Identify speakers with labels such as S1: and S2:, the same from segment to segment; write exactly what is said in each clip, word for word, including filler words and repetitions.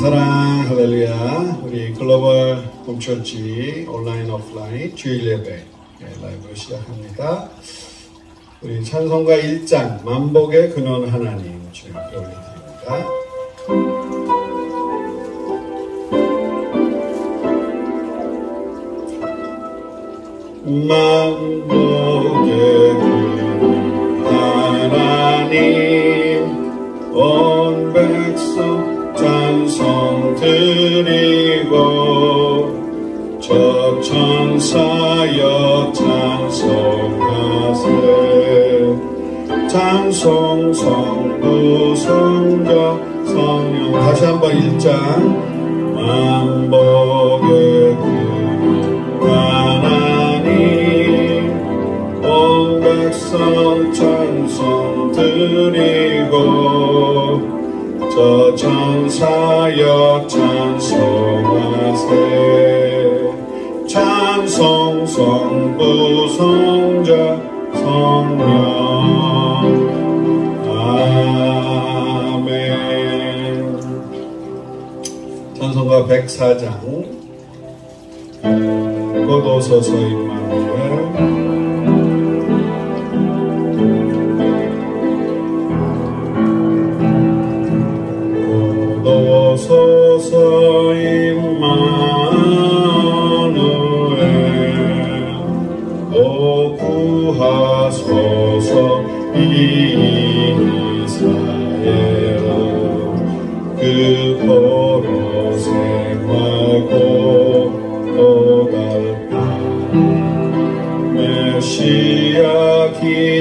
S1: 사랑 할렐루야. 우리 글로벌 홈처치 온라인 오프라인 주일 예배 라이브로 시작합니다. 우리 찬송가 일 장 만복의 근원 하나님 주님께 올려드립니다. 만복의 근원 하나님 온 백성 찬송 드리고 저 천사여 찬송하세 찬송 성부 성자 성령. 다시 한번 일 장 만복의 근원 하나님 온 백성 찬송 드리고 저 천사여 찬송하세 찬송 성부 성자 성령. 아멘. 찬송가 백사 장 곧 오소서 임마누엘. 오소서 임마누엘 오 구하소서 이스라엘 그 포로 생활고 오갈까 메시아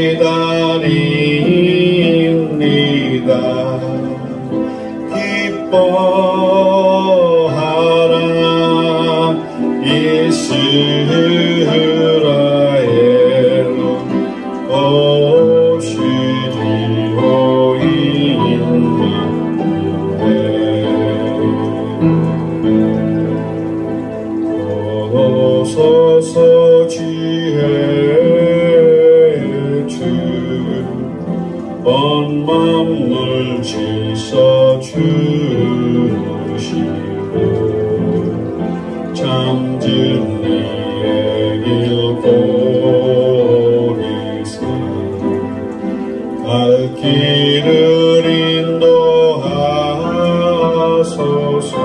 S1: 기다립니다. 기뻐하라 이스라엘 오시리오 임마누엘 오소서 지혜의 주 온 만물 지서 주시고 참 진리의 길 보리사 갈 길을 인도하소서.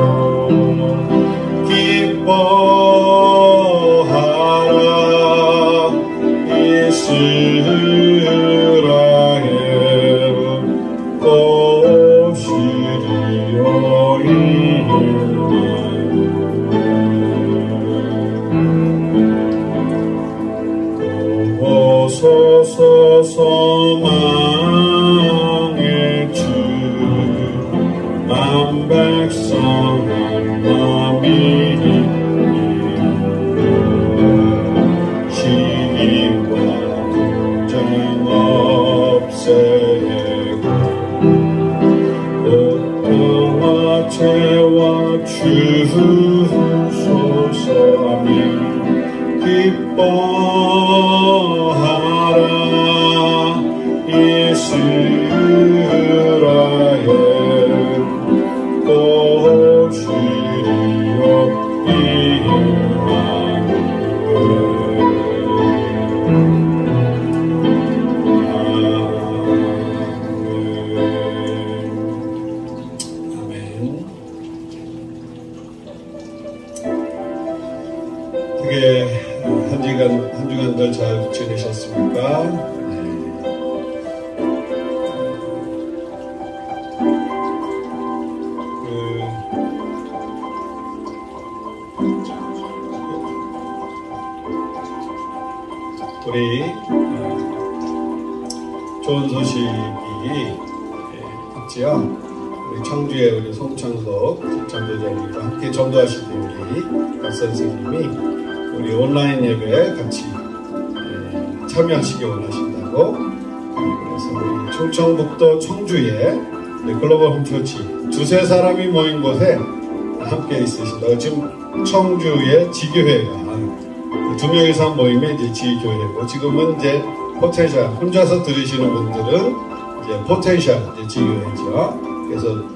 S1: 기뻐하라 이스라엘 오시리오 임마누엘 오소서 소망의 주 만백성 한마음이 시기와 전쟁 없애고 평화 채워 주소서. 아멘. 기뻐하라 이스라엘 오시리오 한 주간, 한 주간들 잘 지내셨습니까? 네. 그, 우리, 어, 좋은 소식이 있지요. 우리 청주의 우리 송창석 전도자님과 함께 전도하시는 우리 박 선생님이 우리 온라인 예배에 같이 참여하시기 원하신다고. 그래서 우리 충청북도 청주에 글로벌 홈처치 두세 사람이 모인 곳에 함께 있으신다고. 지금 청주의 지교회가 두 명 이상 모임의 이제 지교회고, 지금은 이제 포텐셜 혼자서 들으시는 분들은 이제 포텐셜 이제 지교회죠. 그래서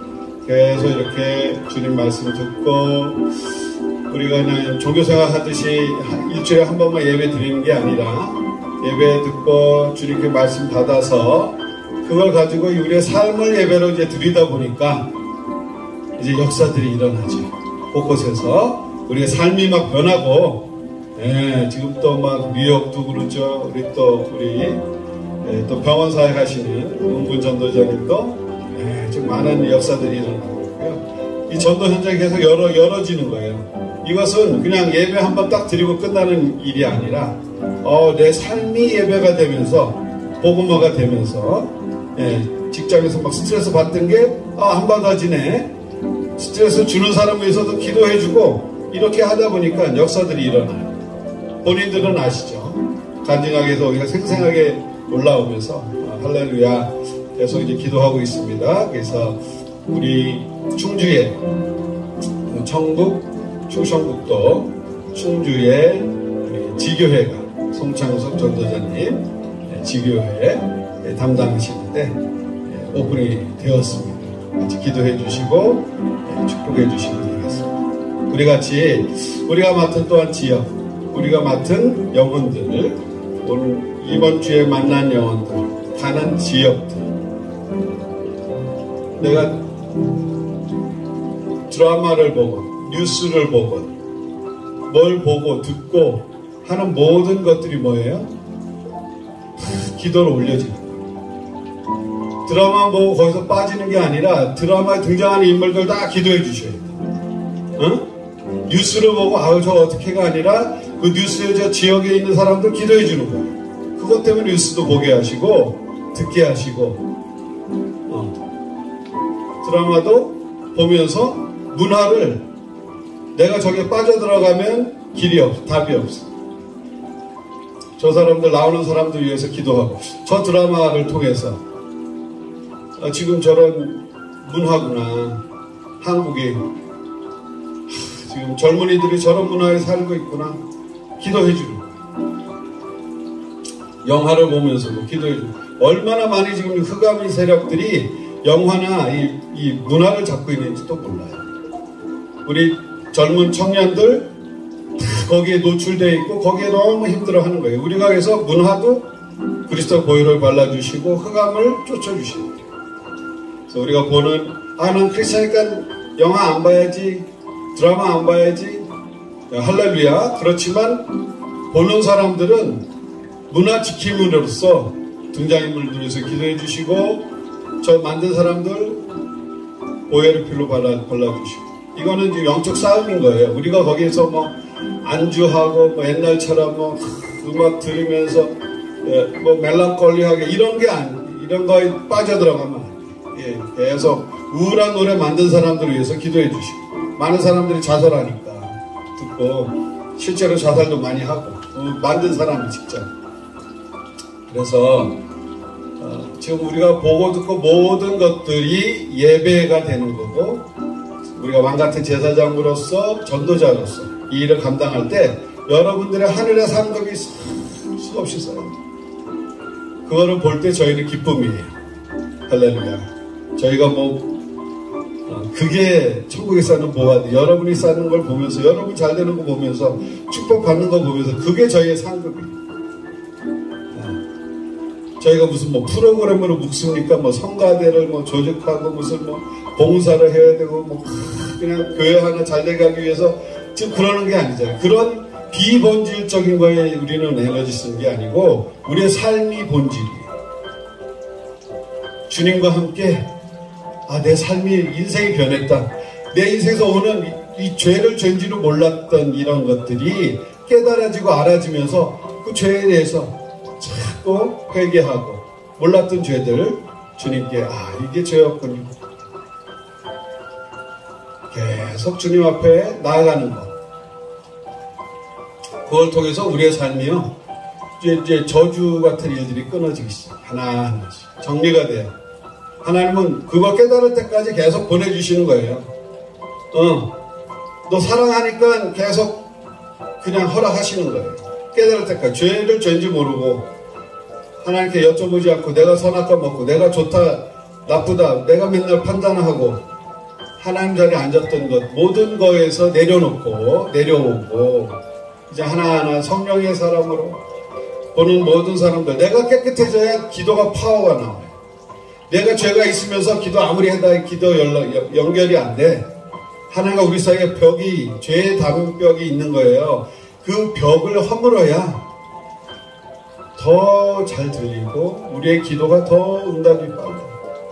S1: 계속 이렇게 주님 말씀 듣고 우리가 그냥 종교생활 하듯이 일주일에 한 번만 예배 드리는 게 아니라 예배 듣고 주님께 말씀 받아서 그걸 가지고 우리의 삶을 예배로 이제 드리다 보니까 이제 역사들이 일어나죠. 곳곳에서 우리의 삶이 막 변하고, 예, 지금 또 막 뉴욕도 그렇죠. 우리 또 우리 예, 또 병원 사역하시는 은군 전도자님도 예, 좀 많은 역사들이 일어나고 있고요. 이 전도 현장이 계속 열어 열어지는 거예요. 이것은 그냥 예배 한번 딱 드리고 끝나는 일이 아니라, 어, 내 삶이 예배가 되면서 복음화가 되면서, 예, 직장에서 막 스트레스 받던 게 아, 안 받아지네. 스트레스 주는 사람을 위해서도 기도해주고 이렇게 하다 보니까 역사들이 일어나요. 본인들은 아시죠? 간증하게 해서 우리가 생생하게 올라오면서 아, 할렐루야 계속 이제 기도하고 있습니다. 그래서 우리 충주에 청북 충청북도 충주에 우리 지교회가 송창석 전도자님 지교회 담당하시는데 오픈이 되었습니다. 같이 기도해 주시고 축복해 주시면 되겠습니다. 우리 같이 우리가 맡은 또한 지역, 우리가 맡은 영혼들, 오늘 이번 주에 만난 영혼들, 가는 지역들, 내가 드라마를 보고 뉴스를 보고 뭘 보고 듣고 하는 모든 것들이 뭐예요? 기도로 올려지는 거예요. 드라마 보고 거기서 빠지는 게 아니라 드라마에 등장하는 인물들 다 기도해 주셔야 돼요. 응? 뉴스를 보고 아유 저 어떻게가 아니라 그 뉴스에 저 지역에 있는 사람들 기도해 주는 거예요. 그것 때문에 뉴스도 보게 하시고 듣게 하시고 어. 드라마도 보면서 문화를 내가 저기에 빠져들어가면 길이 없어, 답이 없어. 저 사람들 나오는 사람들 위해서 기도하고 저 드라마를 통해서 아, 지금 저런 문화구나. 한국이 하, 지금 젊은이들이 저런 문화에 살고 있구나. 기도해 주는 영화를 보면서도 기도해 주는 얼마나 많이 지금 흑암의 세력들이 영화나 이, 이 문화를 잡고 있는지도 몰라요. 우리 젊은 청년들 다 거기에 노출되어 있고 거기에 너무 힘들어하는 거예요. 우리가 그래서 문화도 그리스도 보혈을 발라주시고 흑암을 쫓아주시는 거예요. 그래서 우리가 보는 아, 난 크리스천이니까 영화 안 봐야지, 드라마 안 봐야지, 할렐루야. 그렇지만 보는 사람들은 문화 지킴으로써 등장인물들 위해서 기도해 주시고 저 만든 사람들 보혈의 피로 발라, 발라주시고 이거는 이제 영적 싸움인 거예요. 우리가 거기에서 뭐 안주하고 뭐 옛날처럼 뭐 음악 들으면서 뭐 멜랑콜리하게 이런 게 아니, 이런 거에 빠져들어가면 예, 계속 우울한 노래 만든 사람들을 위해서 기도해 주시고 많은 사람들이 자살하니까 듣고 실제로 자살도 많이 하고 어, 만든 사람이 직접. 그래서 어, 지금 우리가 보고 듣고 모든 것들이 예배가 되는 거고 우리가 왕같은 제사장으로서 전도자로서 이 일을 감당할 때 여러분들의 하늘의 상급이 수없이 쌓여요. 그거를 볼 때 저희는 기쁨이에요. 할렐루야. 저희가 뭐 어, 그게 천국에 사는 보아들 여러분이 사는 걸 보면서 여러분 잘 되는 거 보면서 축복받는 거 보면서 그게 저희의 상급이에요. 어, 저희가 무슨 뭐 프로그램으로 묵습니까? 뭐 성가대를 뭐 조직하고 무슨 뭐 봉사를 해야 되고 뭐 그냥 교회 하나 잘 되게 하기 위해서 지금 그러는 게 아니잖아요. 그런 비본질적인 거에 우리는 에너지 쓰는 게 아니고 우리의 삶이 본질이에요. 주님과 함께 아, 내 삶이 인생이 변했다. 내 인생에서 오는 이, 이 죄를 죄인지도 몰랐던 이런 것들이 깨달아지고 알아지면서 그 죄에 대해서 자꾸 회개하고 몰랐던 죄들을 주님께 아, 이게 죄였군요. 계속 주님 앞에 나아가는 것. 그걸 통해서 우리의 삶이요. 이제, 이제 저주 같은 일들이 끊어지기 시작. 하나하나씩. 정리가 돼요. 하나님은 그거 깨달을 때까지 계속 보내주시는 거예요. 어, 너 사랑하니까 계속 그냥 허락하시는 거예요. 깨달을 때까지. 죄를 죄인지 모르고 하나님께 여쭤보지 않고 내가 선악과 먹고 내가 좋다 나쁘다 내가 맨날 판단하고 하나님 자리에 앉았던 것 모든 거에서 내려놓고 내려오고 이제 하나하나 성령의 사람으로 보는 모든 사람들, 내가 깨끗해져야 기도가 파워가 나와요. 내가 죄가 있으면서 기도 아무리 해도 기도 연락, 연결이 안 돼. 하나님과 우리 사이에 벽이, 죄의 담벽이 있는 거예요. 그 벽을 허물어야 더 잘 들리고 우리의 기도가 더 응답이 빨라요.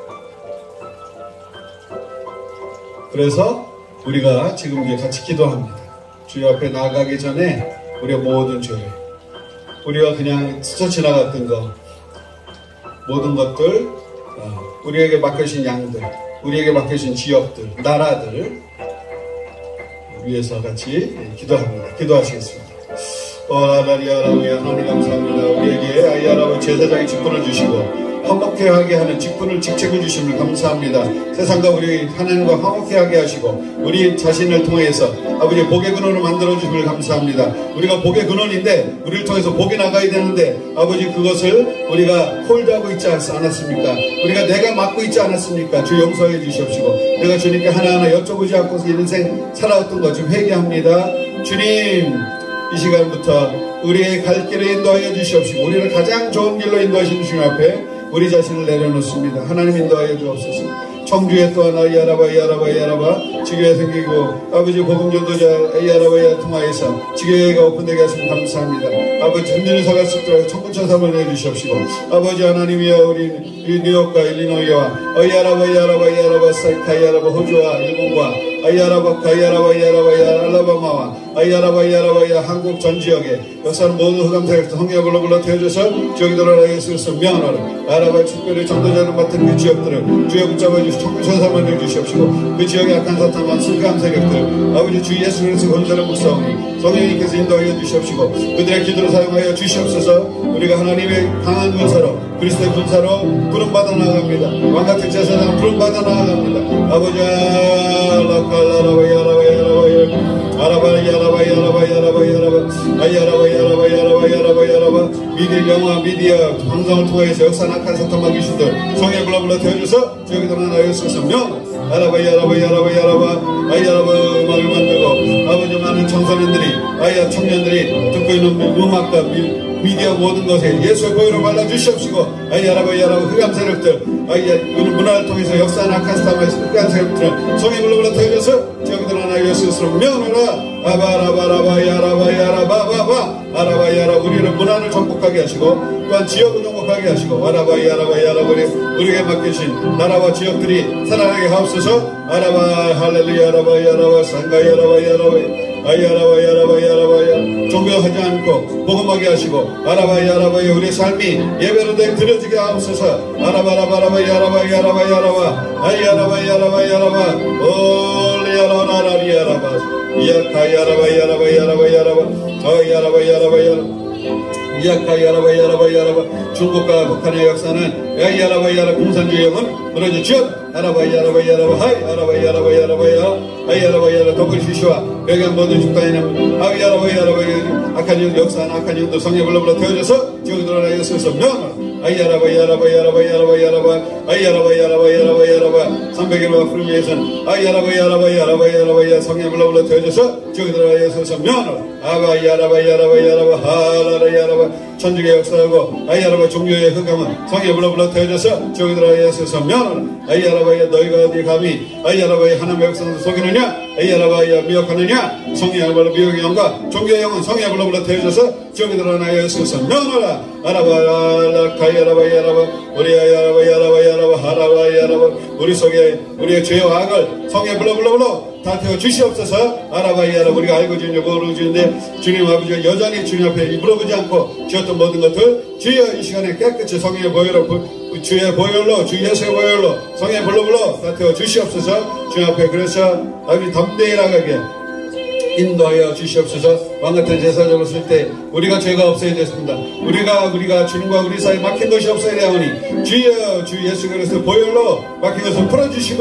S1: 그래서 우리가 지금 이제 같이 기도합니다. 주여 앞에 나아가기 전에 우리의 모든 죄, 우리가 그냥 스쳐 지나갔던 것, 모든 것들, 우리에게 맡겨진 양들, 우리에게 맡겨진 지역들, 나라들 위해서 같이 기도합니다. 기도하시겠습니다. 오라라리아라우야 하나님 감사합니다. 우리에게 아이아라우 제사장의 직분을 주시고 화목해하게 하는 직분을 직책을 주심을 감사합니다. 세상과 우리 하나님과 화목해하게 하시고 우리 자신을 통해서 아버지 복의 근원을 만들어 주심을 감사합니다. 우리가 복의 근원인데 우리를 통해서 복이 나가야 되는데 아버지 그것을 우리가 홀드하고 있지 않았습니까? 우리가 내가 맡고 있지 않았습니까? 주 용서해 주시옵시고 내가 주님께 하나하나 여쭤보지 않고서 인생 살아왔던 것 좀 회개합니다. 주님 이 시간부터 우리의 갈 길을 인도하여 주시옵시고 우리를 가장 좋은 길로 인도하시는 주님 앞에 우리 자신을 내려놓습니다. 하나님 인도하여 주옵소서. 청주에 또한 아이아라바 아이아라바 아이아라바 지교회 생기고 아버지 복음 전도자 아이아라바야 통하여서 지교회가 오픈되게 하시면 감사합니다. 아버지 전전의 사가 습도록 천군천삼을 내주시옵시고 아버지 하나님이여 우리 뉴욕과 일리노이와 아이아라바 아이아라바 아이아라바 사이카 아이아라바 호주와 일본과 아이아라바 아이아라바 아이아라바 알라바마와 아이아라바 아이아라바야 한국 전 지역에 역사는 모든 흑암사역에서 성령으로 불러 태워져서 지역이들을 예수께서 명하노라. 아라바 특별히 전도자를 맡은 그 지역들을 주여 붙잡아 주시고 청구천삼을 내주시옵시고 그 지역의 악한 사탄과 흑암 세력들 아버지 주 예수 그리스도 건설의 묵사오니 성령님께서 인도하여 주시옵시고 그들의 기도를 사용하여 주시옵소서. 우리가 하나님의 강한 군사로 그리스도의 군사로 부름받아 나아갑니다. 왕같은 제사장 부름받아 나아갑니다. 아버지 라칼라라바야라바야라바야 아라바야라바야라바야라바야라바 아야라바야라바야라바야라바야라바 미디어 영화 미디어 방송을 통해서 역사 낙한 사탄과 귀신들 성에 불러 불러 태워줘서 저기 드러나여 있어서 명 아라바야라바야라바야라바 아야라바 음악을 만들고 아버지 많은 청소년들이 아야 청년들이 듣고 있는 음악과 미, 미디어 모든 것에 예수의 보혈을 발라주시옵시고 아야라바야라바 흑암 세력들 아야 문화를 통해서 역사 낙한 사탄과 흑암 세력들은 성에 불러 불러 태워줘서 저기 드러나여 있어서 명하라 아바라바라바야라바야라바바바 아라바야라 우리는 문화를 정복하게 하시고 또한 지역을 정복하게 하시고 아라바야라바야라바 우리에게 맡기신 나라와 지역들이 살아나게 하옵소서. 아라바 할렐루야 아라바야라바 상가야라바야라바 아야라바야라바야라바야 종교하지 않고 복음하게 하시고 아라바야라바야 우리의 삶이 예배로 드려지게 하옵소서. 아라바라바라바야라바야라바야라바 아야라바야라바야라바 올리야라나라리야라바 이야카야라바야라바야라바야라바 어야라바야라바야라바 이야카야라바야라바야라바 중국과 북한의 역사는 야야라바야라 공산주의형은 무너져 주여 아라바야라바야라바 하이 아라바야라바야라바야 아야라바야라 독일시시와 외관 모든 집단이는 아야라바야라바야 악한 영 역사는 악한 영도 성에 불러불러 태워져서 지옥에 들어라 예수께서 명하라 아야라바야라바야라바야라바야라바 아야라바야라바야라바야라바 삼백일와 푸르미에선 아야라바야라바야라바야라바야 성에 불러불러 태워져서 지옥에 들어라 예수께서 명하라 아바야라바야라바야라바 하라라야라바 천주교 역사하고 아야라바 종교의 흑암은 성에 불러불러 태워져서 지옥에 들어라 예수께서 명하라 아야라바야 너희가 어디 감히 아야라바야 하나님의 역사를 속이느냐 아야라바야 미혹하느냐 성의야말로 미혹의 영과 종교의 영은 성에 불러불러 태워져서 지옥에 들어라 예수께서 명하라 아라바라 가야라바야라바 우리 아야라바야라바야라바 하라바야라바 우리 속에 우리의 죄와 악을 성에 불러불러불러 다 태워 주시옵소서. 아라바야라 우리가 알고 지는지 모르고 지는데 주님 아버지가 여전히 주님 앞에 물어보지 않고 지었던 모든 것들 주여 이 시간에 깨끗이 성의 보혈로 주의 보혈로 주 예수의 보혈로 성에 불러불러 다 태워 주시옵소서. 주님 앞에 그래서 아버지 담대히 나가게 인도하여 주시옵소서. 왕같은 제사장을 쓸 때 우리가 죄가 없어야 됐습니다. 우리가 우리가 주님과 우리 사이에 막힌 것이 없어야 되오니 주여 주 예수 그리스도 보혈로 막힌 것을 풀어주시고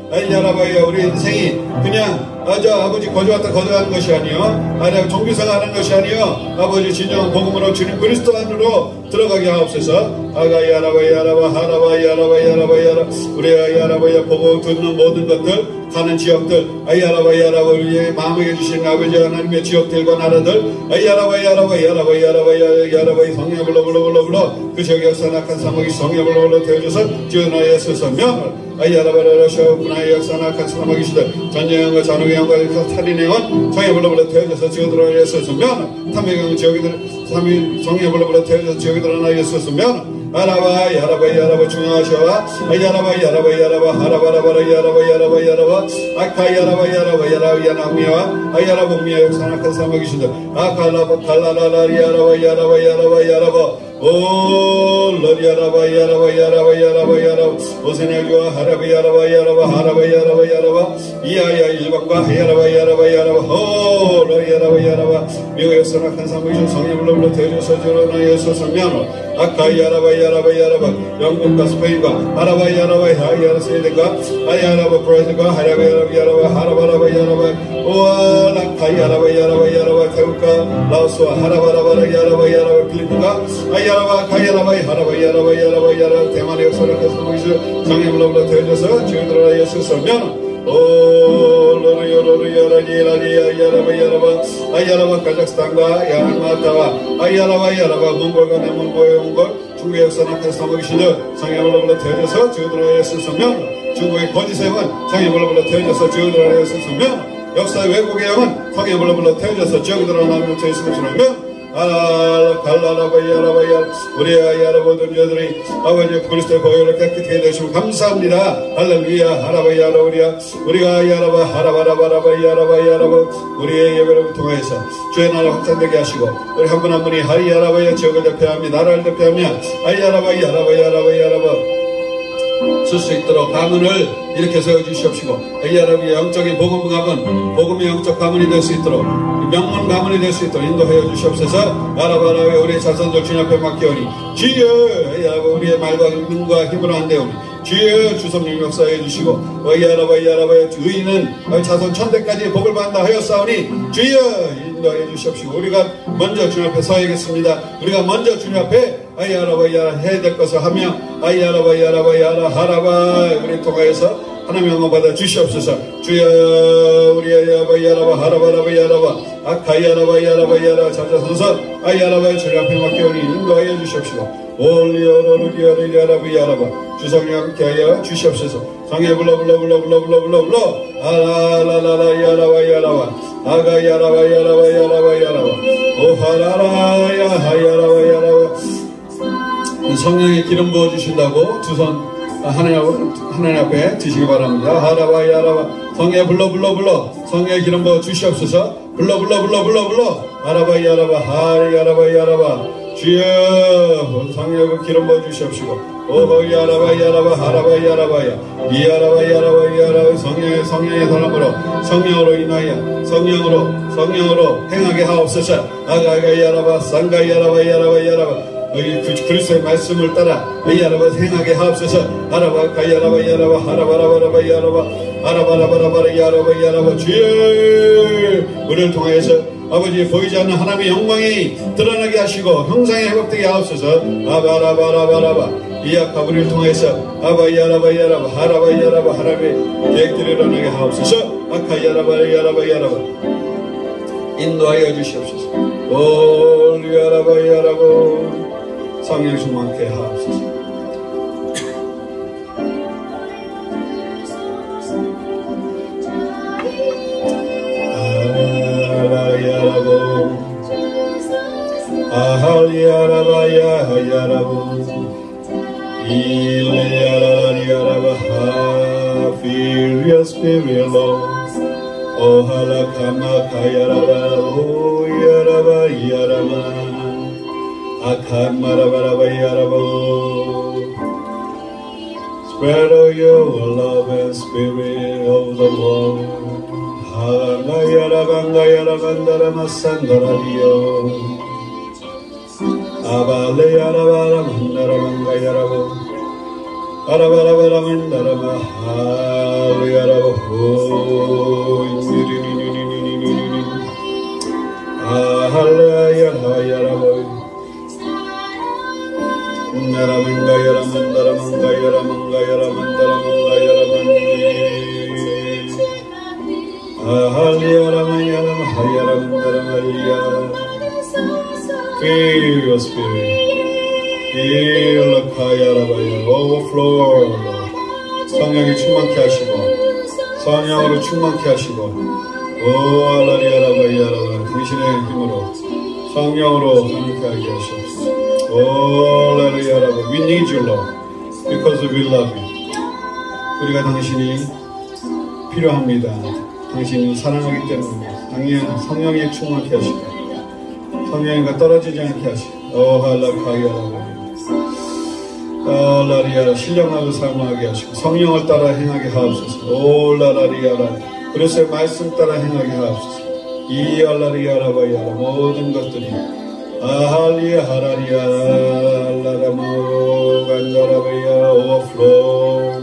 S1: 아이야라바야 우리 인생이 그냥 아저 아버지 거저 왔다 거저 가는 것이 아니요 아니 종교생활하는 것이 아니요 아버지 진정 복음으로 주님 그리스도 안으로 들어가게 하옵소서. 아가야라바야라바 하라바야라바야라바야라 우리 아야라바야 보고 듣는 모든 것들 가는 지역들 아야라바야라바 우리의 마음에 주신 아버지 하나님의 지역들과 나라들 아야라바야라바야라바야라바야라바 성령 불러 불러 불러 불러 그 지역에 역사낙한 사막이 성령 불러 불러 되어줘서 지어나 예수서 명을 아야라바라라 샤오구나의 역사낙한 사막이 시대 전쟁과 잔혹의 영과 살인의 원 성령 불러 불러 되어줘서 지어들어 예수서 명을 탐욕의 지역이들 성령 불러 불러 되어줘서 지역이들 하나 예수서 명을 아라바 야라바 야라바 중요하셔와 야라바 야라바 야라바 하라바라바라 야라바 야라바 야라바 아카 야라바 야라바 야라바 야나미와 아야라바 미야 역사낙한 사막이시다 아카라바 칼라라라 야라바 야라바 야라바 야라바 오 러리야라바 야라바 야라바 야라바 야라바 오세나기와 하라바 야라바 야라바 하라바 야라바 야라바 이야야 일방과 야라바 야라바 야라바 오 러리야라바 야라바 미야 역사낙한 사막이시다 성령 불러 불러 대주서 저러나 예수 성면으로 아카 야라바 야라바 야라바 영국과 스페인과 아라바 야라바 하야라 스웨덴과 아야라바 브라질과 하라바 야라바 야라바 하라바라바 야라바 오아라카 야라바 야라바 야라바 태국과 라오스와 하라바라바라 야라바 야라바 필리핀과 아야라바 카야라바 하라바 야라바 야라바 야라 대만의 역사를 계속하기서 성령 불러불러 되어져서 주들어라 예수 설명 오 로르요로르야라니라니야 야라바 야라바 아야라바 카자흐스탄과 야마타와 아야라바 야라바 몽골과 내몽골의 몽골 중국의 역사낙한 사막이시여 성령 불러불러 되어져서 주들어라 예수 설명 중국의 거짓의 원 성령 불러불러 되어져서 주들어라 예수 설명 역사의 왜곡의 영은 성령 불러불러 되어져서 주들어라 나무로 예수 설명 아라 갈라라바야라바야 우리 아야라보던 여들이 아버지 그리스도의 보혈을 깨끗하게 되시고 감사합니다. 할렐루야 하라바야라 우리야 우리가 아야라바 하라바라바라바야라바야라바 우리의 예배를 통해서 주의 나라 확장되게 하시고 우리 한 분 한 분이 하이야라바야 지역을 대표하며 나라를 대표하며 아야라바야라바야라바야라바 쓸 수 있도록 가문을 이렇게 세워주시옵시고 아야라바의 영적인 복음 가문 복음의 영적 가문이 될 수 있도록 명문 가문이 될 수 있도록 인도하여 주시옵소서. 아라바라의 우리의 자손들 주님 앞에 맡기오니 주여 우리의 말과 눈과 힘으로 한대오니 주여 주성령 역사해 주시고 와야라바야라바야 의인은 자손 천대까지 복을 받는다 하였사오니 주여 인도하여 주시옵시고 우리가 먼저 주님 앞에 서야겠습니다. 우리가 먼저 주님 앞에 아야라바야라 해야 될 것을 하며 아야라바야라바야라 하라바 우리 통하여서 하나님 영광 받아 주시옵소서. 주여 우리 아야바야라바 하라바라바야라바 아카야라바야라바야라 자자선서 아야라바 주님 앞에 맡겨오니 인도하여 주시옵시고 올리오로리아리아라바야라바 주성령 함께하여 주시옵소서. 성에 불러 불러 불러 불러 불러 불러 불러 아라라라라야라바야라바 아가야라바야라바야라바야라바 오하라라야 하야라바야라바 성령의 기름 부어주신다고 두 손 하나님, 하나님 앞에 드시기 바랍니다. 하라바 야라바 성에 불러 불러 불러 성에 기름 부어 주시옵소서. 불러 불러 불러 불러 불러 하라바 야라바 하리 야라바 야라바 주여 성에 기름 부어 주시옵시고 오호 야라바 야라바 하라바 야라바야 이야라바 야라바 야라바 성령의 성령의 사람으로 성령으로 인하여 성령으로 성령으로 행하게 하옵소서. 아가가 야라바 상가 야라바 야라바 야라바 그리스도의 말씀을 따라 야라바 행하게 하옵소서. 아라바 가야라바 야라바 하라바라바라바 야라바 아라바라바라바라 야라바 야라바 주여 우리를 통하여서 아버지 보이지 않는 하나님의 영광이 드러나게 하시고 형상이 회복되게 하옵소서. 아바라바라바라바 이야카 우리를 통해서 아바야라바 야라바 하라바 야라바 하라바의 계획들이 일어나게 하옵소서. 아카 야라바 야라바 야라바 인도하여 주시옵소서. 올리야라바 야라바 성령 충만케 하옵소서. 아라야라보 아할야라바야 야라보 일야라리야라바 Feel your spirit Lord 오할라카마카야라바 오야라바 야라바 아칸 마라바라바 야라보 Spread all your love and spirit of the world 하라가 야라간가 야라간다라마 산다라리요 아발레 야라바라 만다라만가 야라보 아라바라바라만다라마 할리아라바호 아할라야라야라바 나라만가야라만다라만가야라만가야라만다라만가야라만다라만가야라만 아할리아라마야라마하야라만다라말리아 Feel your spirit. Feel the kaya라바야. Overflow. 성령이 충만케 하시고 성령으로 충만케 하시고 오 알라리아라바야라바 당신의 힘으로 성령으로 가능케 하게 하시옵소서. 오 알라리아라바 We need you Lord because we love you. 우리가 당신이 필요합니다. 당신을 사랑하기 때문에 당연 성령이 충만케 하시고 성령과 떨어지지 않게 하시고 오 할라카야라바 알라리아라 신령하고 사모하게 하시고 성령을 따라 행하게 하옵소서. 오 라라리아라 그리스도의 말씀 따라 행하게 하옵소서. 이 알라리아라바야라 모든 것들이 아할리아 하라리아 알라라모 간다라바야 오버플로우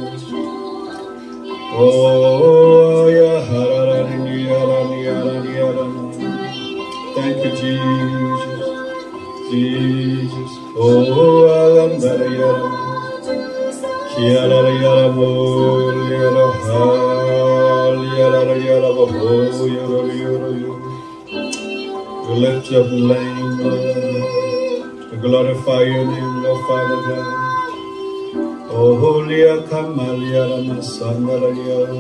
S1: 오야 하라라리아라리아라리아라 Thank you Jesus Jesus Oh alandarayara kiararayara molyara halyararayara bohoyorororo We lift up the name We glorify your name Lord Father God Oh holy akamaliyara masandarayara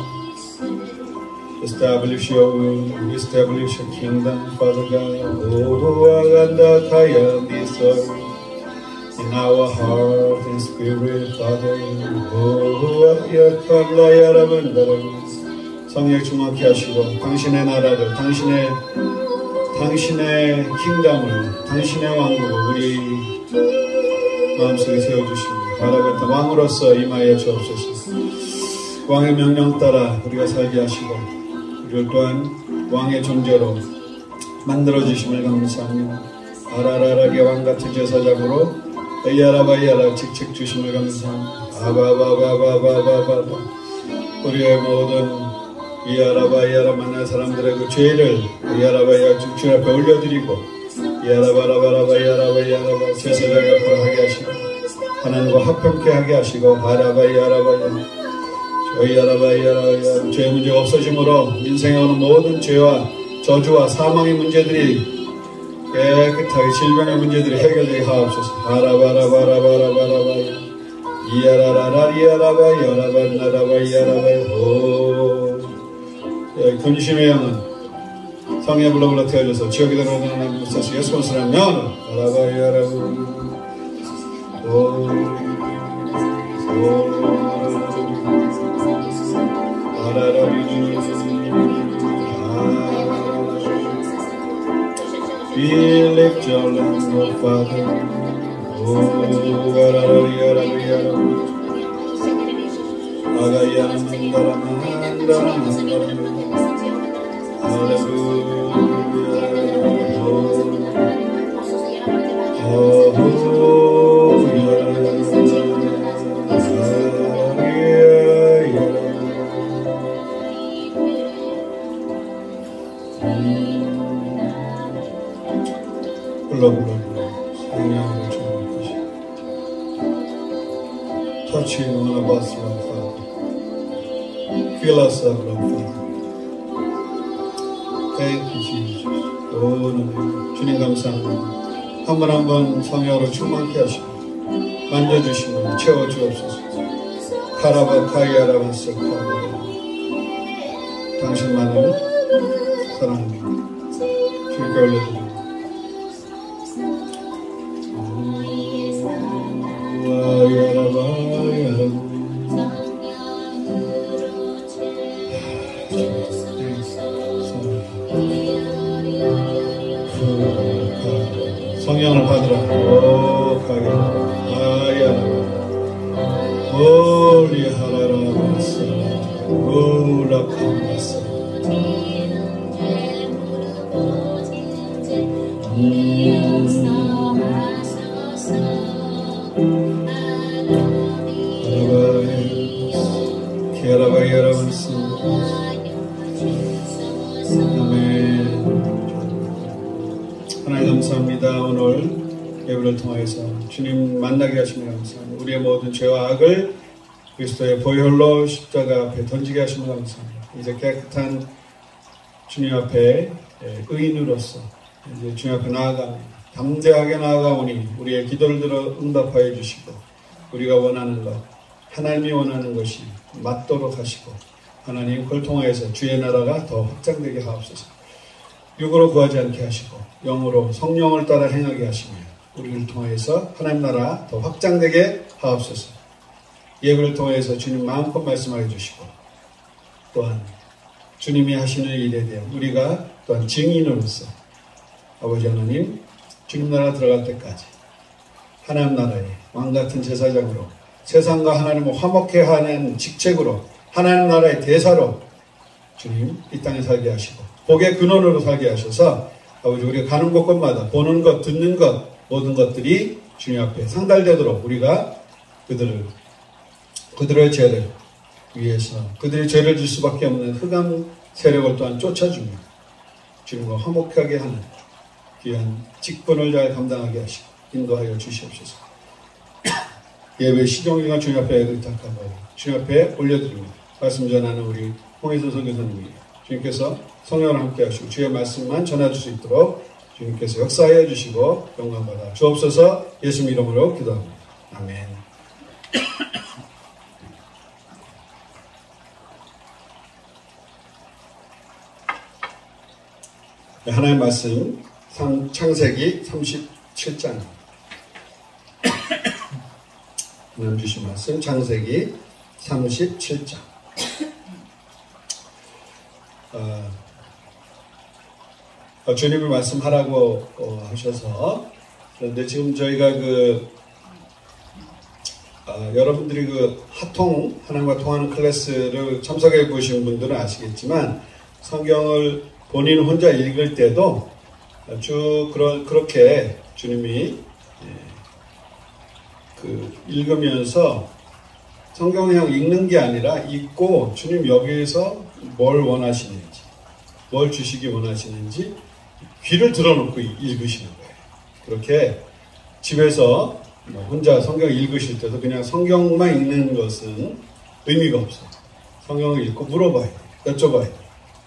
S1: Establish your will, establish your kingdom, Father God. Oh, Aganda Kaya, this in our heart and spirit, Father. Oh, Yakala Yaramandara. 성령 충만케 하시고, 당신의 나라를, 당신의, 당신의 킹덤을, 당신의 왕국을 우리 마음속에 세워주시고, 바라겠다. 왕으로서 임하여 주옵소서. 왕의 명령 따라 우리가 살게 하시고, 우리를 또한 왕의 존재로 만들어주심을 감사합니다. 아라라라게 왕같은 제사장으로 에야라바야라 직책 주심을 감사합니다. 아바바바바바바바 우리의 모든 이아라바야라 만난 사람들의 그 죄를 이아라바야 주님 앞에 올려드리고 이아라바라바라바야라바야라바 제사장 앞으로 하게 하시고 하나님과 합평케 하게 하시고 아라바야라바야 저희야라바야라바야 죄의 문제가 없어짐으로 인생에 오는 모든 죄와 저주와 사망의 문제들이 깨끗하게 질병의 문제들이 해결되게 하옵소서. 아라바라바라바라바라바야 이야라라라리야라바야라바나라바야라바야 오 근심의 영은 성에 불러불러 태워져서 지옥에 들어오는 하나님 부서서 예수 그리스도의 명으로 아라바야라바 오 오 We lift your lamb, O Father. Oh, Gararariarariara. Agayaramandaramandaramandara. Hallelujah. Oh, oh, 불러 불러 불러 성령으로 주옵소서. Touching one of us, Lord Father. Fill us up, Lord Father. Thank you, Jesus. 오, 주님 감사합니다. 한 번 한 번 성령으로 충만케 하시고 만져주시고 채워주옵소서. 카라바카이아라바스 카라 당신만을 사랑합니다. 주님께 올려드립니다. 성령을 받으라. 오, 가게. 아야라. 홀리 하라라마사. 오라카마사. 음. 야라바 야라바스. 아멘. 하나님 감사합니다. 오늘 예배를 통해서 주님 만나게 하시면 감사합니다. 우리의 모든 죄와 악을 그리스도의 보혈로 십자가 앞에 던지게 하시면 감사합니다. 이제 깨끗한 주님 앞에 의인으로서 이제 주님 앞에 나아갑니다. 담대하게 나아가오니 우리의 기도를 들어 응답하여 주시고 우리가 원하는 것, 하나님이 원하는 것이 맞도록 하시고 하나님 그걸 통해서 주의 나라가 더 확장되게 하옵소서. 육으로 구하지 않게 하시고 영으로 성령을 따라 행하게 하시며 우리를 통해서 하나님 나라 더 확장되게 하옵소서. 예배를 통해서 주님 마음껏 말씀하여 주시고 또한 주님이 하시는 일에 대한 우리가 또한 증인으로서 아버지 하나님 주님 나라 들어갈 때까지 하나님 나라의 왕같은 제사장으로 세상과 하나님을 화목해 하는 직책으로 하나님 나라의 대사로 주님 이 땅에 살게 하시고 복의 근원으로 살게 하셔서 아버지 우리가 가는 곳곳마다 보는 것 듣는 것 모든 것들이 주님 앞에 상달되도록 우리가 그들을 그들의 죄를 위해서 그들의 죄를 질 수밖에 없는 흑암 세력을 또한 쫓아주며 주님과 화목하게 하는 귀한 직분을 잘 감당하게 하시고 인도하여 주시옵소서. 예배 시종일관 주님 앞에 의탁하고 주님 앞에 올려드립니다. 말씀 전하는 우리 홍혜선 선교사님이 주님께서 성령을 함께 하시고 주의 말씀만 전해줄 수 있도록 주님께서 역사하여 주시고 영광받아 주옵소서. 예수 이름으로 기도합니다. 아멘. 네, 하나님 말씀 창세기 삼십칠 장 하나님 주신 말씀 창세기 삼십칠 장 어, 어, 주님이 말씀하라고 어, 하셔서 그런데 지금 저희가 그 어, 여러분들이 그 하통 하나님과 통하는 클래스를 참석해 보신 분들은 아시겠지만 성경을 본인 혼자 읽을 때도 쭉 그러, 그렇게 주님이 예, 그 읽으면서 성경을 그냥 읽는 게 아니라 읽고 주님 여기에서 뭘 원하시는지 뭘 주시기 원하시는지 귀를 들어놓고 읽으시는 거예요. 그렇게 집에서 혼자 성경 읽으실 때도 그냥 성경만 읽는 것은 의미가 없어요. 성경을 읽고 물어봐야 돼요. 여쭤봐야 돼요.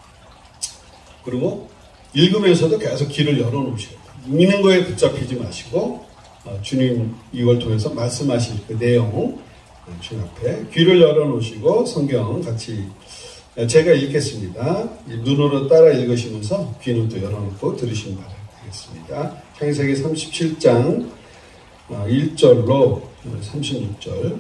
S1: 그리고 읽으면서도 계속 귀를 열어놓으셔야 돼요. 읽는 거에 붙잡히지 마시고 어, 주님 이걸 통해서 말씀하실 그 내용 주님 앞에 귀를 열어놓으시고 성경 같이 제가 읽겠습니다. 눈으로 따라 읽으시면서 귀는 또 열어놓고 들으시면 바라겠습니다. 창세기 삼십칠 장 일 절로 삼십육 절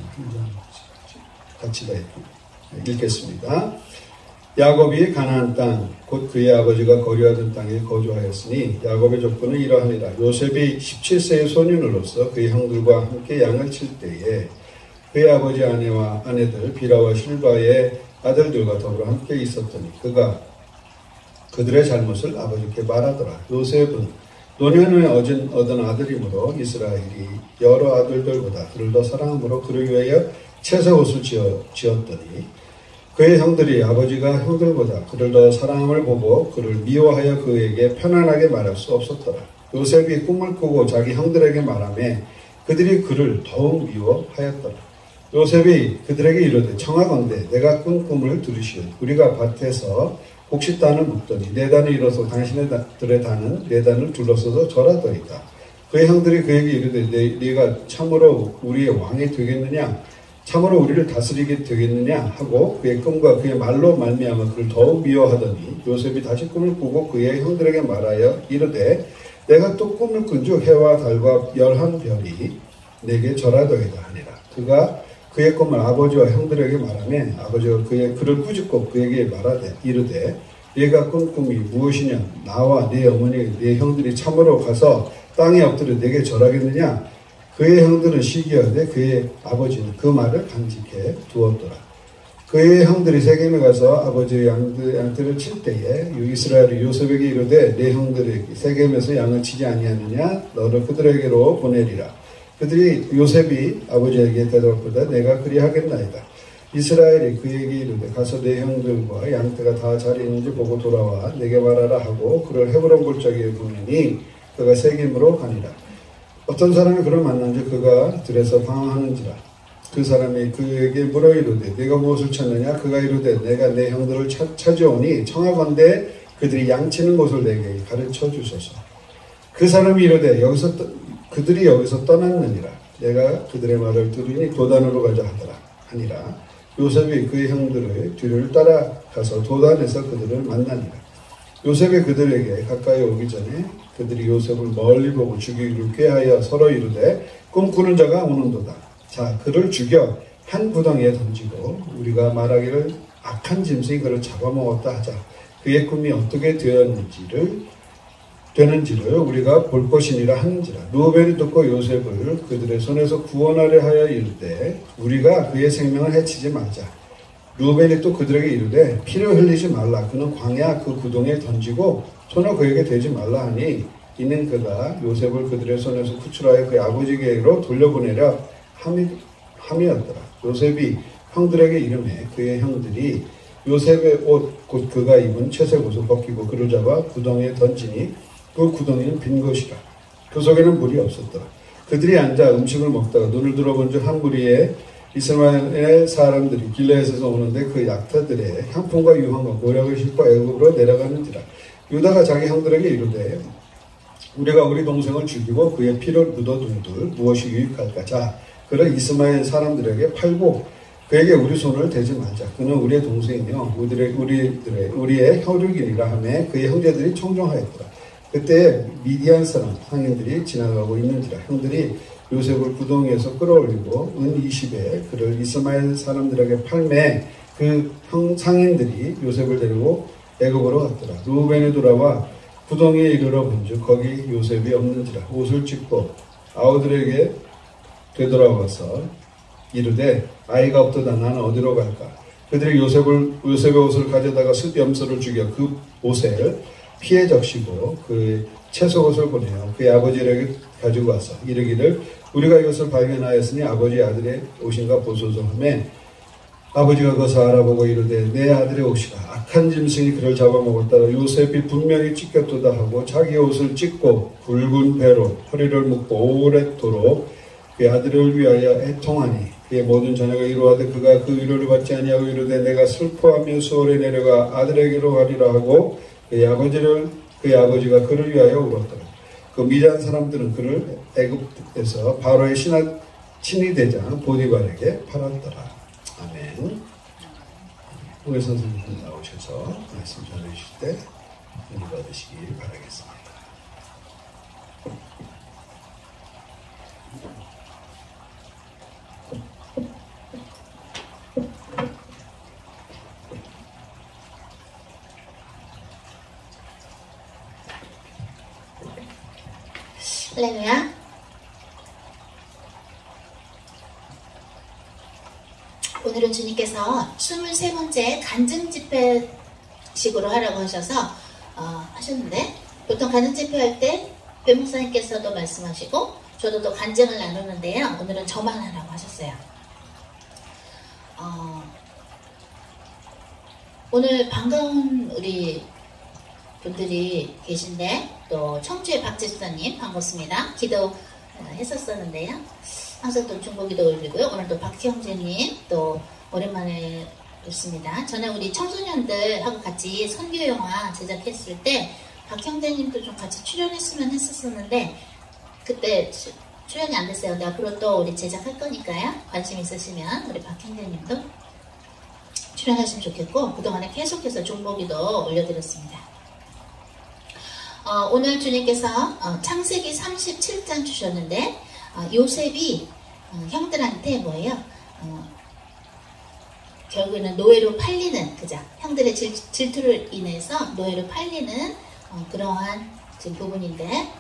S1: 같이 다 읽겠습니다. 야곱이 가나안 땅 곧 그의 아버지가 거류하던 땅에 거주하였으니 야곱의 족보는 이러하니라. 요셉이 십칠 세의 소년으로서 그의 형들과 함께 양을 칠 때에 그의 아버지 아내와 아내들 비라와 실바의 아들들과 더불어 함께 있었더니 그가 그들의 잘못을 아버지께 말하더라. 요셉은 노년 후에 얻은, 얻은 아들이므로 이스라엘이 여러 아들들보다 그를 더 사랑함으로 그를 위하여 채색 옷을 지어, 지었더니 그의 형들이 아버지가 형들보다 그를 더 사랑함을 보고 그를 미워하여 그에게 편안하게 말할 수 없었더라. 요셉이 꿈을 꾸고 자기 형들에게 말하며 그들이 그를 더욱 미워하였더라. 요셉이 그들에게 이르되 청하건대 내가 꾼 꿈을 들으시오. 우리가 밭에서 곡식단을 묶더니 네 단을 이뤄서 당신들의 단은 네 단을 둘러서서 절하더이다. 그의 형들이 그에게 이르되 네, 네가 참으로 우리의 왕이 되겠느냐 참으로 우리를 다스리게 되겠느냐 하고 그의 꿈과 그의 말로 말미암아 그를 더욱 미워하더니 요셉이 다시 꿈을 꾸고 그의 형들에게 말하여 이르되 내가 또 꿈을 꾼즉 해와 달과 열한 별이 내게 절하더이다 하니라. 그가 그의 꿈을 아버지와 형들에게 말하며 아버지가 그의 그를 꾸짖고 그에게 말하되 이르되 네가 꾼 꿈이 무엇이냐 나와 네 어머니 네 형들이 참으로 가서 땅에 엎드려 내게 절하겠느냐. 그의 형들은 시기하되 그의 아버지는 그 말을 간직해 두었더라. 그의 형들이 세겜에 가서 아버지의 양들, 양들을 칠 때에 이스라엘이 요셉에게 이르되 내 형들에게 세겜에서 양을 치지 아니하느냐 너를 그들에게로 보내리라. 그들이 요셉이 아버지에게 대답하되 내가 그리하겠나이다. 이스라엘이 그에게 이르되 가서 내 형들과 양떼가 다 잘 있는지 보고 돌아와 내게 말하라 하고 그를 헤브론 골짜기에 보내니 그가 세겜으로 가니라. 어떤 사람이 그를 만난지 그가 들에서 방황하는지라. 그 사람이 그에게 물어 이르되 네가 무엇을 찾느냐. 그가 이르되 내가 내 형들을 찾, 찾아오니 청하건대 그들이 양치는 곳을 내게 가르쳐 주소서. 그 사람이 이르되 여기서 떠, 그들이 여기서 떠났느니라. 내가 그들의 말을 들으니 도단으로 가자 하더라 하니라. 요셉이 그의 형들의 뒤를 따라가서 도단에서 그들을 만나니라. 요셉이 그들에게 가까이 오기 전에 그들이 요셉을 멀리 보고 죽이기를 꾀하여 서로 이르되 꿈꾸는 자가 오는도다. 자, 그를 죽여 한 구덩이에 던지고 우리가 말하기를 악한 짐승이 그를 잡아먹었다 하자. 그의 꿈이 어떻게 되었는지를 되는지를 우리가 볼 것이니라 하는지라. 루벤이 듣고 요셉을 그들의 손에서 구원하려 하여 이르되 우리가 그의 생명을 해치지 말자. 루벤이 또 그들에게 이르되 피를 흘리지 말라. 그는 광야 그 구덩이에 던지고 손을 그에게 대지 말라 하니 이는 그가 요셉을 그들의 손에서 구출하여 그의 아버지에게로 돌려보내려 함이, 함이었더라. 요셉이 형들에게 이르매 그의 형들이 요셉의 옷 곧 그가 입은 채색 옷을 벗기고 그를 잡아 구덩이에 던지니 그 구덩이는 빈 것이라. 그 속에는 물이 없었더라. 그들이 앉아 음식을 먹다가 눈을 들어본 즉 한 무리의 이스라엘의 사람들이 길르앗에서 오는데 그 약타들의 향품과 유황과 모략을 싣고 애굽으로 내려가는지라. 유다가 자기 형들에게 이르되 우리가 우리 동생을 죽이고 그의 피를 묻어둔들 무엇이 유익할까. 자, 그를 이스마엘 사람들에게 팔고 그에게 우리 손을 대지 말자. 그는 우리의 동생이며 우리의, 우리들의, 우리의 혈육이니라 하며 그의 형제들이 청종하였더라. 그때 미디안 사람 상인들이 지나가고 있는지라. 형들이 요셉을 구덩이에서 끌어올리고 은 이십에 그를 이스마엘 사람들에게 팔매 그 형 상인들이 요셉을 데리고 애굽으로 갔더라. 루벤이 돌아와 구덩이에 이르러 본즉 거기 요셉이 없는지라. 옷을 찢고 아우들에게 되돌아와서 이르되 아이가 없도다. 나는 어디로 갈까. 그들이 요셉을 요셉의 옷을 가져다가 숫염소를 죽여 그 옷을 피해 적시고 그 채속옷을 보내어 그의 아버지에게 가지고 와서 이르기를 우리가 이것을 발견하였으니 아버지 아들의 옷인가 보소서 하며 아버지가 그것을 알아보고 이르되 내 아들의 옷이라. 악한 짐승이 그를 잡아먹었다가 요셉이 분명히 찢겼도다 하고 자기 옷을 찢고 굵은 배로 허리를 묶고 오랫도록 그의 아들을 위하여 애통하니 그의 모든 자녀가 이루어하되 그가 그 위로를 받지 아니하고 이르되 내가 슬퍼하며 수월에 내려가 아들에게로 가리라 하고 그의 아버지를 그의 아버지가 그를 위하여 울었더라. 그 미디안 사람들은 그를 애굽에서 바로의 신하 친위 대장 보디발에게 팔았더라. 아멘. 홍해 선생님 나오셔서 말씀 전해주실 때 은혜 받으시길 바라겠습니다.
S2: 할렐루야. 오늘은 주님께서 스물세 번째 간증 집회식으로 하라고 하셔서 어, 하셨는데 보통 간증 집회할 때 배목사님께서도 말씀하시고 저도 또 간증을 나누는데요. 오늘은 저만 하라고 하셨어요. 어, 오늘 반가운 우리 분들이 계신데 또 청주의 박지수사님 반갑습니다. 기도 했었었는데요. 항상 또 중보기도 올리고요. 오늘 또 박형제님 또 오랜만에 뵙습니다. 저는 우리 청소년들하고 같이 선교 영화 제작했을 때 박형제님도 좀 같이 출연했으면 했었었는데 그때 수, 출연이 안 됐어요. 근데 앞으로 또 우리 제작할 거니까요. 관심 있으시면 우리 박형제님도 출연하시면 좋겠고 그동안에 계속해서 중보기도 올려드렸습니다. 어, 오늘 주님께서 어, 창세기 삼십칠 장 주셨는데 어, 요셉이 어, 형들한테 뭐예요? 어, 결국에는 노예로 팔리는 그죠? 형들의 질, 질투를 인해서 노예로 팔리는 어, 그러한 지금 부분인데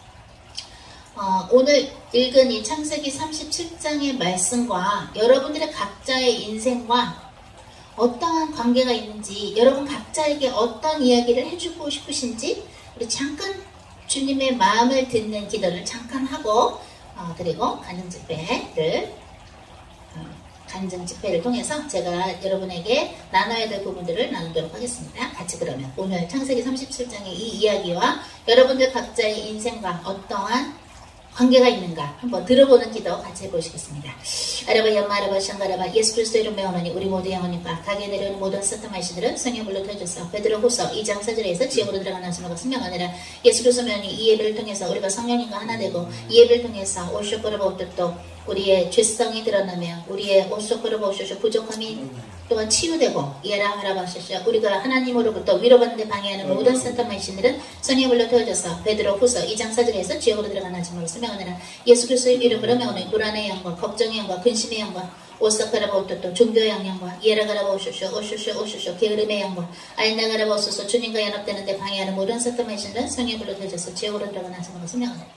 S2: 어, 오늘 읽은 이 창세기 삼십칠 장의 말씀과 여러분들의 각자의 인생과 어떠한 관계가 있는지 여러분 각자에게 어떤 이야기를 해주고 싶으신지 우리 잠깐 주님의 마음을 듣는 기도를 잠깐 하고 어, 그리고 간증 집회를 어, 간증 집회를 통해서 제가 여러분에게 나눠야 될 부분들을 나누도록 하겠습니다. 같이 그러면 오늘 창세기 삼십칠 장의 이 이야기와 여러분들 각자의 인생과 어떠한 관계가 있는가 한번 들어보는 기도 같이 해보시겠습니다. 아라바 야마 아라바 샹가라바 예수 그리스도 이름 명하노니 우리 모두 영원님과 가게 내려오는 모든 사탄 말씨들은 성령불로 태워줬어. 베드로후서 이 장 사 절에서 지옥으로 들어가는 하시는 것은 명하느라 예수 그리스도 명이 이 예배를 통해서 우리가 성령님과 하나 되고 이 예배를 통해서 오쇼코르바 오뜻도 우리의 죄성이 드러나며 우리의 오쇼코르바 오쇼쇼 부족함이 또한 치유되고 이에라 하라바쇼쇼 우리가 하나님으로부터 위로받는 데 방해하는 모든 사탄 말씨들은 성령불로 태워줘서 베드로후서 이 장 사 절에서 지옥으로 들어가는 하시는 것은 명하느라 예수 그리스도의 이름으로 명하노니 불안의 영과 걱정의 영과 근심의 영과 오사카라바 오토토 종교의 영향과 이에라가라바 오쇼쇼 오쇼쇼 오쇼쇼 게으름의 영과 알나가라바 오소서 주님과 연합되는데 방해하는 모든 사탄 말씨들은 성령불로 태워줘서 지옥으로 들어가는 하시는 것은 명하느라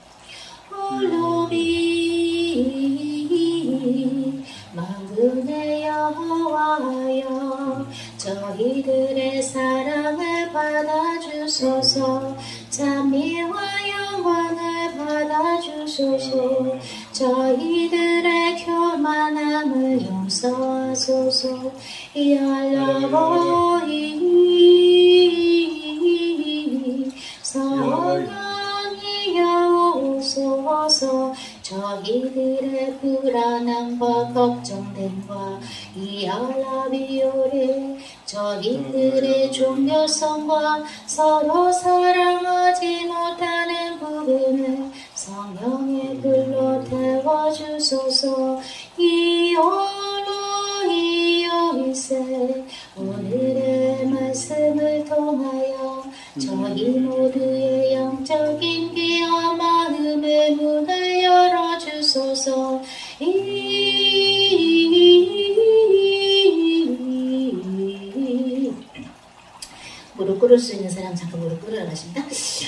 S2: 홀로비 만군의 여호와여 저희들의 사랑을 받아주소서 찬미와 영광을 받아주소서 저희들의 교만함을 용서하소서 이알라보이 성령이여 오소서 저희들의 불안함과 걱정됨과 이알라비오레 저희들의 종교성과 서로 사랑하지 못하는 부분을 성령의 불로 태워주소서 이오로 이오이세 오늘의 말씀을 통하여 저희 모두의 영적인 귀와 마음의 문을 열어주소서 무릎 꿇을 수 있는 사람 잠깐 무릎 꿇으라 하십니다.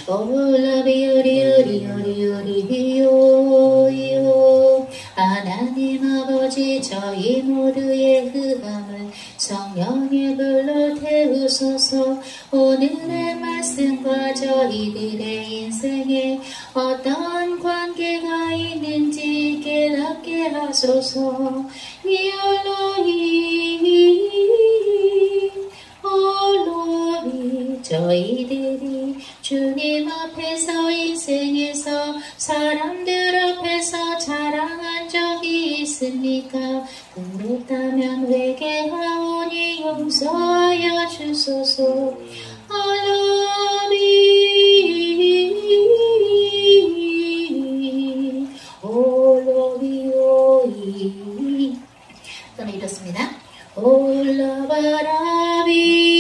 S2: 오라비오리오리오리오리오요 하나님 아버지 저희 모두의 흑암을 성령의 불로 태우소서 오늘의 말씀과 저희들의 인생에 어떤 관계가 있는지 깨닫게 하소서 이올로이 홀로비 저희들이 주님 앞에서 인생에서 사람들 앞에서 자랑한 적이 있습니까? 그렇다면 회개하오니 용서하여 주소서 홀로비 홀로비오이 또는 이렇습니다. 올라바라비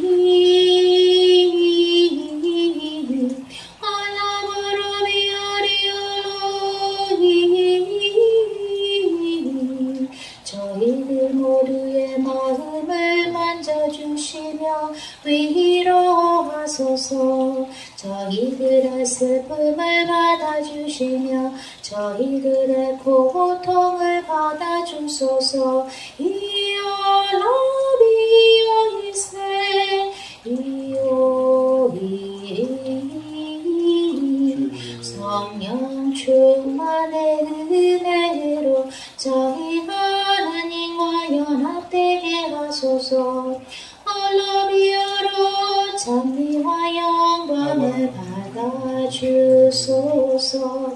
S2: 저희들 모두의 마음을 만져주시며 위로하소서 저희들의 슬픔을 받아주시며 저희들의 고통을 받아주소서 이오로비오이세 이오비 성령 충만의 은혜로 저희 하나님과 연합되게 하소서 올로비오로 찬미와 영광을 받아주소서.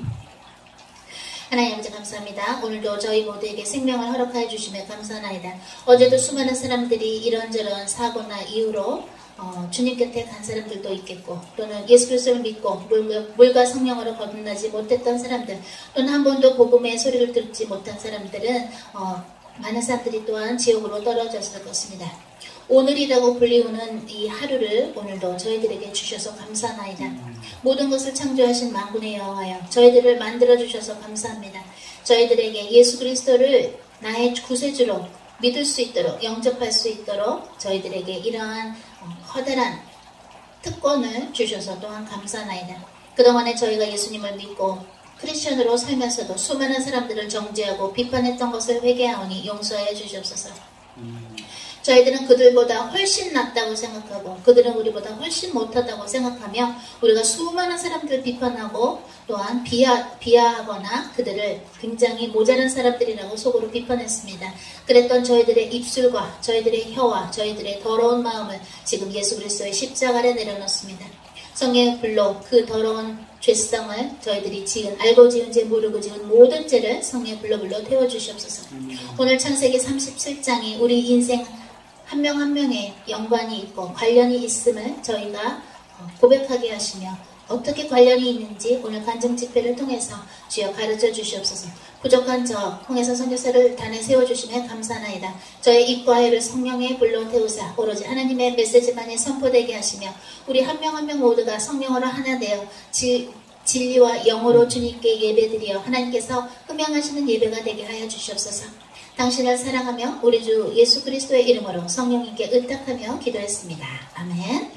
S2: 하나님 아버지 감사합니다. 오늘도 저희 모두에게 생명을 허락하여 주시며 감사하나이다. 어제도 수많은 사람들이 이런저런 사고나 이유로 어, 주님 곁에 간 사람들도 있겠고 또는 예수 그리스도를 믿고 물과, 물과 성령으로 거듭나지 못했던 사람들 또는 한 번도 복음의 소리를 듣지 못한 사람들은 어, 많은 사람들이 또한 지옥으로 떨어졌을 것입니다. 오늘이라고 불리우는 이 하루를 오늘도 저희들에게 주셔서 감사하나이다. 모든 것을 창조하신 만군의 여호와여 저희들을 만들어주셔서 감사합니다. 저희들에게 예수 그리스도를 나의 구세주로 믿을 수 있도록 영접할 수 있도록 저희들에게 이러한 커다란 특권을 주셔서 또한 감사하나이다. 그동안에 저희가 예수님을 믿고 크리스천으로 살면서도 수많은 사람들을 정죄하고 비판했던 것을 회개하오니 용서하여 주시옵소서. 저희들은 그들보다 훨씬 낫다고 생각하고 그들은 우리보다 훨씬 못하다고 생각하며 우리가 수많은 사람들을 비판하고 또한 비하, 비하하거나 그들을 굉장히 모자란 사람들이라고 속으로 비판했습니다. 그랬던 저희들의 입술과 저희들의 혀와 저희들의 더러운 마음을 지금 예수 그리스도의 십자가에 내려놓습니다. 성령의 불로 그 더러운 죄성을 저희들이 지은 알고 지은 죄 모르고 지은 모든 죄를 성령의 불로 불로 태워주시옵소서. 오늘 창세기 삼십칠 장이 우리 인생 한 명 한 명의 연관이 있고 관련이 있음을 저희가 고백하게 하시며 어떻게 관련이 있는지 오늘 간증 집회를 통해서 주여 가르쳐 주시옵소서. 부족한 저 통해서 선교사를 단에 세워주심에 감사나이다. 저의 입과 혀를 성령의 불로 태우사 오로지 하나님의 메시지만이 선포되게 하시며 우리 한 명 한 명 모두가 성령으로 하나 되어 지, 진리와 영으로 주님께 예배드리어 하나님께서 흠양하시는 예배가 되게 하여 주시옵소서. 당신을 사랑하며 우리 주 예수 그리스도의 이름으로 성령님께 의탁하며 기도했습니다. 아멘.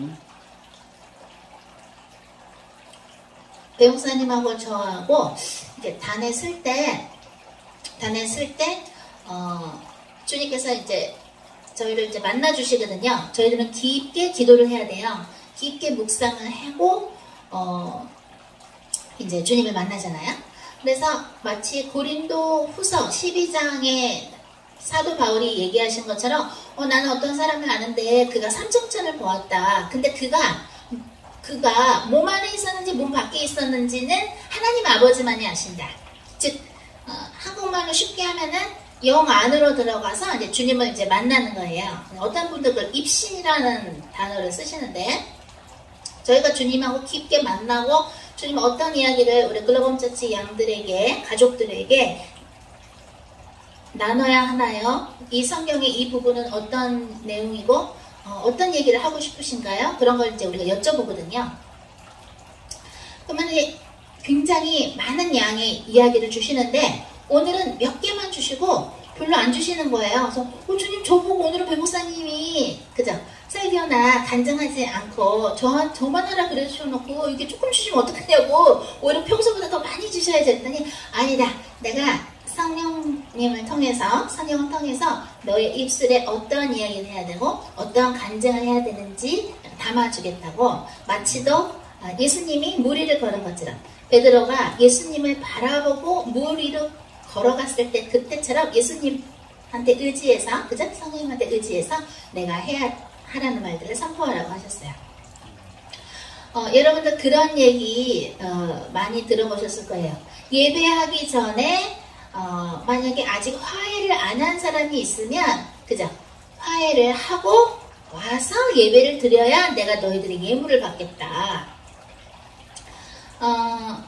S2: 배용사님하고 저하고 이제 단에 쓸 때, 단에 쓸 때, 어, 주님께서 이제 저희를 이제 만나 주시거든요. 저희들은 깊게 기도를 해야 돼요. 깊게 묵상을 하고, 어, 이제 주님을 만나잖아요. 그래서 마치 고린도 후서 십이 장에 사도 바울이 얘기하신 것처럼, 어, 나는 어떤 사람을 아는데 그가 삼층천을 보았다. 근데 그가 그가 몸 안에 있었는지 몸 밖에 있었는지는 하나님 아버지만이 아신다. 즉 어, 한국말로 쉽게 하면은 영 안으로 들어가서 이제 주님을 이제 만나는 거예요. 어떤 분들은 입신이라는 단어를 쓰시는데 저희가 주님하고 깊게 만나고 주님 어떤 이야기를 우리 글로벌 처치 양들에게 가족들에게 나눠야 하나요? 이 성경의 이 부분은 어떤 내용이고 어, 어떤 얘기를 하고 싶으신가요? 그런 걸 이제 우리가 여쭤보거든요. 그러면 굉장히 많은 양의 이야기를 주시는데 오늘은 몇 개만 주시고 별로 안 주시는 거예요. 그래서 어, 주님 저보고 오늘은 배목사님이 그죠? 살기어나 간증하지 않고 저, 저만 하라 그러셔놓고 이게 조금 주시면 어떡하냐고 오히려 평소보다 더 많이 주셔야지 했더니 아니다. 내가 성령님을 통해서 성령을 통해서 너의 입술에 어떠한 이야기를 해야 되고 어떠한 간증을 해야 되는지 담아주겠다고 마치도 예수님이 물 위를 걸은 것처럼 베드로가 예수님을 바라보고 물 위로 걸어갔을 때 그때처럼 예수님한테 의지해서 그죠? 성령님한테 의지해서 내가 해야 하라는 말들을 선포하라고 하셨어요. 어, 여러분들 그런 얘기 어, 많이 들어보셨을 거예요. 예배하기 전에 어, 만약에 아직 화해를 안 한 사람이 있으면 그죠? 화해를 하고 와서 예배를 드려야 내가 너희들의 예물을 받겠다. 어,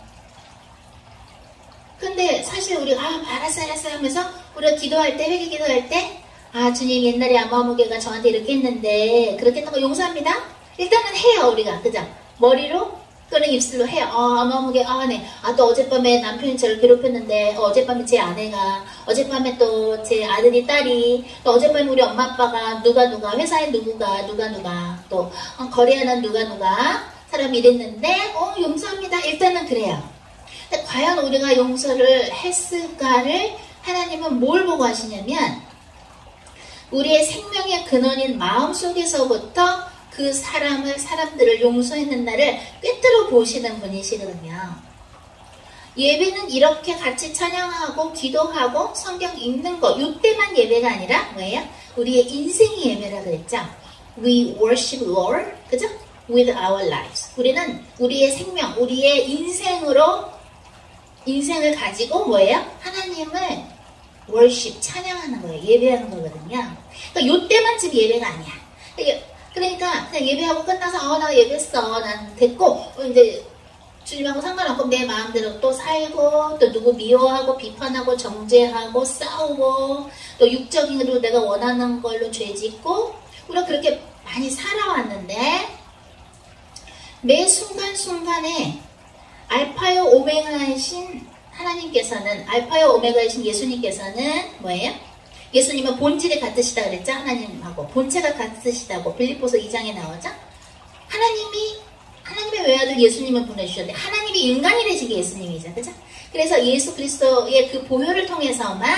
S2: 근데 사실 우리가 아 알았어 알았어 하면서 우리가 기도할 때 회개 기도할 때 아 주님 옛날에 아마무개가 저한테 이렇게 했는데 그렇게 했던 거 용서합니다. 일단은 해요 우리가 그죠? 머리로 또는 입술로 해요. 어, 아마무개, 아, 네. 아, 또 어젯밤에 남편이 저를 괴롭혔는데, 어, 어젯밤에 제 아내가, 어젯밤에 또 제 아들이, 딸이, 또 어젯밤에 우리 엄마 아빠가, 누가 누가, 회사에 누구가, 누가 누가, 또, 어, 거래하는 누가 누가, 사람이 이랬는데, 어, 용서합니다. 일단은 그래요. 근데 과연 우리가 용서를 했을까를 하나님은 뭘 보고 하시냐면, 우리의 생명의 근원인 마음속에서부터 그 사람을, 사람들을 용서했는 날을 꿰뚫어 보시는 분이시거든요. 예배는 이렇게 같이 찬양하고 기도하고 성경 읽는 거 이때만 예배가 아니라 뭐예요? 우리의 인생이 예배라 그랬죠. We worship Lord, 그죠? With our lives. 우리는 우리의 생명, 우리의 인생으로 인생을 가지고 뭐예요? 하나님을 worship, 찬양하는 거예요. 예배하는 거거든요. 그러니까 이때만 지금 예배가 아니야. 그러니까 그냥 예배하고 끝나서 어, 나 예배했어. 난 됐고 이제 주님하고 상관없고 내 마음대로 또 살고 또 누구 미워하고 비판하고 정죄하고 싸우고 또 육적인으로 내가 원하는 걸로 죄짓고 우리가 그렇게 많이 살아왔는데 매 순간순간에 알파요 오메가이신 하나님께서는 알파요 오메가이신 예수님께서는 뭐예요? 예수님은 본질이 같으시다 그랬죠? 하나님하고 본체가 같으시다고 빌립보서 이 장에 나오죠? 하나님이 하나님의 외아들 예수님을 보내주셨는데 하나님이 인간이 되시기 예수님이죠. 그죠? 그래서 예수 그리스도의 그 보혈을 통해서만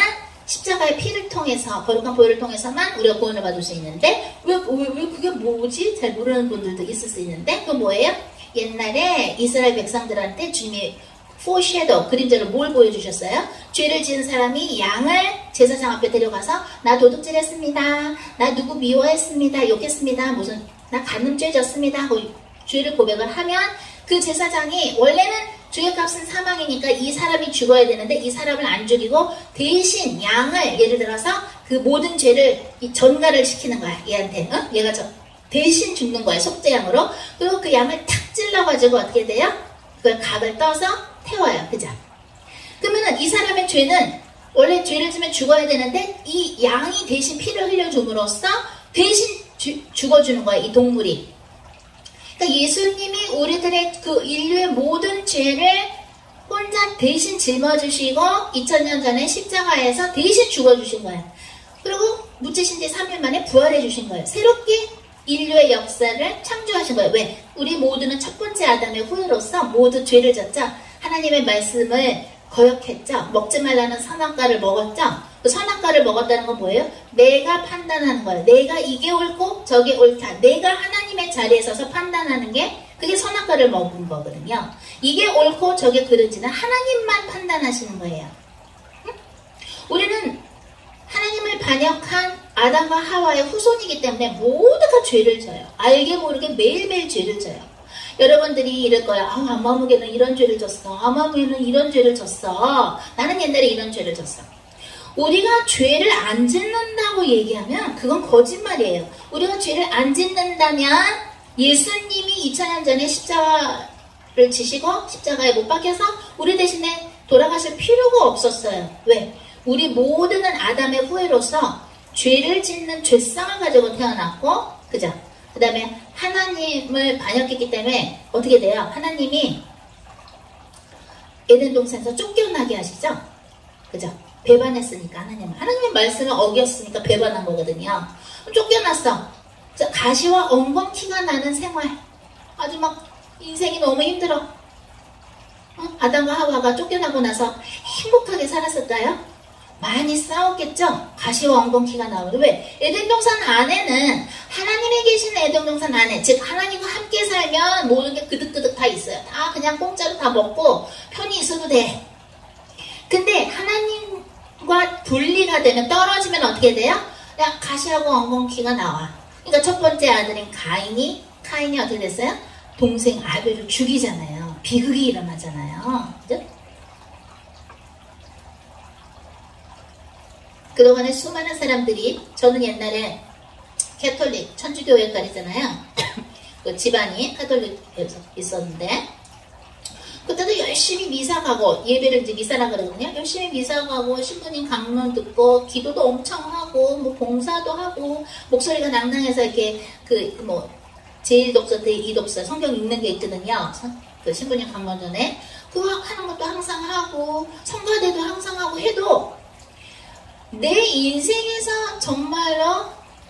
S2: 십자가의 피를 통해서, 거룩한 보혈을 통해서만 우리가 구원을 받을 수 있는데, 왜, 왜, 왜 그게 뭐지? 잘 모르는 분들도 있을 수 있는데, 그건 뭐예요? 옛날에 이스라엘 백성들한테 주님이 foreshadow, 그림자로 뭘 보여주셨어요? 죄를 지은 사람이 양을 제사장 앞에 데려가서 나 도둑질했습니다. 나 누구 미워했습니다. 욕했습니다. 무슨 나 간음죄 졌습니다. 하고 죄를 고백을 하면 그 제사장이 원래는 죄의 값은 사망이니까 이 사람이 죽어야 되는데 이 사람을 안 죽이고 대신 양을 예를 들어서 그 모든 죄를 이 전가를 시키는 거야. 얘한테. 어? 얘가 저 대신 죽는 거야. 속죄양으로. 그리고 그 양을 탁 찔러가지고 어떻게 돼요? 그걸 각을 떠서 태워요. 그죠? 그러면은 이 사람의 죄는 원래 죄를 지면 죽어야 되는데 이 양이 대신 피를 흘려줌으로써 대신 주, 죽어주는 거예요. 이 동물이. 그러니까 예수님이 우리들의 그 인류의 모든 죄를 혼자 대신 짊어지시고 이천 년 전에 십자가에서 대신 죽어주신 거예요. 그리고 묻히신 지 삼 일 만에 부활해 주신 거예요. 새롭게 인류의 역사를 창조하신 거예요. 왜? 우리 모두는 첫 번째 아담의 후예로서 모두 죄를 졌죠. 하나님의 말씀을 거역했죠. 먹지 말라는 선악과를 먹었죠. 그 선악과를 먹었다는 건 뭐예요? 내가 판단하는 거예요. 내가 이게 옳고 저게 옳다. 내가 하나님의 자리에 서서 판단하는 게 그게 선악과를 먹은 거거든요. 이게 옳고 저게 그른지는 하나님만 판단하시는 거예요. 응? 우리는 하나님을 반역한 아담과 하와의 후손이기 때문에 모두가 죄를 져요. 알게 모르게 매일매일 죄를 져요. 여러분들이 이럴 거야. 아, 아마무게는 이런 죄를 졌어. 아마무게는 이런 죄를 졌어. 나는 옛날에 이런 죄를 졌어. 우리가 죄를 안 짓는다고 얘기하면 그건 거짓말이에요. 우리가 죄를 안 짓는다면 예수님이 이천 년 전에 십자가를 지시고 십자가에 못 박혀서 우리 대신에 돌아가실 필요가 없었어요. 왜? 우리 모두는 아담의 후예로서 죄를 짓는 죄성을 가지고 태어났고, 그죠? 그 다음에 하나님을 반역했기 때문에 어떻게 돼요? 하나님이 에덴 동산에서 쫓겨나게 하시죠? 그죠? 배반했으니까 하나님 하나님의 말씀을 어겼으니까 배반한 거거든요. 쫓겨났어. 가시와 엉겅퀴가 나는 생활. 아주 막 인생이 너무 힘들어. 어? 아담과 하와가 쫓겨나고 나서 행복하게 살았을까요? 많이 싸웠겠죠? 가시와 엉겅퀴가 나오고. 왜? 에덴 동산 안에는 하나님이 계신 에덴 동산 안에, 즉 하나님과 함께 살면 모든 게 그득그득 다 있어요. 다 그냥 공짜로 다 먹고 편히 있어도 돼. 근데 하나님과 분리가 되면, 떨어지면 어떻게 돼요? 그냥 가시하고 엉겅퀴가 나와. 그러니까 첫 번째 아들인 가인이 카인이 어떻게 됐어요? 동생 아벨을 죽이잖아요. 비극이 일어나잖아요. 그죠? 그동안에 수많은 사람들이, 저는 옛날에 캐톨릭 천주교회 다니잖아요. 그 집안이 카톨릭에서 있었는데, 그때도 열심히 미사 가고, 예배를 이제 미사라 그러거든요. 열심히 미사 가고, 신부님 강론 듣고, 기도도 엄청 하고, 뭐 봉사도 하고, 목소리가 낭낭해서 이렇게 그 뭐 제일 독서, 이 독서, 성경 읽는 게 있거든요. 그 신부님 강론 전에 그거 하는 것도 항상 하고, 성가대도 항상 하고 해도 내 인생에서 정말로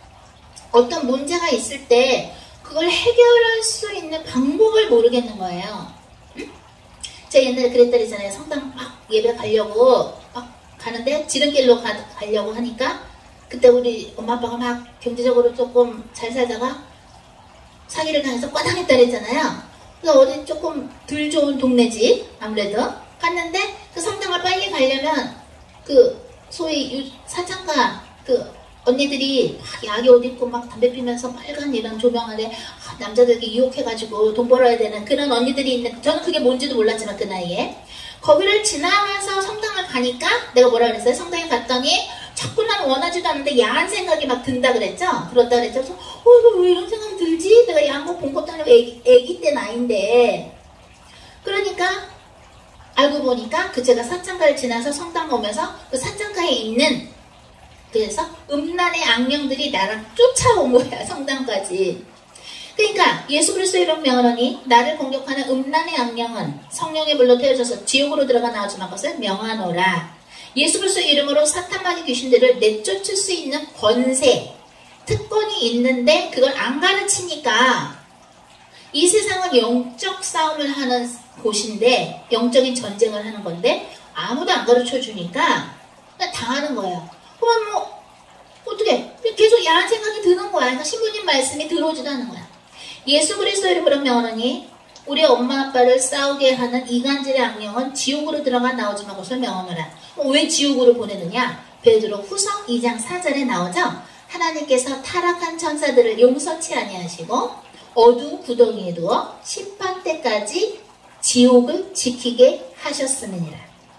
S2: 어떤 문제가 있을 때 그걸 해결할 수 있는 방법을 모르겠는 거예요. 응? 제가 옛날에 그랬더니잖아요. 성당 막 예배 가려고 막 가는데 지름길로 가, 가려고 하니까 그때 우리 엄마 아빠가 막 경제적으로 조금 잘 살다가 사기를 당해서 꽈당했다 그랬잖아요. 그래서 어디 조금 덜 좋은 동네지 아무래도 갔는데 그 성당을 빨리 가려면 그 소위 사창가 그 언니들이 막 야기 옷 입고 막 담배 피면서 빨간 이런 조명 아래 아, 남자들에게 유혹해가지고 돈 벌어야 되는 그런 언니들이 있는, 저는 그게 뭔지도 몰랐지만 그 나이에 거기를 지나가서 성당을 가니까 내가 뭐라 그랬어요? 성당에 갔더니 자꾸 난 원하지도 않는데 야한 생각이 막 든다 그랬죠? 그렇다 그랬죠? 그래서 어 이거 왜 이런 생각이 들지? 내가 야한 거 본 것도 아니고 애기, 애기 때 나이인데. 그러니까 알고 보니까 그 제가 사창가를 지나서 성당 오면서 그 사창가에 있는, 그래서 음란의 악령들이 나랑 쫓아온 거야. 성당까지. 그러니까 예수 그리스도의 이름 명하노니 나를 공격하는 음란의 악령은 성령의 불로 태워져서 지옥으로 들어가 나오지 말 것을 명하노라. 예수 그리스도의 이름으로 사탄마귀 귀신들을 내쫓을 수 있는 권세, 특권이 있는데 그걸 안 가르치니까 이 세상은 영적 싸움을 하는 곳인데, 영적인 전쟁을 하는 건데 아무도 안 가르쳐 주니까 그냥 당하는 거예요. 그러면 뭐 어떻게 계속 야한 생각이 드는 거야. 그러니까 신부님 말씀이 들어오지도 않는 거야. 예수 그리스도 이름으로 명하노니 우리 엄마 아빠를 싸우게 하는 이간질의 악령은 지옥으로 들어가 나오지 말고 명하노라. 왜 지옥으로 보내느냐? 베드로 후서 이 장 사 절에 나오죠. 하나님께서 타락한 천사들을 용서치 아니하시고 어두운 구덩이에 두어 심판 때까지 지옥을 지키게 하셨음이니라.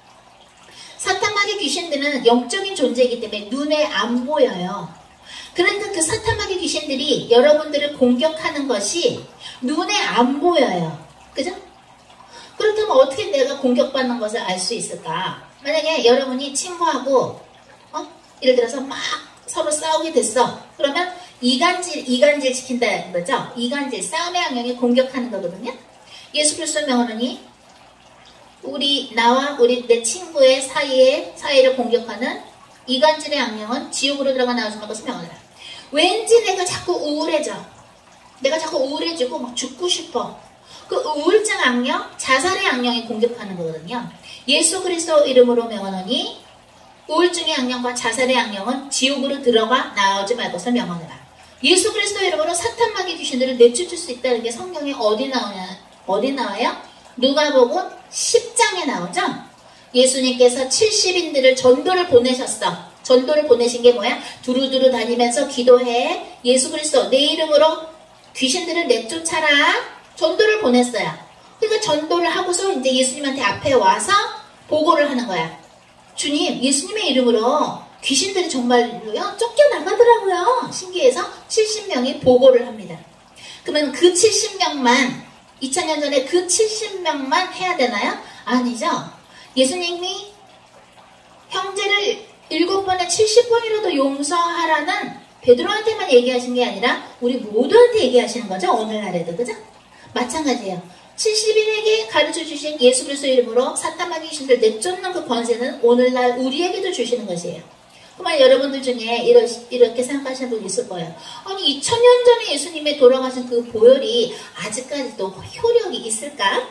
S2: 사탄마귀 귀신들은 영적인 존재이기 때문에 눈에 안 보여요. 그러니까 그 사탄마귀 귀신들이 여러분들을 공격하는 것이 눈에 안 보여요. 그죠? 그렇다면 어떻게 내가 공격받는 것을 알 수 있을까? 만약에 여러분이 친구하고 어? 예를 들어서 막 서로 싸우게 됐어. 그러면 이간질, 이간질 시킨다 그러죠? 이간질, 싸움의 악령이 공격하는 거거든요. 예수 그리스도 명하노니 우리 나와 우리 내 친구의 사이에 사이를 공격하는 이간질의 악령은 지옥으로 들어가 나오지 말고 명하노라. 왠지 내가 자꾸 우울해져. 내가 자꾸 우울해지고 막 죽고 싶어. 그 우울증 악령, 자살의 악령이 공격하는 거거든요. 예수 그리스도 이름으로 명하노니 우울증의 악령과 자살의 악령은 지옥으로 들어가 나오지 말 것을 명하노라. 예수 그리스도 이름으로 사탄마귀 귀신들을 내쫓을 수 있다는 게 성경에 어디 나오냐? 어디 나와요? 누가복음 십 장에 나오죠? 예수님께서 칠십인들을 전도를 보내셨어. 전도를 보내신 게 뭐야? 두루두루 다니면서 기도해. 예수 그리스도 내 이름으로 귀신들을 내쫓아라. 전도를 보냈어요. 그러니까 전도를 하고서 이제 예수님한테 앞에 와서 보고를 하는 거야. 주님, 예수님의 이름으로 귀신들이 정말로요 쫓겨나가더라고요. 신기해서 칠십 명이 보고를 합니다. 그러면 그 칠십 명만 이천 년 전에 그 칠십 명만 해야 되나요? 아니죠. 예수님이 형제를 일곱 번에 칠십 번이라도 용서하라는 베드로한테만 얘기하신 게 아니라 우리 모두한테 얘기하시는 거죠. 오늘날에도. 그죠? 마찬가지예요. 칠십인에게 가르쳐 주신 예수 그리스도 이름으로 사탄마귀 귀신들 내쫓는 그 권세는 오늘날 우리에게도 주시는 것이에요. 정말 여러분들 중에 이러, 이렇게 생각하시는 분 있을 거예요. 아니 이천 년 전에 예수님의 돌아가신 그 보혈이 아직까지도 효력이 있을까?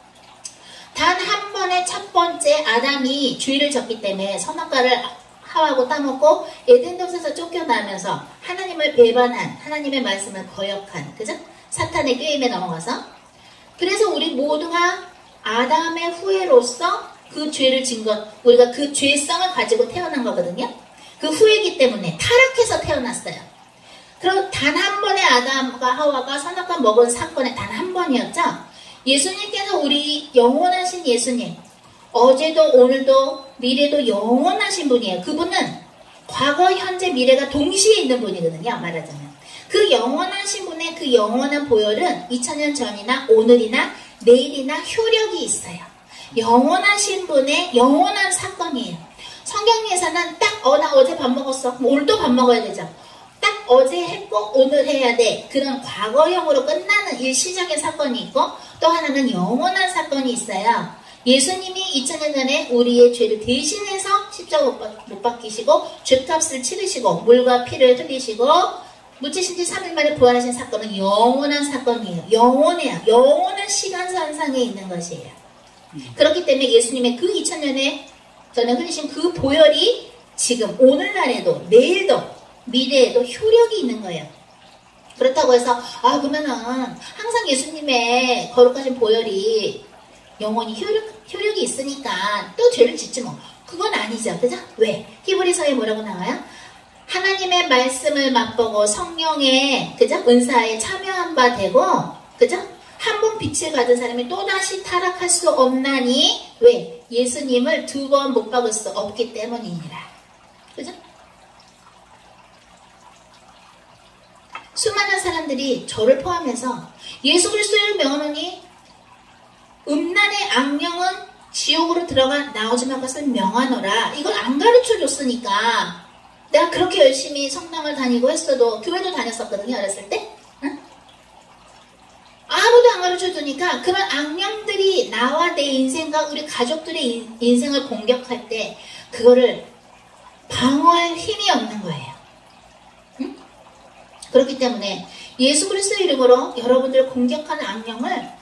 S2: 단 한 번의 첫 번째 아담이 죄를 졌기 때문에 선악과를 하와하고 따먹고 에덴 동산에서 쫓겨나면서 하나님을 배반한, 하나님의 말씀을 거역한, 그죠? 사탄의 꾀임에 넘어가서. 그래서 우리 모두가 아담의 후예로서 그 죄를 진 것, 우리가 그 죄성을 가지고 태어난 거거든요. 그 후예이기 때문에 타락해서 태어났어요. 그럼 단 한 번의 아담과 하와가 선악과 먹은 사건에 단 한 번이었죠. 예수님께서 우리 영원하신 예수님, 어제도 오늘도 미래도 영원하신 분이에요. 그분은 과거, 현재, 미래가 동시에 있는 분이거든요. 말하자면. 그 영원하신 분의 그 영원한 보혈은 이천 년 전이나 오늘이나 내일이나 효력이 있어요. 영원하신 분의 영원한 사건이에요. 성경에서는 딱 어, 나 어제 밥 먹었어. 오늘도 밥 먹어야 되죠. 딱 어제 했고 오늘 해야 돼. 그런 과거형으로 끝나는 일시적인 사건이 있고 또 하나는 영원한 사건이 있어요. 예수님이 이천 년 전에 우리의 죄를 대신해서 십자가 못 박히시고 죄값을 치르시고 물과 피를 흘리시고 묻히신 지 삼 일 만에 부활하신 사건은 영원한 사건이에요. 영원해요. 영원한 시간선상에 있는 것이에요. 그렇기 때문에 예수님의 그 이천 년에 전에 흘리신 그 보혈이 지금 오늘날에도 내일도 미래에도 효력이 있는 거예요. 그렇다고 해서 아 그러면은 항상 예수님의 거룩하신 보혈이 영원히 효력, 효력이 있으니까 또 죄를 짓지 뭐. 그건 아니죠. 그죠? 왜? 히브리서에 뭐라고 나와요? 하나님의 말씀을 맛보고 성령의 그죠? 은사에 참여한 바 되고 그죠? 한 번 빛을 받은 사람이 또다시 타락할 수 없나니 왜? 예수님을 두 번 못 박을 수 없기 때문이니라. 그죠? 수많은 사람들이 저를 포함해서 예수 그리스도를 명하노니 음란의 악령은 지옥으로 들어가 나오지 말 것을 명하노라. 이걸 안 가르쳐 줬으니까 내가 그렇게 열심히 성당을 다니고 했어도 교회도 다녔었거든요. 어렸을 때. 응? 아무도 안 가르쳐 주니까 그런 악령들이 나와 내 인생과 우리 가족들의 인, 인생을 공격할 때 그거를 방어할 힘이 없는 거예요. 응? 그렇기 때문에 예수 그리스도 이름으로 여러분들 공격하는 악령을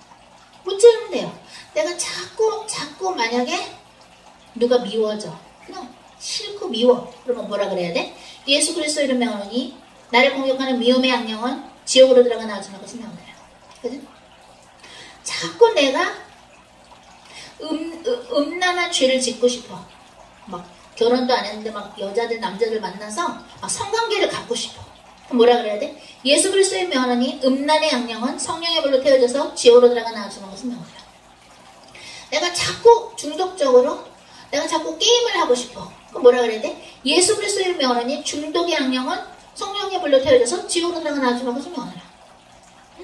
S2: 무찌르면 돼요. 내가 자꾸 자꾸 만약에 누가 미워져. 그냥 싫고 미워. 그러면 뭐라 그래야 돼? 예수 그리스도 이름 명하노니 나를 공격하는 미움의 악령은 지옥으로 들어가 나오지 말고 생명하라. 그죠? 자꾸 내가 음, 음, 음란한 죄를 짓고 싶어. 막 결혼도 안 했는데 막 여자들 남자들 만나서 막 성관계를 갖고 싶어. 그럼 뭐라 그래야 돼? 예수 그리스도의 명하노니 음란의 악령은 성령의 불로 태워져서 지옥으로 들어가 나오지 말고 생명하라. 내가 자꾸 중독적으로 내가 자꾸 게임을 하고 싶어. 그럼 뭐라 그래야 돼? 예수 그리스도의 명하노니 중독의 악령은 성령의 불로 태워져서 지옥으로 들어가 나오지 말고 생명하라. 응?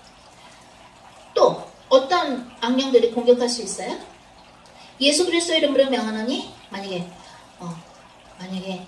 S2: 또 어떤 악령들이 공격할 수 있어요? 예수 그리스도 이름으로 명하노니 만약에 어 만약에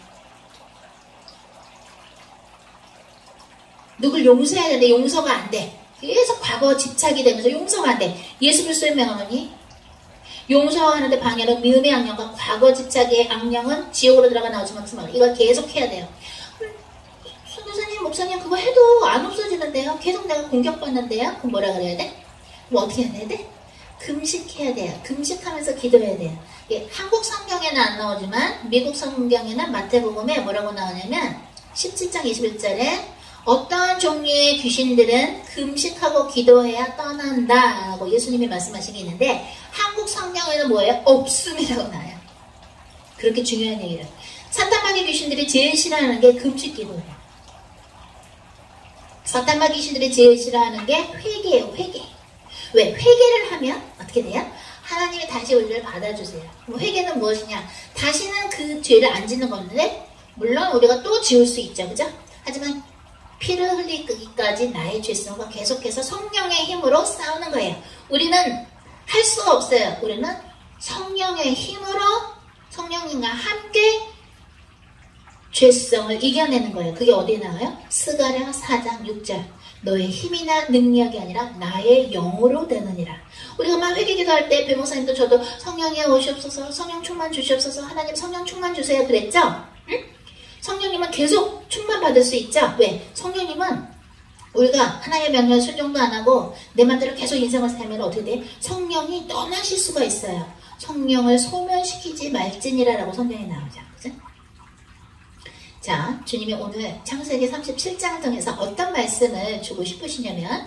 S2: 누굴 용서해야 되는데 용서가 안 돼. 계속 과거 집착이 되면서 용서가 안 돼. 예수 그리스도의 명하노니 용서하는데 방해하는 미움의 악령과 과거 집착의 악령은 지옥으로 들어가 나오지 말고 이걸 계속 해야 돼요. 선교사님, 목사님 그거 해도 안 없어지는데요. 계속 내가 공격받는데요. 그럼 뭐라 그래야 돼? 뭐 어떻게 해야 돼? 금식해야 돼요. 금식하면서 기도해야 돼요. 예, 한국 성경에는 안 나오지만 미국 성경이나 마태복음에 뭐라고 나오냐면 십칠 장 이십일 절에 어떠한 종류의 귀신들은 금식하고 기도해야 떠난다 라고 예수님이 말씀하신 게 있는데 한국 성경에는 뭐예요? 없음이라고 나와요. 그렇게 중요한 얘기를. 사탄마귀 귀신들이 제일 싫어하는 게 금식 기도예요. 사탄마귀 귀신들이 제일 싫어하는 게 회개예요. 회개. 왜? 회개를 하면 어떻게 돼요? 하나님이 다시 우리를 받아주세요. 그럼 회개는 무엇이냐? 다시는 그 죄를 안 짓는 건데 물론 우리가 또 지을 수 있죠. 그죠? 하지만 피를 흘리기까지 나의 죄성과 계속해서 성령의 힘으로 싸우는 거예요. 우리는 할 수가 없어요. 우리는 성령의 힘으로 성령님과 함께 죄성을 이겨내는 거예요. 그게 어디에 나와요? 스가랴 사 장 육 절. 너의 힘이나 능력이 아니라 나의 영으로 되느니라. 우리가 막 회개기도할 때 배목사님도 저도 성령이 오시옵소서, 성령 충만 주시옵소서, 하나님 성령 충만 주세요 그랬죠? 응? 성령님은 계속 충만 받을 수 있죠? 왜? 성령님은 우리가 하나님의 명령을 순종도 안 하고 내 맘대로 계속 인생을 살면 어떻게 돼? 성령이 떠나실 수가 있어요. 성령을 소멸시키지 말지니라라고 성경에 나오죠. 그죠? 자, 주님이 오늘 창세기 삼십칠 장을 통해서 어떤 말씀을 주고 싶으시냐면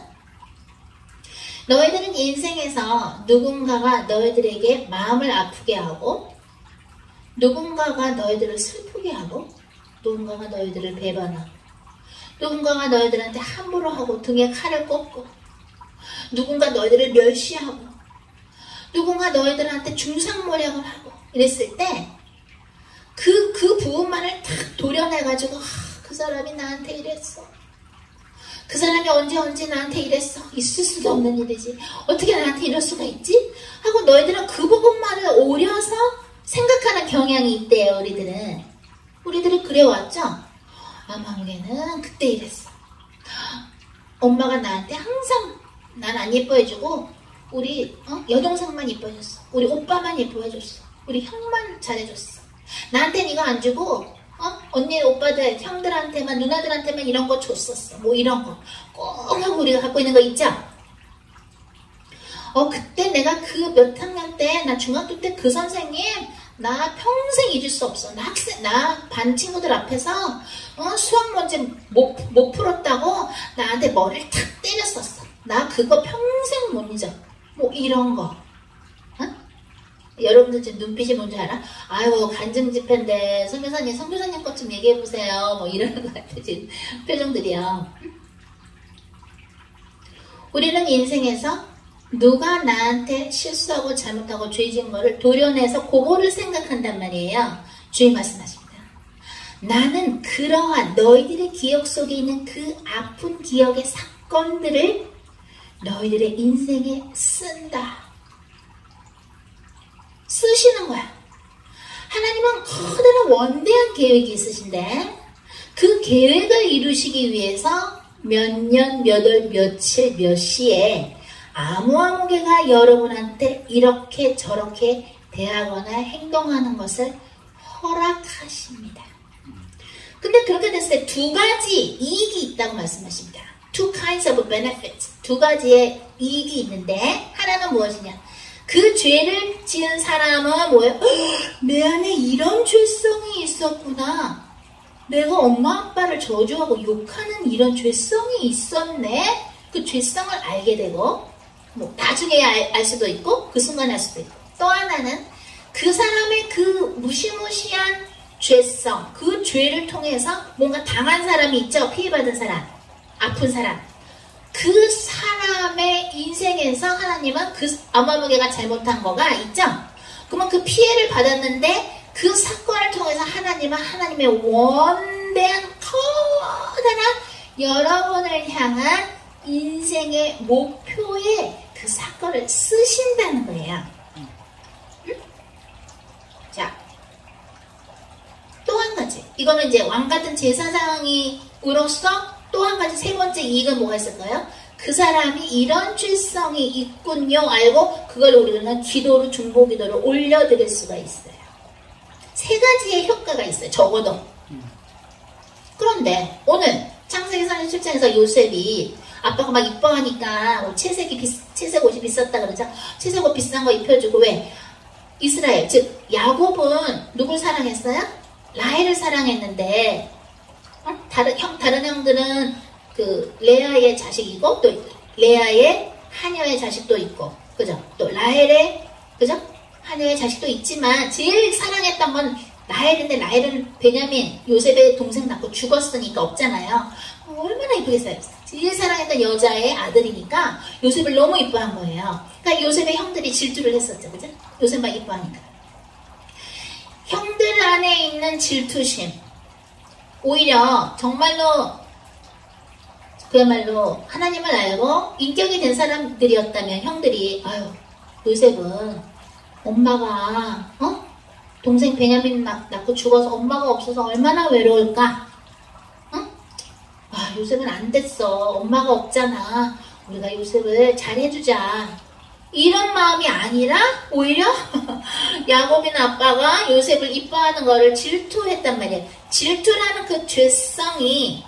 S2: 너희들은 인생에서 누군가가 너희들에게 마음을 아프게 하고 누군가가 너희들을 슬프게 하고 누군가가 너희들을 배반하고 누군가가 너희들한테 함부로 하고 등에 칼을 꽂고 누군가 너희들을 멸시하고 누군가 너희들한테 중상모략을 하고 이랬을 때 그, 그 부분만을 탁 도려내가지고 아, 그 사람이 나한테 이랬어. 그 사람이 언제 언제 나한테 이랬어. 있을 수도 없는 일이지. 어떻게 나한테 이럴 수가 있지? 하고 너희들은 그 부분만을 오려서 생각하는 경향이 있대요. 우리들은. 우리들은 그래왔죠? 아, 막내는 그때 이랬어. 엄마가 나한테 항상 난 안 예뻐해주고 우리 어? 여동생만 예뻐해줬어. 우리 오빠만 예뻐해줬어. 우리 형만 잘해줬어. 나한테는 이거 안 주고 어? 언니 오빠들 형들한테만 누나들한테만 이런 거 줬었어. 뭐 이런 거 꼭 하고 우리가 갖고 있는 거 있죠? 어 그때 내가 그 몇 학년 때 나 중학교 때 그 선생님 나 평생 잊을 수 없어. 나 학생 나 반 친구들 앞에서 어? 수학 문제 못, 못 풀었다고 나한테 머리를 탁 때렸었어. 나 그거 평생 못 잊어. 뭐 이런 거. 여러분들 지금 눈빛이 뭔지 알아? 아유 간증 집회인데 선교사님 선교사님 것 좀 얘기해보세요 뭐 이러는 것 같아 지금 표정들이요. 우리는 인생에서 누가 나한테 실수하고 잘못하고 죄 지은 거를 도려내서 그거를 생각한단 말이에요. 주님 말씀하십니다. 나는 그러한 너희들의 기억 속에 있는 그 아픈 기억의 사건들을 너희들의 인생에 쓴다. 쓰시는 거야. 하나님은 커다란 원대한 계획이 있으신데 그 계획을 이루시기 위해서 몇 년, 몇 월, 며칠, 몇 시에 아무아무개가 여러분한테 이렇게 저렇게 대하거나 행동하는 것을 허락하십니다. 근데 그렇게 됐을 때 두 가지 이익이 있다고 말씀하십니다. Two kinds of benefits. 두 가지의 이익이 있는데 하나는 무엇이냐? 그 죄를 지은 사람은 뭐예요? 내 안에 이런 죄성이 있었구나. 내가 엄마 아빠를 저주하고 욕하는 이런 죄성이 있었네. 그 죄성을 알게 되고 뭐 나중에 알, 알 수도 있고 그 순간 알 수도 있고, 또 하나는 그 사람의 그 무시무시한 죄성, 그 죄를 통해서 뭔가 당한 사람이 있죠. 피해받은 사람, 아픈 사람. 그 사람의 인생에서 하나님은 그 아마무개가 잘못한 거가 있죠. 그러면 그 피해를 받았는데 그 사건을 통해서 하나님은 하나님의 원대한 커다란 여러분을 향한 인생의 목표에 그 사건을 쓰신다는 거예요. 응? 자, 또 한 가지. 이거는 이제 왕같은 제사장이으로서 또 한 가지 세 번째 이익은 뭐가 있을까요? 그 사람이 이런 죄성이 있군요 알고 그걸 우리는 기도로 중보기도로 올려드릴 수가 있어요. 세 가지의 효과가 있어요. 적어도. 그런데 오늘 창세기 삼십칠 장에서 요셉이 아빠가 막 이뻐하니까 뭐 채색이 비, 채색 옷이 비쌌다 그러죠. 채색 옷 비싼 거 입혀주고, 왜? 이스라엘, 즉 야곱은 누굴 사랑했어요? 라헬을 사랑했는데, 어? 다른 형 다른 형들은 그 레아의 자식이고 또 레아의 하녀의 자식도 있고, 그죠? 또 라헬의, 그죠? 하녀의 자식도 있지만 제일 사랑했던 건 라헬인데, 라헬은 베냐민 요셉의 동생 낳고 죽었으니까 없잖아요. 어, 얼마나 이쁘겠어요. 제일 사랑했던 여자의 아들이니까 요셉을 너무 이뻐한 거예요. 그러니까 요셉의 형들이 질투를 했었죠, 그죠? 요셉만 이뻐하니까. 형들 안에 있는 질투심, 오히려 정말로 그야말로 하나님을 알고 인격이 된 사람들이었다면 형들이, 아유 요셉은 엄마가 어? 동생 베냐민 낳고 죽어서 엄마가 없어서 얼마나 외로울까? 응? 아, 요셉은 안 됐어. 엄마가 없잖아. 우리가 요셉을 잘해주자. 이런 마음이 아니라 오히려 야곱이나 아빠가 요셉을 이뻐하는 거를 질투했단 말이에요. 질투라는 그 죄성이,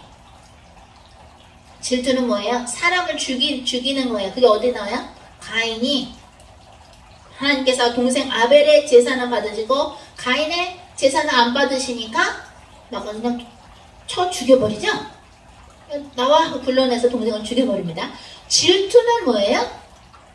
S2: 질투는 뭐예요? 사람을 죽이, 죽이는 거예요. 그게 어디 나와요? 가인이 하나님께서 동생 아벨의 제사는 받으시고 가인의 제사는 안 받으시니까 막 그냥 쳐 죽여버리죠? 나와 하고 불러내서 동생을 죽여버립니다. 질투는 뭐예요?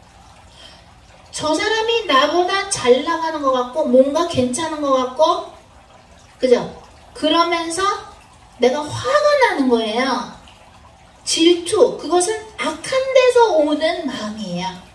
S2: 저 사람이 나보다 잘 나가는 것 같고 뭔가 괜찮은 것 같고, 그죠? 그러면서 내가 화가 나는 거예요. 질투, 그것은 악한 데서 오는 마음이에요.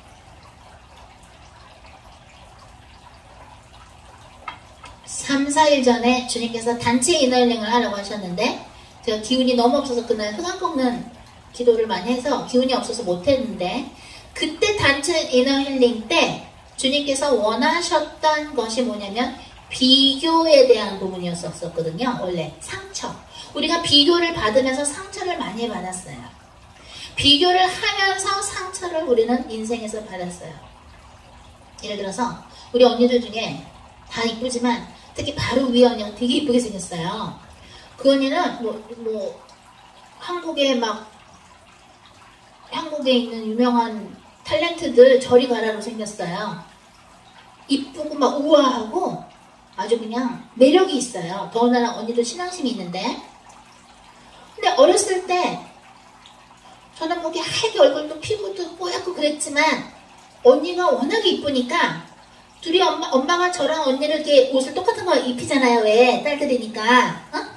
S2: 삼, 사 일 전에 주님께서 단체 이너힐링을 하라고 하셨는데, 제가 기운이 너무 없어서 그날 흑암 꺾는 기도를 많이 해서 기운이 없어서 못했는데, 그때 단체 이너힐링 때 주님께서 원하셨던 것이 뭐냐면 비교에 대한 부분이었었거든요. 원래 상처, 우리가 비교를 받으면서 상처를 많이 받았어요. 비교를 하면서 상처를 우리는 인생에서 받았어요. 예를 들어서 우리 언니들 중에 다 이쁘지만 특히 바로 위에 언니가 되게 이쁘게 생겼어요. 그 언니는 뭐, 뭐 한국에 막 한국에 있는 유명한 탤런트들 저리 가라로 생겼어요. 이쁘고 막 우아하고 아주 그냥 매력이 있어요. 더군다나 언니도 신앙심이 있는데, 근데 어렸을 때 저는 뭐 이렇게 하얗게 얼굴도 피부도 뽀얗고 그랬지만 언니가 워낙에 이쁘니까 둘이 엄마, 엄마가 저랑 언니를 이렇게 옷을 똑같은 거 입히잖아요. 왜? 딸들이니까. 어?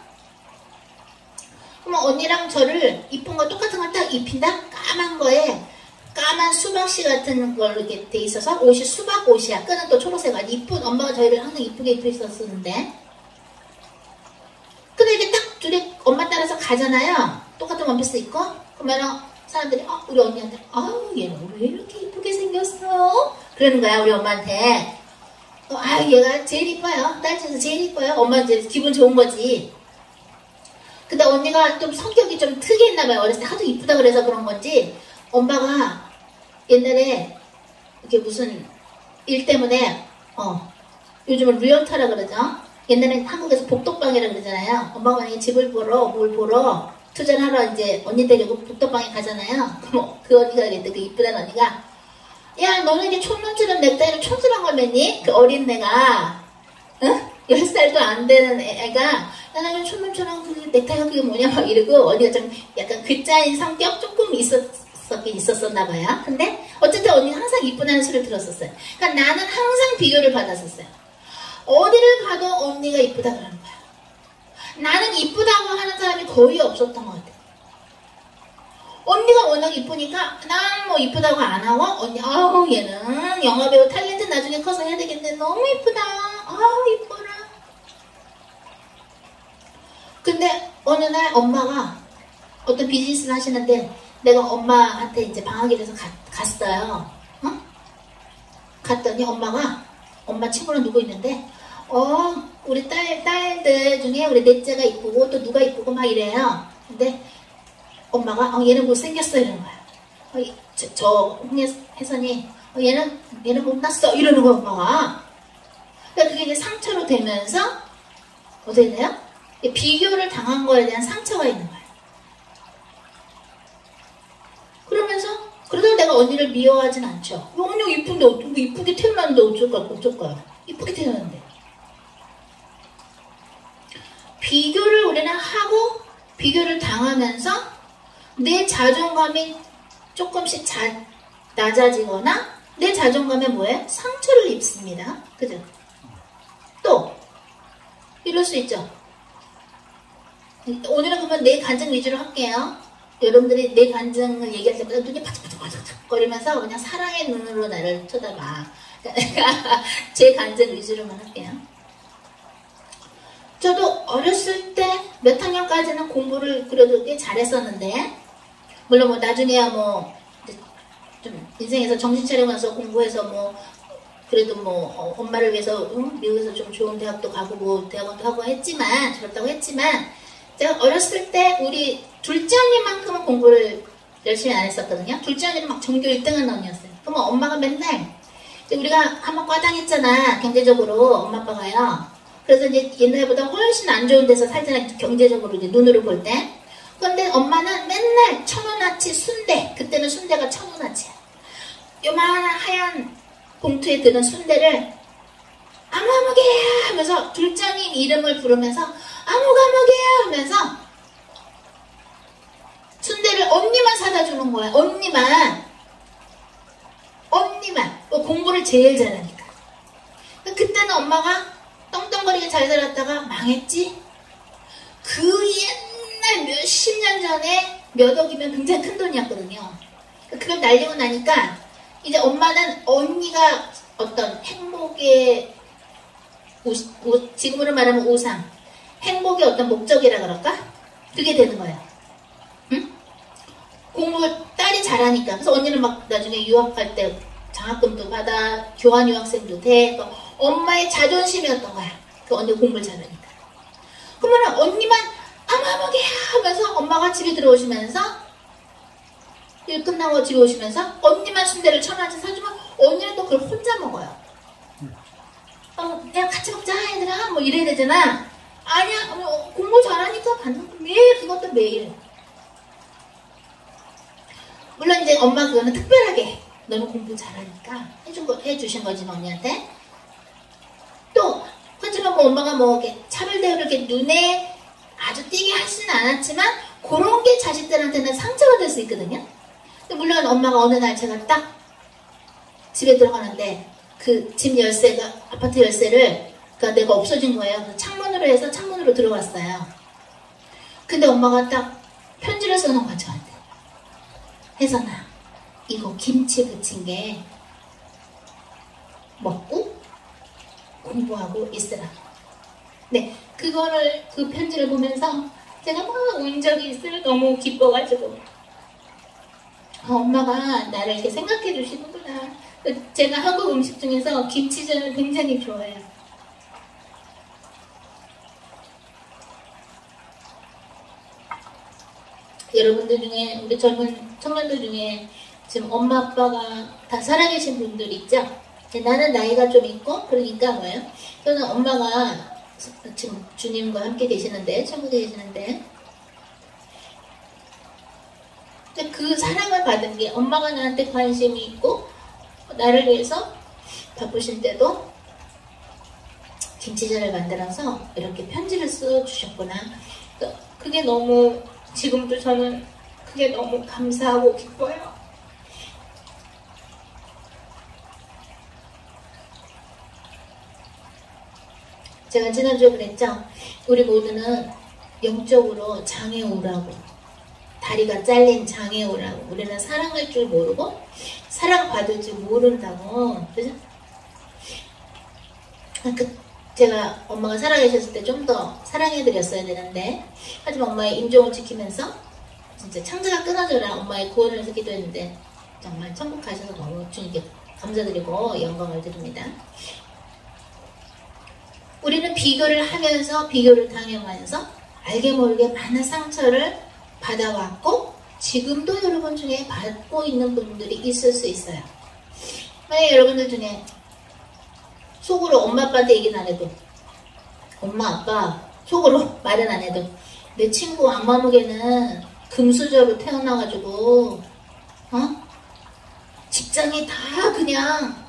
S2: 그러면 언니랑 저를 이쁜 거 똑같은 걸 딱 입힌다? 까만 거에 까만 수박씨 같은 걸로 이렇게 돼 있어서 옷이 수박 옷이야. 끈은 또 초록색. 아주 이쁜, 엄마가 저희를 항상 이쁘게 입혔었는데, 근데 이렇게 딱 둘이 엄마 따라서 가잖아요. 똑같은 원피스 입고. 그러면 사람들이 어, 우리 언니한테 아우 얘는 왜 이렇게 이쁘게 생겼어? 그러는 거야 우리 엄마한테. 어, 아 얘가 제일 이뻐요. 딸 중에서 제일 이뻐요. 엄마 이제 기분 좋은 거지. 근데 언니가 좀 성격이 좀 특이했나 봐요. 어렸을 때 하도 이쁘다 그래서 그런 건지 엄마가 옛날에 이렇게 무슨 일 때문에 어 요즘은 리얼터라 그러죠. 옛날에 한국에서 복덕방이라 그러잖아요. 엄마가 만약에 집을 보러 뭘 보러 투자를 하러 이제 언니 데리고 복덕방에 가잖아요. 그럼 그 언니가 그랬대. 그 이쁘다는 언니가 야, 너는 이게 촌놈처럼 넥타이를 촌스러운 걸 맸니? 그 어린 애가, 응? 열 살도 안 되는 애가, 나는 촌놈처럼 그 넥타이가 그게 뭐냐, 막 이러고, 언니가 좀 약간 글자인 성격 조금 있었긴 있었었나 봐요. 근데, 어쨌든 언니는 항상 이쁘다는 소리를 들었었어요. 그러니까 나는 항상 비교를 받았었어요. 어디를 가도 언니가 이쁘다 그러는 거야. 나는 이쁘다고 하는 사람이 거의 없었던 것 같아요. 언니가 워낙 이쁘니까 난 뭐 이쁘다고 안 하고 언니 아우 얘는 영화배우 탤런트 나중에 커서 해야 되겠네. 너무 이쁘다. 아우 이뻐라. 근데 어느 날 엄마가 어떤 비즈니스를 하시는데 내가 엄마한테 이제 방학이라서 가, 갔어요. 어? 갔더니 엄마가 엄마 친구랑 누구 있는데 어 우리 딸, 딸들 중에 우리 넷째가 이쁘고 또 누가 이쁘고 막 이래요. 근데 엄마가 어, 얘는 못생겼어 이러는 거야. 어, 저, 저 홍혜선이 어, 얘는 얘는 못났어 이러는 거야 엄마가. 그러니까 그게 이제 상처로 되면서 어떻게 돼요? 비교를 당한 거에 대한 상처가 있는 거야. 그러면서 그러다가 내가 언니를 미워하진 않죠. 언니가 이쁜데 어떻게 이쁘게 태어났는데 어쩔까 어쩔까요? 이쁘게 태어났는데. 비교를 우리는 하고 비교를 당하면서 내 자존감이 조금씩 자, 낮아지거나 내 자존감에 뭐예요? 상처를 입습니다. 그죠? 또 이럴 수 있죠. 오늘은 그러면 내 간증 위주로 할게요. 여러분들이 내 간증을 얘기할 때마다 눈이 바짝바짝바짝 거리면서 그냥 사랑의 눈으로 나를 쳐다봐. 그러니까 제 간증 위주로만 할게요. 저도 어렸을 때 몇 학년까지는 공부를 그래도 꽤 잘했었는데 물론 뭐 나중에야 뭐 좀 인생에서 정신 차리면서 공부해서 뭐 그래도 뭐 어, 엄마를 위해서 응? 미국에서 좀 좋은 대학도 가고 뭐 대학원도 하고 했지만 졸업도 했지만 제가 어렸을 때 우리 둘째 언니만큼은 공부를 열심히 안 했었거든요. 둘째 언니는 막 전교 일 등 하는 언니였어요. 그러면 엄마가 맨날 우리가 한번 과당했잖아 경제적으로 엄마 아빠가요. 그래서 이제 옛날보다 훨씬 안 좋은 데서 살잖아요. 경제적으로 이제 눈으로 볼 때. 근데 엄마는 맨날 천 원어치 순대, 그때는 순대가 천 원어치야. 요만한 하얀 봉투에 드는 순대를 아무아무개야 하면서 둘째님 이름을 부르면서 아무아무개야 하면서 순대를 언니만 사다 주는 거야. 언니만. 언니만. 공부를 제일 잘하니까. 그때는 엄마가 떵떵거리게 잘 살았다가 망했지? 그 옛날 몇십 년 전에 몇 억이면 굉장히 큰 돈이었거든요. 그걸 날리고 나니까 이제 엄마는 언니가 어떤 행복의 우, 우, 지금으로 말하면 우상, 행복의 어떤 목적이라 그럴까? 그게 되는 거예요. 응? 공부 딸이 잘하니까. 그래서 언니는 막 나중에 유학할 때 장학금도 받아, 교환 유학생도 돼. 그러니까 엄마의 자존심이었던 거야. 그 언니 공부를 잘하니까. 그러면 언니만 아마마게 하면서 엄마가 집에 들어오시면서 일 끝나고 집에 오시면서 언니만 순대를 천 원씩 사주면 언니는 또 그걸 혼자 먹어요. 어, 내가 같이 먹자 얘들아 뭐 이래야 되잖아. 아니야 어, 공부 잘하니까 받는 거 매일 그것도 매일. 물론 이제 엄마 그거는 특별하게 너는 공부 잘하니까 해준 거, 해주신 거지 언니한테. 또 하지만 뭐 엄마가 뭐 이렇게 차별대우를 이렇게 눈에 아주 띄게 하지는 않았지만 그런 게 자식들한테는 상처가 될 수 있거든요. 물론 엄마가 어느 날 제가 딱 집에 들어가는데 그 집 열쇠가 아파트 열쇠를 그러니까 내가 없어진 거예요. 그래서 창문으로 해서 창문으로 들어갔어요. 근데 엄마가 딱 편지를 써놓은 거야 저한테. 혜선아 이거 김치 부친 게 먹고 공부하고 있으라. 네, 그거를 그 편지를 보면서 제가 막 운 적이 있어요. 너무 기뻐가지고 아, 엄마가 나를 이렇게 생각해 주시는구나. 제가 한국 음식 중에서 김치전을 굉장히 좋아해요. 여러분들 중에 우리 젊은 청년들 중에 지금 엄마 아빠가 다 살아계신 분들 있죠? 나는 나이가 좀 있고 그러니까 뭐예요? 저는 엄마가 지금 주님과 함께 계시는데 천국에 계시는데 그 사랑을 받은 게 엄마가 나한테 관심이 있고 나를 위해서 바쁘신데도 김치전을 만들어서 이렇게 편지를 써주셨구나. 그게 너무, 지금도 저는 그게 너무 감사하고 기뻐요. 제가 지난주에 그랬죠? 우리 모두는 영적으로 장애우라고, 다리가 잘린 장애우라고. 우리는 사랑할 줄 모르고 사랑받을 줄 모른다고. 그죠? 그 제가 엄마가 살아계셨을 때 좀 더 사랑해드렸어야 되는데, 하지만 엄마의 임종을 지키면서 진짜 창자가 끊어져라 엄마의 구원을 해서 기도했는데 정말 천국 가셔서 너무 주님께 감사드리고 영광을 드립니다. 우리는 비교를 하면서 비교를 당해가면서 알게 모르게 많은 상처를 받아왔고 지금도 여러분 중에 받고 있는 분들이 있을 수 있어요. 만약에 여러분들 중에 속으로 엄마 아빠한테 얘기는 안 해도, 엄마 아빠 속으로 말은 안 해도, 내 친구 안마무개는 금수저로 태어나가지고 어? 직장이 다 그냥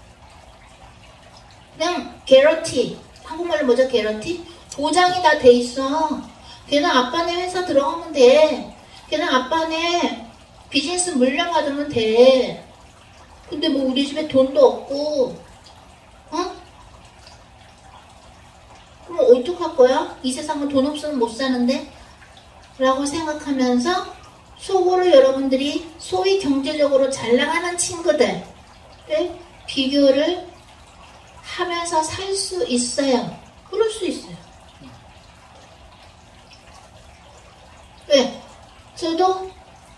S2: 그냥 개런티, 한국말로 뭐죠? 개런티? 보장이 다 돼 있어. 걔는 아빠네 회사 들어가면 돼. 걔는 아빠네 비즈니스 물량 받으면 돼. 근데 뭐 우리 집에 돈도 없고, 어? 그럼 어떡할 거야? 이 세상은 돈 없으면 못 사는데? 라고 생각하면서 속으로 여러분들이 소위 경제적으로 잘 나가는 친구들 비교를 하면서 살 수 있어요. 그럴 수 있어요. 왜? 저도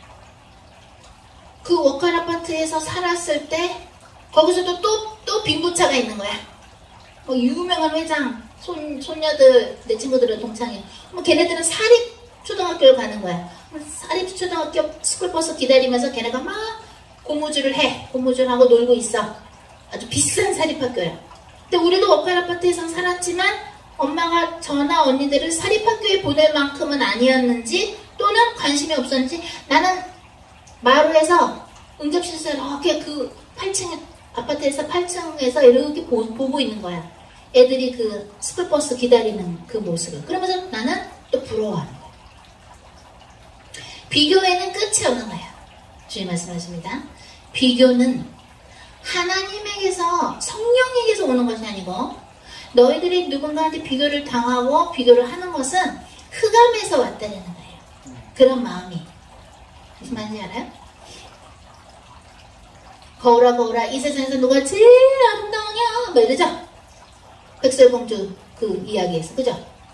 S2: 그 워컬 아파트에서 살았을 때 거기서도 또, 또 빈부차가 있는 거야. 뭐 유명한 회장 손, 손녀들, 내 친구들은 동창이야. 뭐 걔네들은 사립 초등학교를 가는 거야. 사립 초등학교 스쿨버스 기다리면서 걔네가 막 고무줄을 해. 고무줄하고 놀고 있어. 아주 비싼 사립학교야. 근데 우리도 워컬 아파트에서 살았지만 엄마가 저나 언니들을 사립학교에 보낼 만큼은 아니었는지 또는 관심이 없었는지 나는 마루에서 응접실에서 이렇게 그 팔 층 아파트에서 팔 층에서 이렇게 보, 보고 있는 거야. 애들이 그 스쿨버스 기다리는 그 모습을. 그러면서 나는 또 부러워하는 거야. 비교에는 끝이 없는 거야. 주님 말씀하십니다. 비교는 하나님에게서, 성령에게서 오는 것이 아니고 너희들이 누군가한테 비교를 당하고 비교를 하는 것은 흑암에서 왔다는 거예요. 그런 마음이. 무슨 말인지 알아요? 거울아 거울아 이 세상에서 누가 제일 아름다우냐 뭐 이러죠? 백설공주 그 이야기에서. 그죠?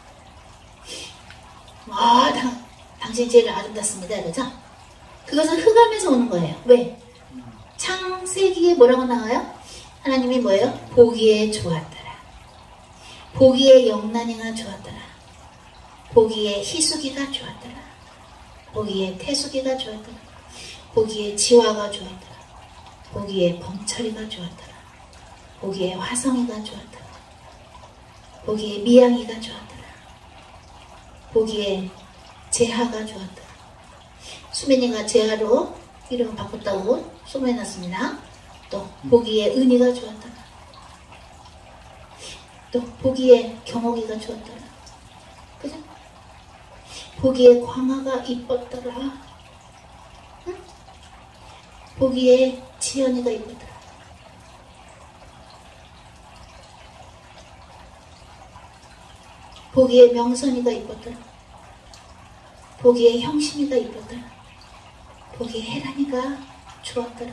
S2: 아 당, 당신이 제일 아름답습니다 이러죠? 그것은 흑암에서 오는 거예요. 왜? 창세기에 뭐라고 나와요? 하나님이 뭐예요? 보기에 좋았더라. 보기에 영란이가 좋았더라. 보기에 희숙이가 좋았더라. 보기에 태숙이가 좋았더라. 보기에 지화가 좋았더라. 보기에 범철이가 좋았더라. 보기에 화성이가 좋았더라. 보기에 미양이가 좋았더라. 보기에 재하가 좋았더라. 수민이가 재하로 이름을 바꿨다고 소문해놨습니다. 또 보기에 은희가 좋았더라. 또 보기에 경옥이가 좋았더라. 그죠? 보기에 광아가 이뻤더라. 응? 보기에 지연이가 이쁘더라. 보기에 명선이가 이뻤더라. 보기에 형심이가 이뻤더라. 보기에 혜란이가 좋았더라.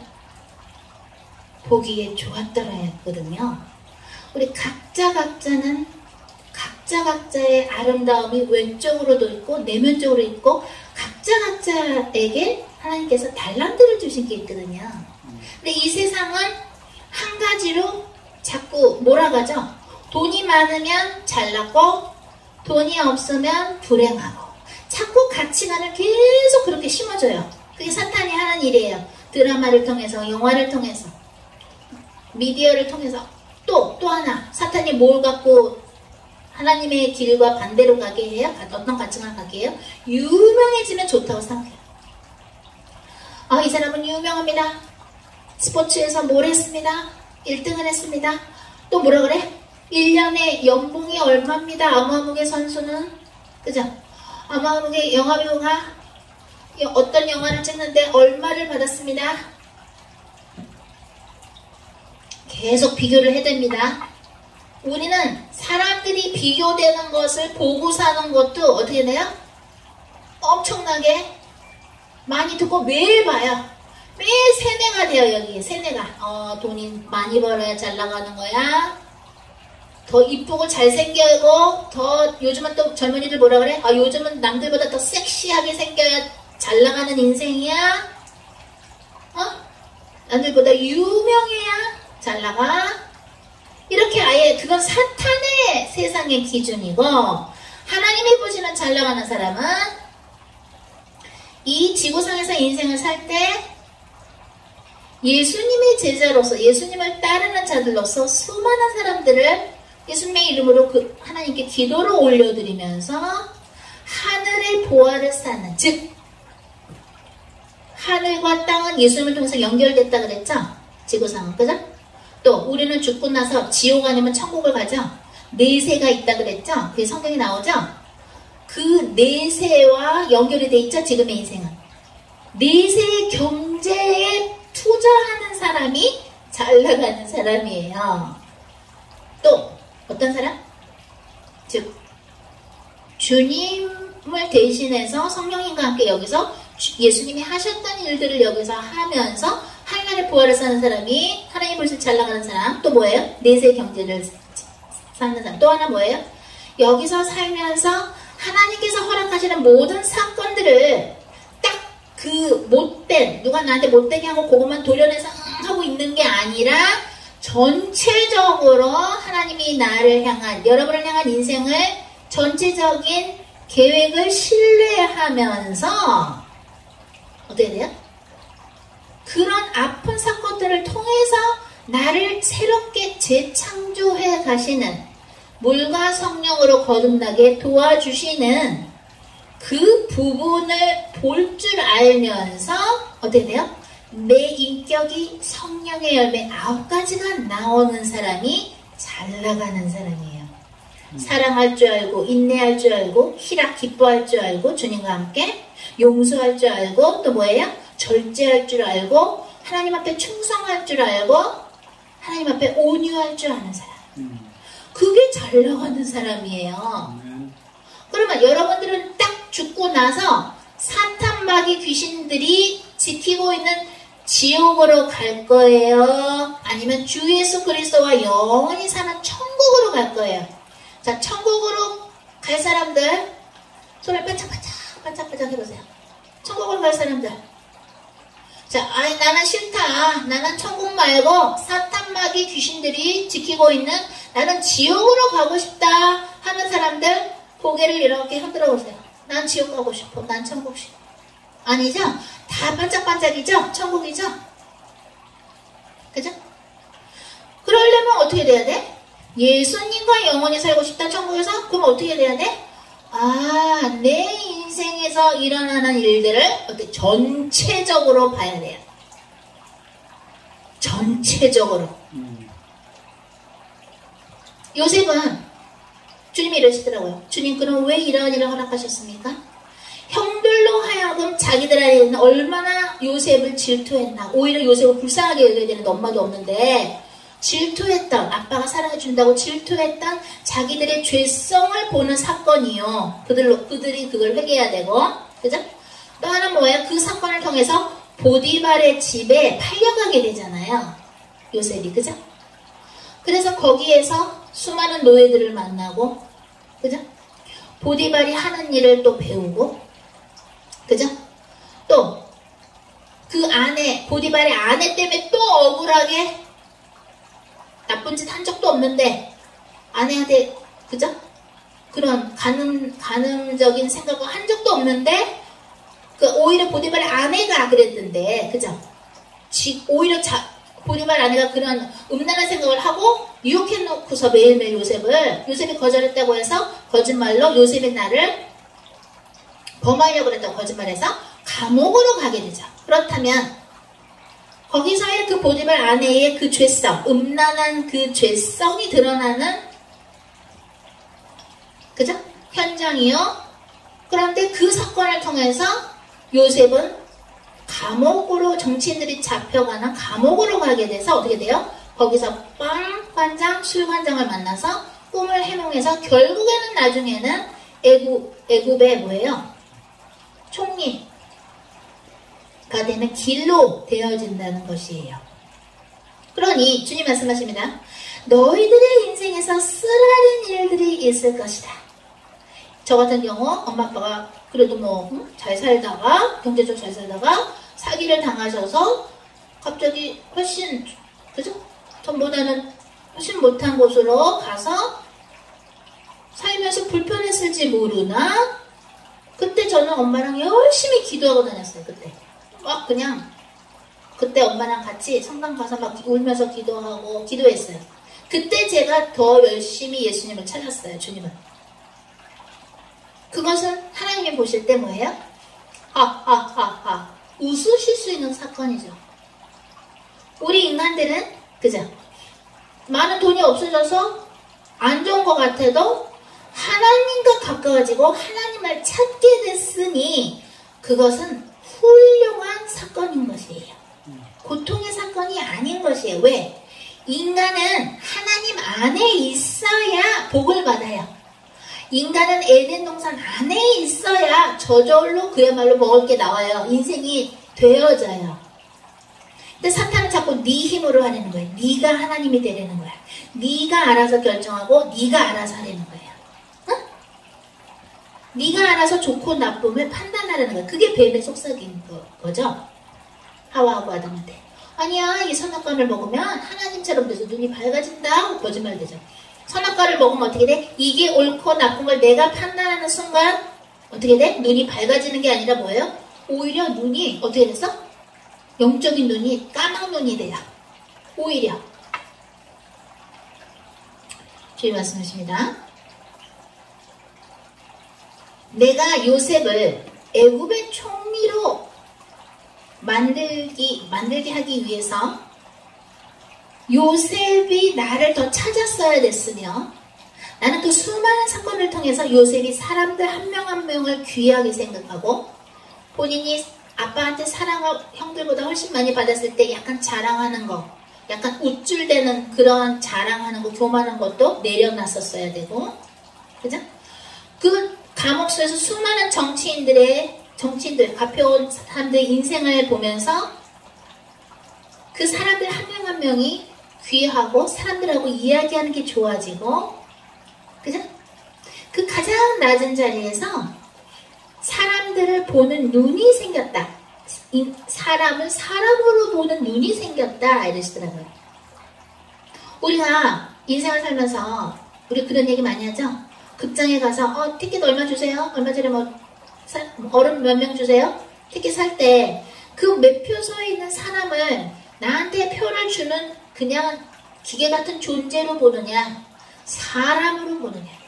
S2: 보기에 좋았더라 했거든요. 우리 각자 각자는 각자 각자의 아름다움이 외적으로도 있고 내면적으로 있고 각자 각자에게 하나님께서 달란트를 주신 게 있거든요. 근데 이 세상은 한 가지로 자꾸 몰아가죠. 돈이 많으면 잘났고 돈이 없으면 불행하고 자꾸 가치관을 계속 그렇게 심어줘요. 그게 사탄이 하는 일이에요. 드라마를 통해서, 영화를 통해서, 미디어를 통해서. 또, 또 하나, 사탄이 뭘 갖고 하나님의 길과 반대로 가게 해요? 어떤 가치관을 가게 해요? 유명해지면 좋다고 생각해요. 아, 이 사람은 유명합니다. 스포츠에서 뭘 했습니다. 일 등을 했습니다. 또 뭐라 그래? 일 년에 연봉이 얼마입니다. 아무아무개 선수는. 그죠? 아무아무개 영화배우가 어떤 영화를 찍는데 얼마를 받았습니다. 계속 비교를 해댑니다. 우리는 사람들이 비교되는 것을 보고 사는 것도 어떻게 돼요? 엄청나게 많이 듣고 매일 봐요. 매일 세뇌가 돼요. 여기 세뇌가. 어, 돈이 많이 벌어야 잘 나가는 거야. 더 이쁘고 잘생기고 더 요즘은 또 젊은이들 뭐라 그래? 아, 요즘은 남들보다 더 섹시하게 생겨야 잘 나가는 인생이야. 어? 남들보다 유명해야 잘 나가. 이렇게 아예 그건 사탄의 세상의 기준이고, 하나님이 보시는 잘 나가는 사람은 이 지구상에서 인생을 살 때 예수님의 제자로서, 예수님을 따르는 자들로서 수많은 사람들을 예수님의 이름으로 그 하나님께 기도를 올려드리면서 하늘의 보화를 쌓는, 즉 하늘과 땅은 예수님을 통해서 연결됐다 그랬죠? 지구상은. 그죠? 또 우리는 죽고 나서 지옥 아니면 천국을 가죠? 내세가 있다 그랬죠? 그게 성경에 나오죠? 그 내세와 연결이 돼 있죠? 지금의 인생은. 내세의 경제에 투자하는 사람이 잘 나가는 사람이에요. 또 어떤 사람? 즉 주님을 대신해서 성령님과 함께 여기서 예수님이 하셨던 일들을 여기서 하면서 하나님의 보화를 사는 사람이, 하나님 볼수 잘 나가는 사람. 또 뭐예요? 내세 경제를 쌓는 사람. 또 하나 뭐예요? 여기서 살면서 하나님께서 허락하시는 모든 사건들을 딱 그 못된, 누가 나한테 못되게 하고 그것만 도려내서 하고 있는 게 아니라 전체적으로 하나님이 나를 향한, 여러분을 향한 인생을 전체적인 계획을 신뢰하면서 어떻게 돼요? 그런 아픈 사건들을 통해서 나를 새롭게 재창조해 가시는, 물과 성령으로 거듭나게 도와주시는 그 부분을 볼 줄 알면서 어떻게 돼요? 내 인격이 성령의 열매 아홉 가지가 나오는 사람이 잘 나가는 사람이에요. 음. 사랑할 줄 알고, 인내할 줄 알고, 희락 기뻐할 줄 알고, 주님과 함께 용서할 줄 알고, 또 뭐예요? 절제할 줄 알고, 하나님 앞에 충성할 줄 알고, 하나님 앞에 온유할 줄 아는 사람. 음. 그게 잘 나가는 사람이에요. 음. 그러면 여러분들은 딱 죽고 나서 사탄 마귀 귀신들이 지키고 있는 지옥으로 갈 거예요? 아니면 주 예수 그리스도와 영원히 사는 천국으로 갈 거예요? 자, 천국으로 갈 사람들 손을 반짝반짝 반짝반짝 해보세요. 천국으로 갈 사람들. 자, 아니 나는 싫다. 나는 천국 말고 사탄 마귀 귀신들이 지키고 있는 나는 지옥으로 가고 싶다 하는 사람들 고개를 이렇게 흔들어 보세요. 난 지옥 가고 싶어. 난 천국 싶어. 아니죠? 다 반짝반짝이죠? 천국이죠? 그죠? 그러려면 어떻게 돼야 돼? 예수님과 영원히 살고 싶다 천국에서? 그럼 어떻게 돼야 돼? 아, 내 인생에서 일어나는 일들을 어떻게 전체적으로 봐야 돼요. 전체적으로. 음. 요셉은 주님이 이러시더라고요. 주님, 그럼 왜 이러한 일을 허락하셨습니까? 형들로 하여금 자기들에게는 얼마나 요셉을 질투했나. 오히려 요셉을 불쌍하게 여겨야 되는데 엄마도 없는데 질투했던, 아빠가 사랑해준다고 질투했던 자기들의 죄성을 보는 사건이요. 그들로, 그들이 그걸 회개해야 되고. 그죠? 또 하나 뭐예요? 그 사건을 통해서 보디발의 집에 팔려가게 되잖아요. 요셉이. 그죠? 그래서 거기에서 수많은 노예들을 만나고, 그죠? 보디발이 하는 일을 또 배우고, 그죠? 또 그 아내, 보디발의 아내 때문에 또 억울하게 나쁜 짓 한 적도 없는데 아내한테, 그죠? 그런 가늠, 가늠적인 생각을 한 적도 없는데 그 오히려 보디발의 아내가 그랬던데, 그죠? 지, 오히려 자, 보디발 아내가 그런 음란한 생각을 하고 유혹해놓고서 매일매일 요셉을, 요셉이 거절했다고 해서 거짓말로 요셉의 날을 범하려고 그랬다고 거짓말해서 감옥으로 가게 되죠. 그렇다면 거기서의 그 보디발 아내의 그 죄성, 음란한 그 죄성이 드러나는, 그죠? 현장이요. 그런데 그 사건을 통해서 요셉은 감옥으로, 정치인들이 잡혀가는 감옥으로 가게 돼서 어떻게 돼요? 거기서 빵관장, 술관장을 만나서 꿈을 해몽해서 결국에는 나중에는 애굽, 애굽의 뭐예요? 총리가 되는 길로 되어진다는 것이에요. 그러니 주님 말씀하십니다. 너희들의 인생에서 쓰라린 일들이 있을 것이다. 저 같은 경우 엄마 아빠가 그래도 뭐 잘 살다가 경제적으로 잘 살다가 사기를 당하셔서 갑자기 훨씬, 그죠? 전보다는 훨씬 못한 곳으로 가서 살면서 불편했을지 모르나 그때 저는 엄마랑 열심히 기도하고 다녔어요. 그때 막 그냥 그때 엄마랑 같이 성당 가서 막 울면서 기도하고 기도했어요. 그때 제가 더 열심히 예수님을 찾았어요. 주님은. 그것은 하나님이 보실 때 뭐예요? 하하하하 웃으실 수 있는 사건이죠. 우리 인간들은 그죠? 많은 돈이 없어져서 안 좋은 것 같아도 하나님과 가까워지고 하나님을 찾게 됐으니 그것은 훌륭한 사건인 것이에요. 고통의 사건이 아닌 것이에요. 왜? 인간은 하나님 안에 있어야 복을 받아요. 인간은 에덴 동산 안에 있어야 저절로 그야말로 먹을 게 나와요. 인생이 되어져요. 근데 사탄은 자꾸 네 힘으로 하려는 거예요. 네가 하나님이 되려는 거야. 네가 알아서 결정하고 네가 알아서 하려는 거예요. 응? 네가 알아서 좋고 나쁨을 판단하려는 거예요. 그게 뱀의 속삭인 거, 거죠. 하와하고 아담한테. 아니야, 이 선악과를 먹으면 하나님처럼 돼서 눈이 밝아진다 하고 거짓말 되죠. 선악과를 먹으면 어떻게 돼? 이게 옳고 나쁜 걸 내가 판단하는 순간 어떻게 돼? 눈이 밝아지는 게 아니라 뭐예요? 오히려 눈이 어떻게 됐어? 영적인 눈이 까만 눈이 돼요. 오히려. 주님 말씀하십니다. 내가 요셉을 애굽의 총리로 만들기, 만들게 하기 위해서 요셉이 나를 더 찾았어야 됐으며 나는 그 수많은 사건을 통해서 요셉이 사람들 한 명 한 명을 귀하게 생각하고 본인이 아빠한테 사랑을 형들보다 훨씬 많이 받았을 때 약간 자랑하는 거, 약간 우쭐대는 그런 자랑하는 거, 교만한 것도 내려놨었어야 되고, 그죠? 그 감옥 속에서 수많은 정치인들의, 정치인들, 가표온 사람들의 인생을 보면서 그 사람들 한 명 한 명이 귀하고 사람들하고 이야기하는 게 좋아지고, 그죠? 그 가장 낮은 자리에서 사람들을 보는 눈이 생겼다. 이 사람을 사람으로 보는 눈이 생겼다. 이러시더라고요. 우리가 인생을 살면서 우리 그런 얘기 많이 하죠? 극장에 가서 어 티켓 얼마 주세요? 얼마 전에 뭐 사, 어른 몇 명 주세요? 티켓 살 때 그 매표소에 있는 사람을 나한테 표를 주는 그냥 기계 같은 존재로 보느냐 사람으로 보느냐.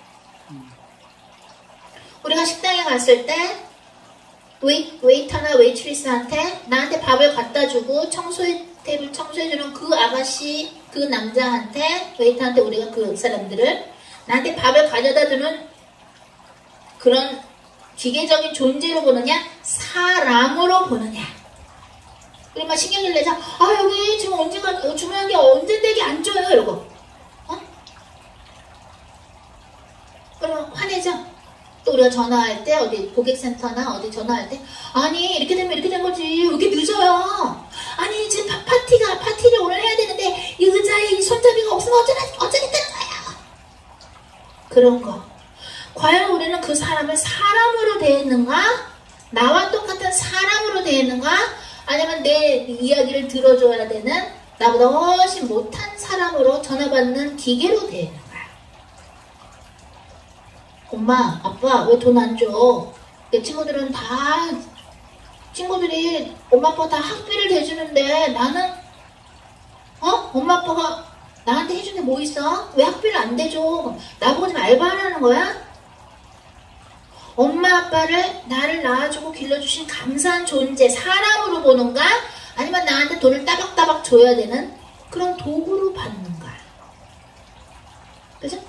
S2: 우리가 식당에 갔을 때 웨이, 웨이터나 웨이트리스한테 나한테 밥을 갖다 주고 청소해, 테이블 청소해주는 그 아가씨, 그 남자한테, 웨이터한테 우리가 그 사람들을 나한테 밥을 가져다 주는 그런 기계적인 존재로 보느냐 사람으로 보느냐. 우리 막 신경을 내자. 아 여기 지금 언제가 중요한 게 언젠데 이게 안 줘요 이러고 어? 그러면 화내죠? 또 우리가 전화할 때 어디 고객센터나 어디 전화할 때 아니 이렇게 되면 이렇게 된 거지 왜 이렇게 늦어요? 아니 지금 파, 파티가 파티를 오늘 해야 되는데 이 의자에 이 손잡이가 없으면 어쩌나 어쩌겠다는 거야. 그런 거. 과연 우리는 그 사람을 사람으로 대했는가? 나와 똑같은 사람으로 대했는가? 아니면 내 이야기를 들어줘야 되는 나보다 훨씬 못한 사람으로 전화받는 기계로 대했는가? 엄마, 아빠 왜 돈 안 줘? 내 친구들은 다 친구들이 엄마 아빠 다 학비를 대주는데 나는 어? 엄마 아빠가 나한테 해준 게 뭐 있어? 왜 학비를 안 대줘? 나보고 지금 알바하라는 거야? 엄마 아빠를 나를 낳아주고 길러주신 감사한 존재 사람으로 보는가? 아니면 나한테 돈을 따박따박 줘야 되는 그런 도구로 받는가? 그죠?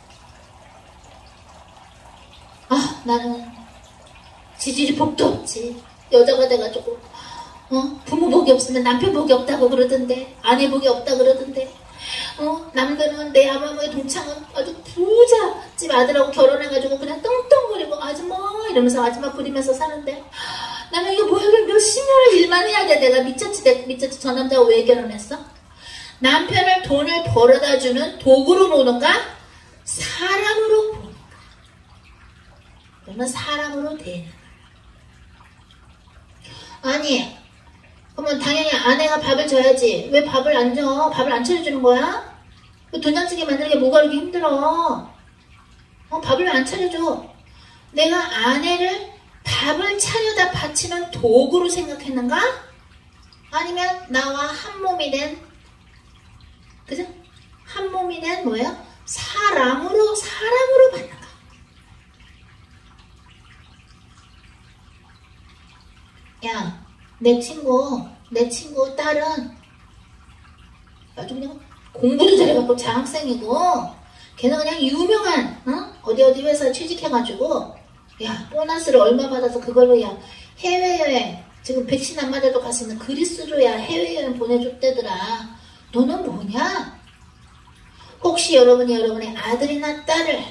S2: 아, 나는 지질이 복도 없지. 여자가 돼가지고 어? 부모 복이 없으면 남편 복이 없다고 그러던데, 아내 복이 없다 그러던데, 어? 남들은 내 아마모의 동창은 아주 부자집 아들하고 결혼해가지고 그냥 떵떵거리고 아줌마 이러면서 아줌마 부리면서 사는데, 나는 이거 뭐야, 몇십 년을 일만 해야 돼. 내가 미쳤지, 내가 미쳤지. 저 남자가 왜 결혼했어? 남편을 돈을 벌어다 주는 도구로 보는가? 사람으로 보는가? 그러면 사람으로 대하는 거야. 아니, 그러면 당연히 아내가 밥을 줘야지. 왜 밥을 안 줘? 밥을 안 차려주는 거야? 된장찌개 만들기 뭐가 그렇게 힘들어? 어, 밥을 왜 안 차려줘? 내가 아내를 밥을 차려다 바치는 도구로 생각했는가? 아니면 나와 한 몸이 된, 그죠? 한 몸이 된 뭐예요? 사람으로, 사람으로 봤는가? 야, 내 친구, 내 친구 딸은 아주 그냥 공부도 잘해갖고 장학생이고, 걔는 그냥 유명한, 어? 어디 어디 회사 취직해가지고, 야, 보너스를 얼마 받아서 그걸로 야, 해외여행, 지금 백신 안 맞아도 갈 수 있는 그리스로 야, 해외여행 보내줬대더라. 너는 뭐냐? 혹시 여러분이 여러분의 아들이나 딸을,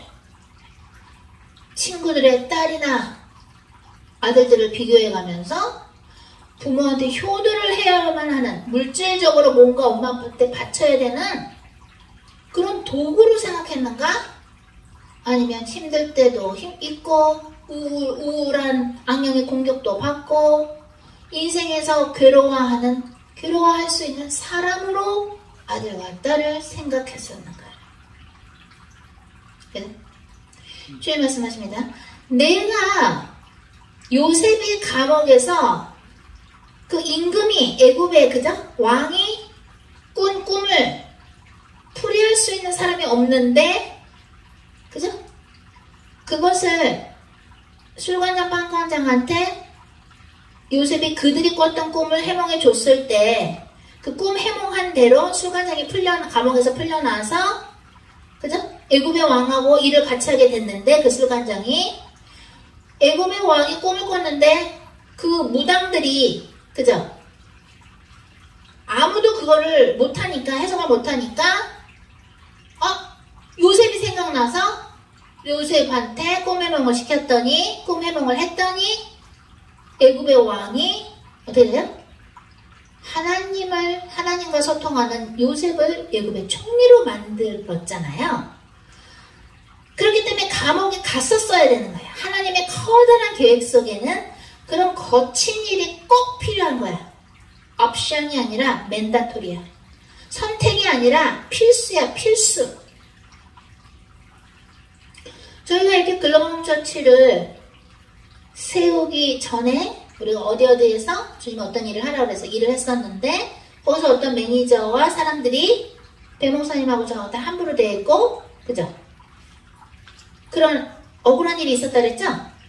S2: 친구들의 딸이나 아들들을 비교해가면서 부모한테 효도를 해야만 하는, 물질적으로 뭔가 엄마 아빠한테 바쳐야 되는 그런 도구로 생각했는가? 아니면 힘들 때도 힘 있고 우울, 우울한 악령의 공격도 받고 인생에서 괴로워하는, 괴로워할 수 있는 사람으로 아들과 딸을 생각했었는가? 주님 말씀하십니다. 내가 요셉이 감옥에서 그 임금이, 애굽의 그죠? 왕이 꾼 꿈을 풀이할 수 있는 사람이 없는데, 그죠? 그것을 술관장 판관장한테 요셉이 그들이 꿨던 꿈을 해몽해 줬을 때, 그 꿈 해몽한 대로 술관장이 풀려, 감옥에서 풀려나서, 그죠? 애굽의 왕하고 일을 같이 하게 됐는데, 그 술관장이 애굽의 왕이 꿈을 꿨는데 그 무당들이, 그죠? 아무도 그거를 못하니까, 해석을 못하니까, 어? 요셉이 생각나서 요셉한테 꿈 해몽을 시켰더니, 꿈 해몽을 했더니, 애굽의 왕이 어떻게 돼요? 하나님을, 하나님과 소통하는 요셉을 애굽의 총리로 만들었잖아요. 그렇기 때문에 감옥에 갔었어야 되는 거예요. 하나님의 커다란 계획 속에는 그런 거친 일이 꼭 필요한 거야. 옵션이 아니라 맨다토리야. 선택이 아니라 필수야, 필수. 저희가 이렇게 글로벌 처치를 세우기 전에 우리가 어디 어디에서 주님 어떤 일을 하라고 해서 일을 했었는데, 거기서 어떤 매니저와 사람들이 배목사님하고 저한테 함부로 대했고, 그죠? 그런 억울한 일이 있었다 그랬죠?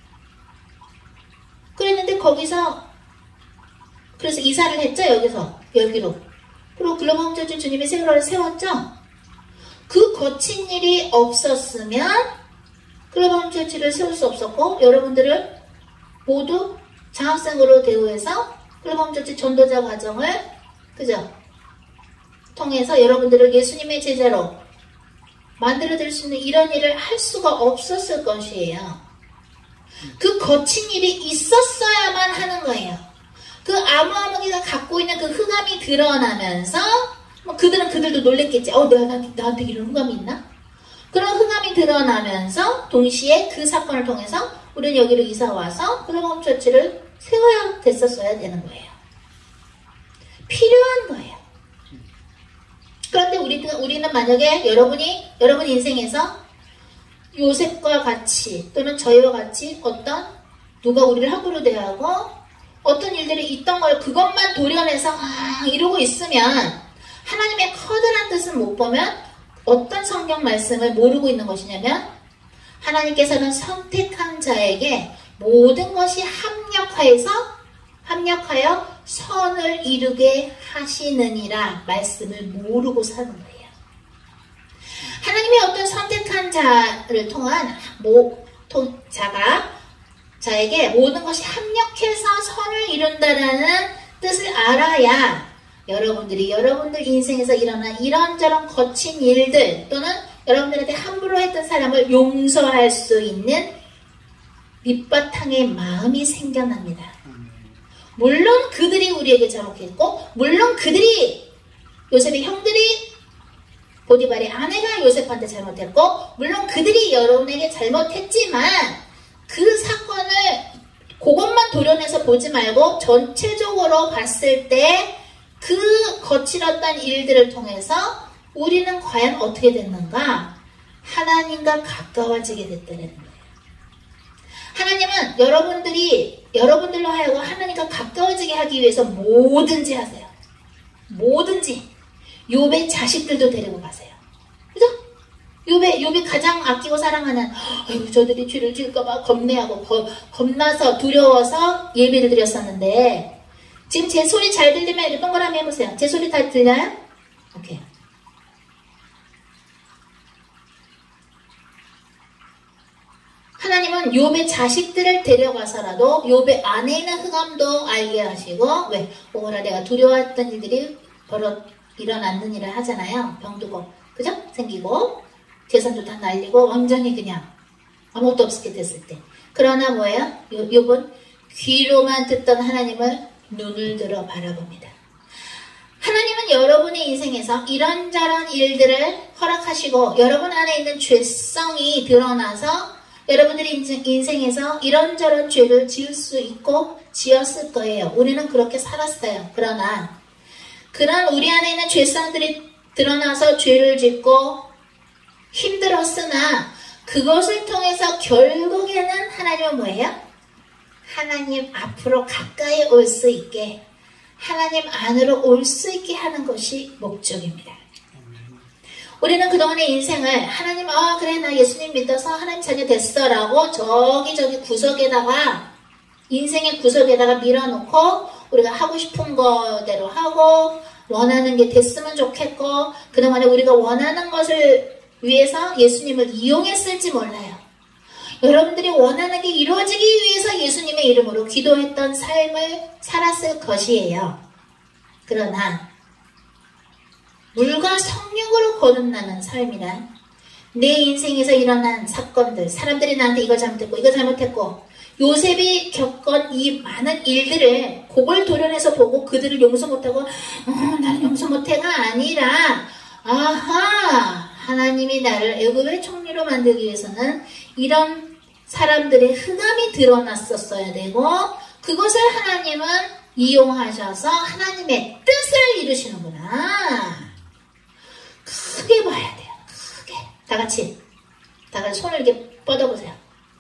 S2: 그랬는데 거기서 그래서 이사를 했죠, 여기서 여기로. 그리고 글로벌 홍천지 주님의 세월을 세웠죠. 그 거친 일이 없었으면 글로벌 홍천지를 세울 수 없었고, 여러분들을 모두 장학생으로 대우해서 글로벌 홍천지 전도자 과정을, 그죠? 통해서 여러분들을 예수님의 제자로 만들어드릴 수 있는 이런 일을 할 수가 없었을 것이에요. 그 거친 일이 있었어야만 하는 거예요. 그 아무아무개가 갖고 있는 그 흑암이 드러나면서, 뭐 그들은 그들도 놀랬겠지. 어, 내가 나, 나한테 이런 흑암이 있나? 그런 흑암이 드러나면서 동시에 그 사건을 통해서 우리는 여기로 이사 와서 글로벌 처치를 세워야 됐었어야 되는 거예요. 필요한 거예요. 그런데 우리는, 우리는 만약에 여러분이, 여러분 인생에서 요셉과 같이 또는 저희와 같이 어떤 누가 우리를 함부로 대하고 어떤 일들이 있던 걸 그것만 도려내서 아, 이러고 있으면 하나님의 커다란 뜻을 못 보면 어떤 성경 말씀을 모르고 있는 것이냐면, 하나님께서는 선택한 자에게 모든 것이 합력하여서 합력하여 선을 이루게 하시느니라 말씀을 모르고 사는 거예요. 하나님이 어떤 선택한 자를 통한 모, 통, 자가 자에게 모든 것이 합력해서 선을 이룬다라는 뜻을 알아야 여러분들이 여러분들 인생에서 일어난 이런저런 거친 일들 또는 여러분들한테 함부로 했던 사람을 용서할 수 있는 밑바탕의 마음이 생겨납니다. 물론 그들이 우리에게 잘못했고 물론 그들이 요셉의 형들이 보디발의 아내가 요셉한테 잘못했고 물론 그들이 여러분에게 잘못했지만 그 사건을 그것만 도려내서 보지 말고 전체적으로 봤을 때 그 거칠었던 일들을 통해서 우리는 과연 어떻게 됐는가? 하나님과 가까워지게 됐다는 거예요. 하나님은 여러분들이 여러분들로 하여금 하나님과 가까워지게 하기 위해서 뭐든지 하세요. 뭐든지. 욥의 자식들도 데리고 가세요. 그죠? 욥의, 욥이 가장 아끼고 사랑하는 아이고 저들이 죄를 지을까봐 겁내하고 겁, 겁나서 두려워서 예배를 드렸었는데 지금 제 소리 잘 들리면 이렇게 동그라미 해보세요. 제 소리 다 들려요? 오케이. 하나님은 욥의 자식들을 데려가서라도 욥의 안에 있는 흑암도 알게 하시고 왜? 오라 내가 두려워했던 일들이 벌어 일어났느니라 하잖아요. 병두고 그죠? 생기고 재산도 다 날리고 완전히 그냥 아무것도 없게 됐을 때 그러나 뭐예요? 욥은 귀로만 듣던 하나님을 눈을 들어 바라봅니다. 하나님은 여러분의 인생에서 이런저런 일들을 허락하시고 여러분 안에 있는 죄성이 드러나서 여러분들의 인생에서 이런저런 죄를 지을 수 있고 지었을 거예요. 우리는 그렇게 살았어요. 그러나 그런 우리 안에 있는 죄성들이 드러나서 죄를 짓고 힘들었으나 그것을 통해서 결국에는 하나님은 뭐예요? 하나님 앞으로 가까이 올 수 있게 하나님 안으로 올 수 있게 하는 것이 목적입니다. 우리는 그동안의 인생을 하나님 아 그래 나 예수님 믿어서 하나님 자녀 됐어 라고 저기저기 구석에다가 인생의 구석에다가 밀어놓고 우리가 하고 싶은 거대로 하고 원하는 게 됐으면 좋겠고 그동안에 우리가 원하는 것을 위해서 예수님을 이용했을지 몰라요. 여러분들이 원하는 게 이루어지기 위해서 예수님의 이름으로 기도했던 삶을 살았을 것이에요. 그러나 물과 성령으로 거듭나는 삶이란 내 인생에서 일어난 사건들, 사람들이 나한테 이거 잘못했고 이거 잘못했고 요셉이 겪은 이 많은 일들을 그걸 도려내서 보고 그들을 용서 못하고 어, 나는 용서 못해가 아니라 아하 하나님이 나를 애굽의 총리로 만들기 위해서는 이런 사람들의 흑암이 드러났었어야 되고 그것을 하나님은 이용하셔서 하나님의 뜻을 이루시는구나. 크게 봐야 돼요. 크게. 다 같이. 다 같이 손을 이렇게 뻗어보세요.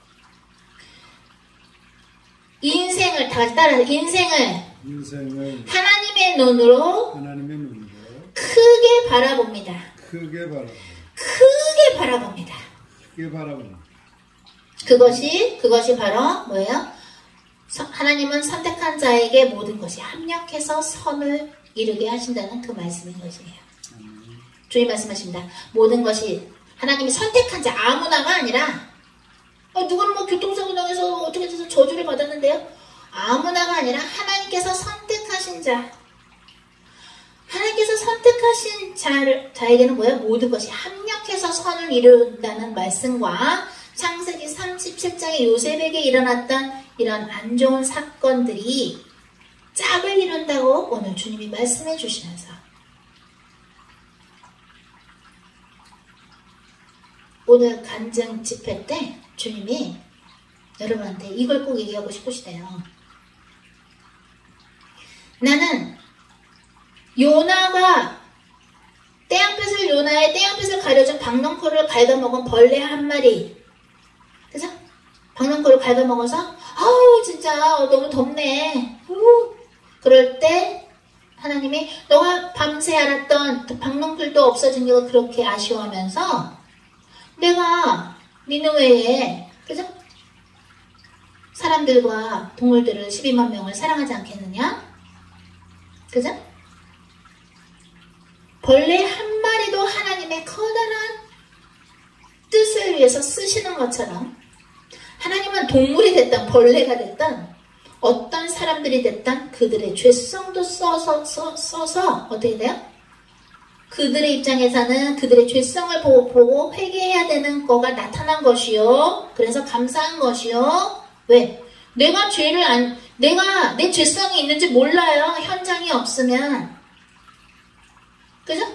S2: 인생을 다 같이 따라서 인생을,
S1: 인생을
S2: 하나님의 눈으로,
S1: 하나님의 눈으로
S2: 크게 바라봅니다.
S1: 크게 바라봅니다.
S2: 크게 바라봅니다.
S1: 크게 바라봅니다.
S2: 그것이 그것이 바로 뭐예요? 하나님은 선택한 자에게 모든 것이 합력해서 선을 이루게 하신다는 그 말씀인 것이에요. 음. 주님 말씀하십니다. 모든 것이 하나님이 선택한 자 아무나가 아니라 어, 누구는 뭐 교통사고 당해서 어떻게 돼서 저주를 받았는데요. 아무나가 아니라 하나님께서 선택하신 자 하나님께서 선택하신 자를, 자에게는 뭐예요? 모든 것이 합력해서 선을 이룬다는 말씀과 창세기 삼십칠 장의 요셉에게 일어났던 이런 안 좋은 사건들이 짝을 이룬다고 오늘 주님이 말씀해 주시면서 오늘 간증 집회 때 주님이 여러분한테 이걸 꼭 얘기하고 싶으시대요. 나는 요나가 떼양볕을 요나의 떼양볕을 가려준 박넝쿨을 갉아먹은 벌레 한 마리 그죠? 박넝쿨을 갉아먹어서 아우 진짜 너무 덥네 우. 그럴 때 하나님이 너가 밤새 알았던 박넝쿨도 없어진 게 그렇게 아쉬워하면서 내가 니느웨에 그죠? 사람들과 동물들을 십이만 명을 사랑하지 않겠느냐? 그죠? 벌레 한 마리도 하나님의 커다란 뜻을 위해서 쓰시는 것처럼 하나님은 동물이 됐든 벌레가 됐든 어떤 사람들이 됐든 그들의 죄성도 써서, 써, 써서 어떻게 돼요? 그들의 입장에서는 그들의 죄성을 보고, 보고 회개해야 되는 거가 나타난 것이요. 그래서 감사한 것이요. 왜? 내가 죄를 안, 내가 내 죄성이 있는지 몰라요. 현장이 없으면. 그죠?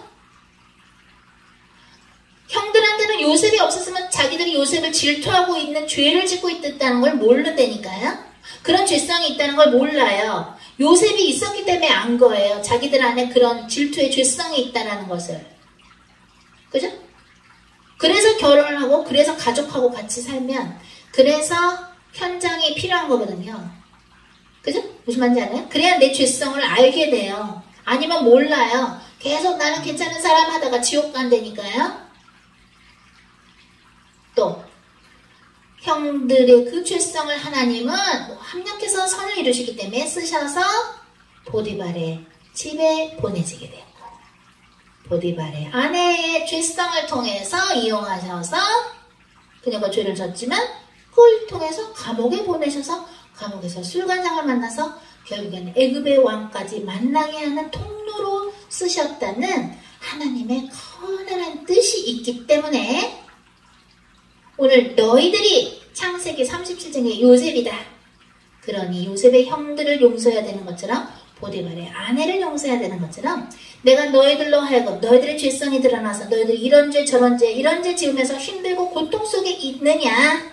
S2: 형들한테는 요셉이 없었으면 자기들이 요셉을 질투하고 있는 죄를 짓고 있다는 걸 모른다니까요. 그런 죄성이 있다는 걸 몰라요. 요셉이 있었기 때문에 안 거예요. 자기들 안에 그런 질투의 죄성이 있다는 것을. 그죠? 그래서 결혼을 하고 그래서 가족하고 같이 살면 그래서 현장이 필요한 거거든요. 그죠? 무슨 말인지 알아요? 그래야 내 죄성을 알게 돼요. 아니면 몰라요. 계속 나는 괜찮은 사람 하다가 지옥 간다니까요. 또 형들의 그 죄성을 하나님은 합력해서 선을 이루시기 때문에 쓰셔서 보디발의 집에 보내지게 돼요. 보디발의 아내의 죄성을 통해서 이용하셔서 그녀가 죄를 졌지만 그걸 통해서 감옥에 보내셔서 감옥에서 술관장을 만나서 결국에는 애굽의 왕까지 만나게 하는 통로로 쓰셨다는 하나님의 커다란 뜻이 있기 때문에 오늘 너희들이 창세기 삼십칠 장의 요셉이다. 그러니 요셉의 형들을 용서해야 되는 것처럼 보디발의 아내를 용서해야 되는 것처럼 내가 너희들로 하여금 너희들의 죄성이 드러나서 너희들이 이런 죄 저런 죄 이런 죄 지으면서 힘들고 고통 속에 있느냐.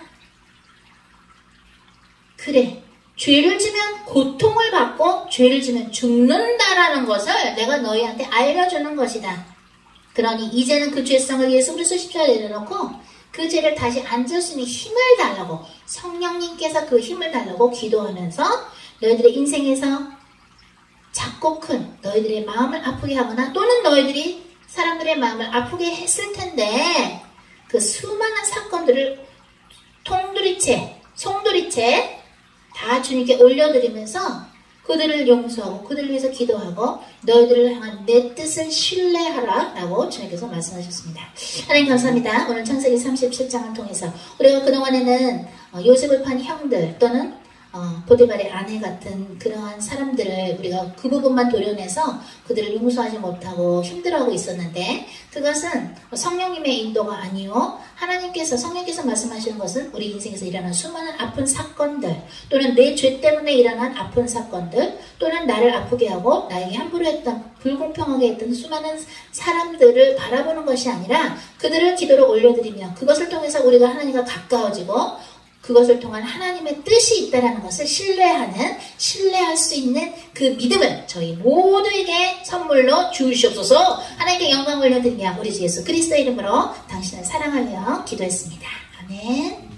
S2: 그래. 죄를 지면 고통을 받고 죄를 지면 죽는다라는 것을 내가 너희한테 알려주는 것이다. 그러니 이제는 그 죄성을 예수 그리스도 십자가에 내려놓고 그 죄를 다시 안 지을 수 있는 힘을 달라고 성령님께서 그 힘을 달라고 기도하면서 너희들의 인생에서 작고 큰 너희들의 마음을 아프게 하거나 또는 너희들이 사람들의 마음을 아프게 했을 텐데 그 수많은 사건들을 통두리째, 송두리째 다 주님께 올려드리면서 그들을 용서하고 그들을 위해서 기도하고 너희들을 향한 내 뜻을 신뢰하라 라고 주님께서 말씀하셨습니다. 하나님 감사합니다. 오늘 창세기 삼십칠 장을 통해서 우리가 그동안에는 요셉을 판 형들 또는 어, 보디발의 아내 같은 그러한 사람들을 우리가 그 부분만 도려내서 그들을 용서하지 못하고 힘들어하고 있었는데 그것은 성령님의 인도가 아니요 하나님께서 성령께서 말씀하시는 것은 우리 인생에서 일어난 수많은 아픈 사건들 또는 내 죄 때문에 일어난 아픈 사건들 또는 나를 아프게 하고 나에게 함부로 했던 불공평하게 했던 수많은 사람들을 바라보는 것이 아니라 그들을 기도로 올려드리며 그것을 통해서 우리가 하나님과 가까워지고 그것을 통한 하나님의 뜻이 있다는 것을 신뢰하는, 신뢰할 수 있는 그 믿음을 저희 모두에게 선물로 주시옵소서. 하나님께 영광을 올려드리며 우리 주 예수 그리스도의 이름으로 당신을 사랑하며 기도했습니다. 아멘.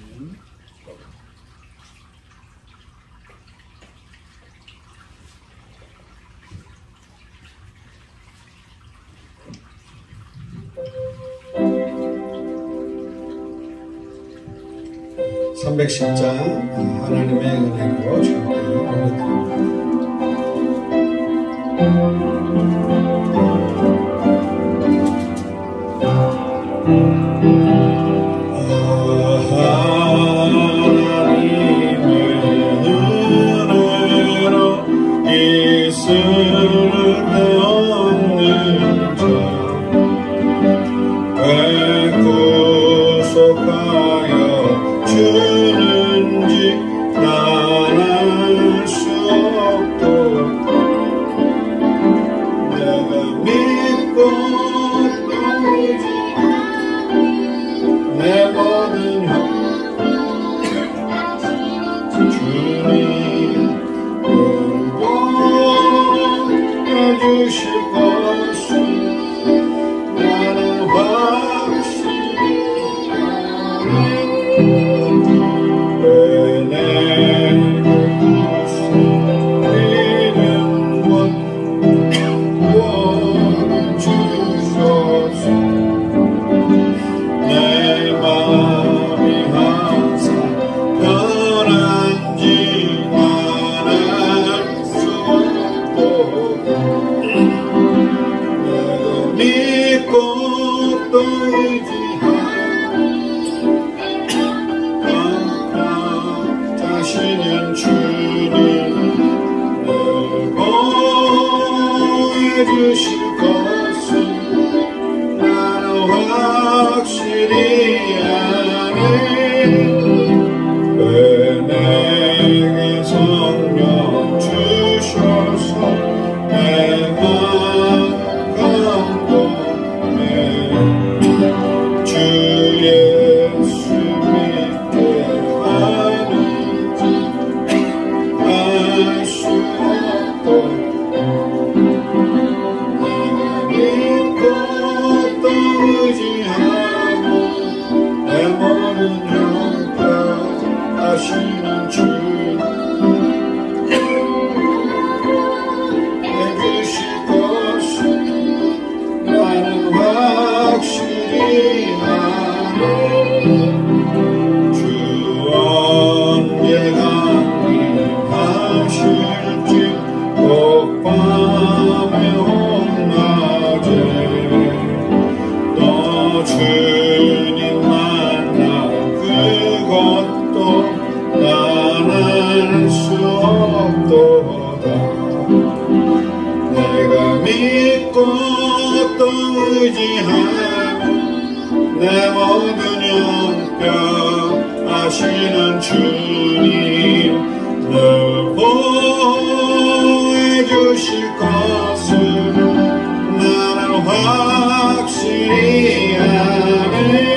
S1: 삼백십 장 하나님의 은혜로 주님께 올려드립니다.
S3: Oh
S1: 자신은 주님을 보여주실 것을 나는 확실히 아네. 왜 내게 성령 주셔서 내가 감동해 주 예수 믿게 하는지 알 수 없고 내가 믿고 또 의지하고 내 모든 형편 아시는 주 해주실 것을 나는 확실히 아네. 주 언제 강림하실지 꼭 밤에 홍낮에 또 주님 만나 그것도 난 알 수 없도다. 내가 믿고 또 의지하고 내 모든 형편 아시는 주님 늘 보여주실 것을 나는 확실히 아네.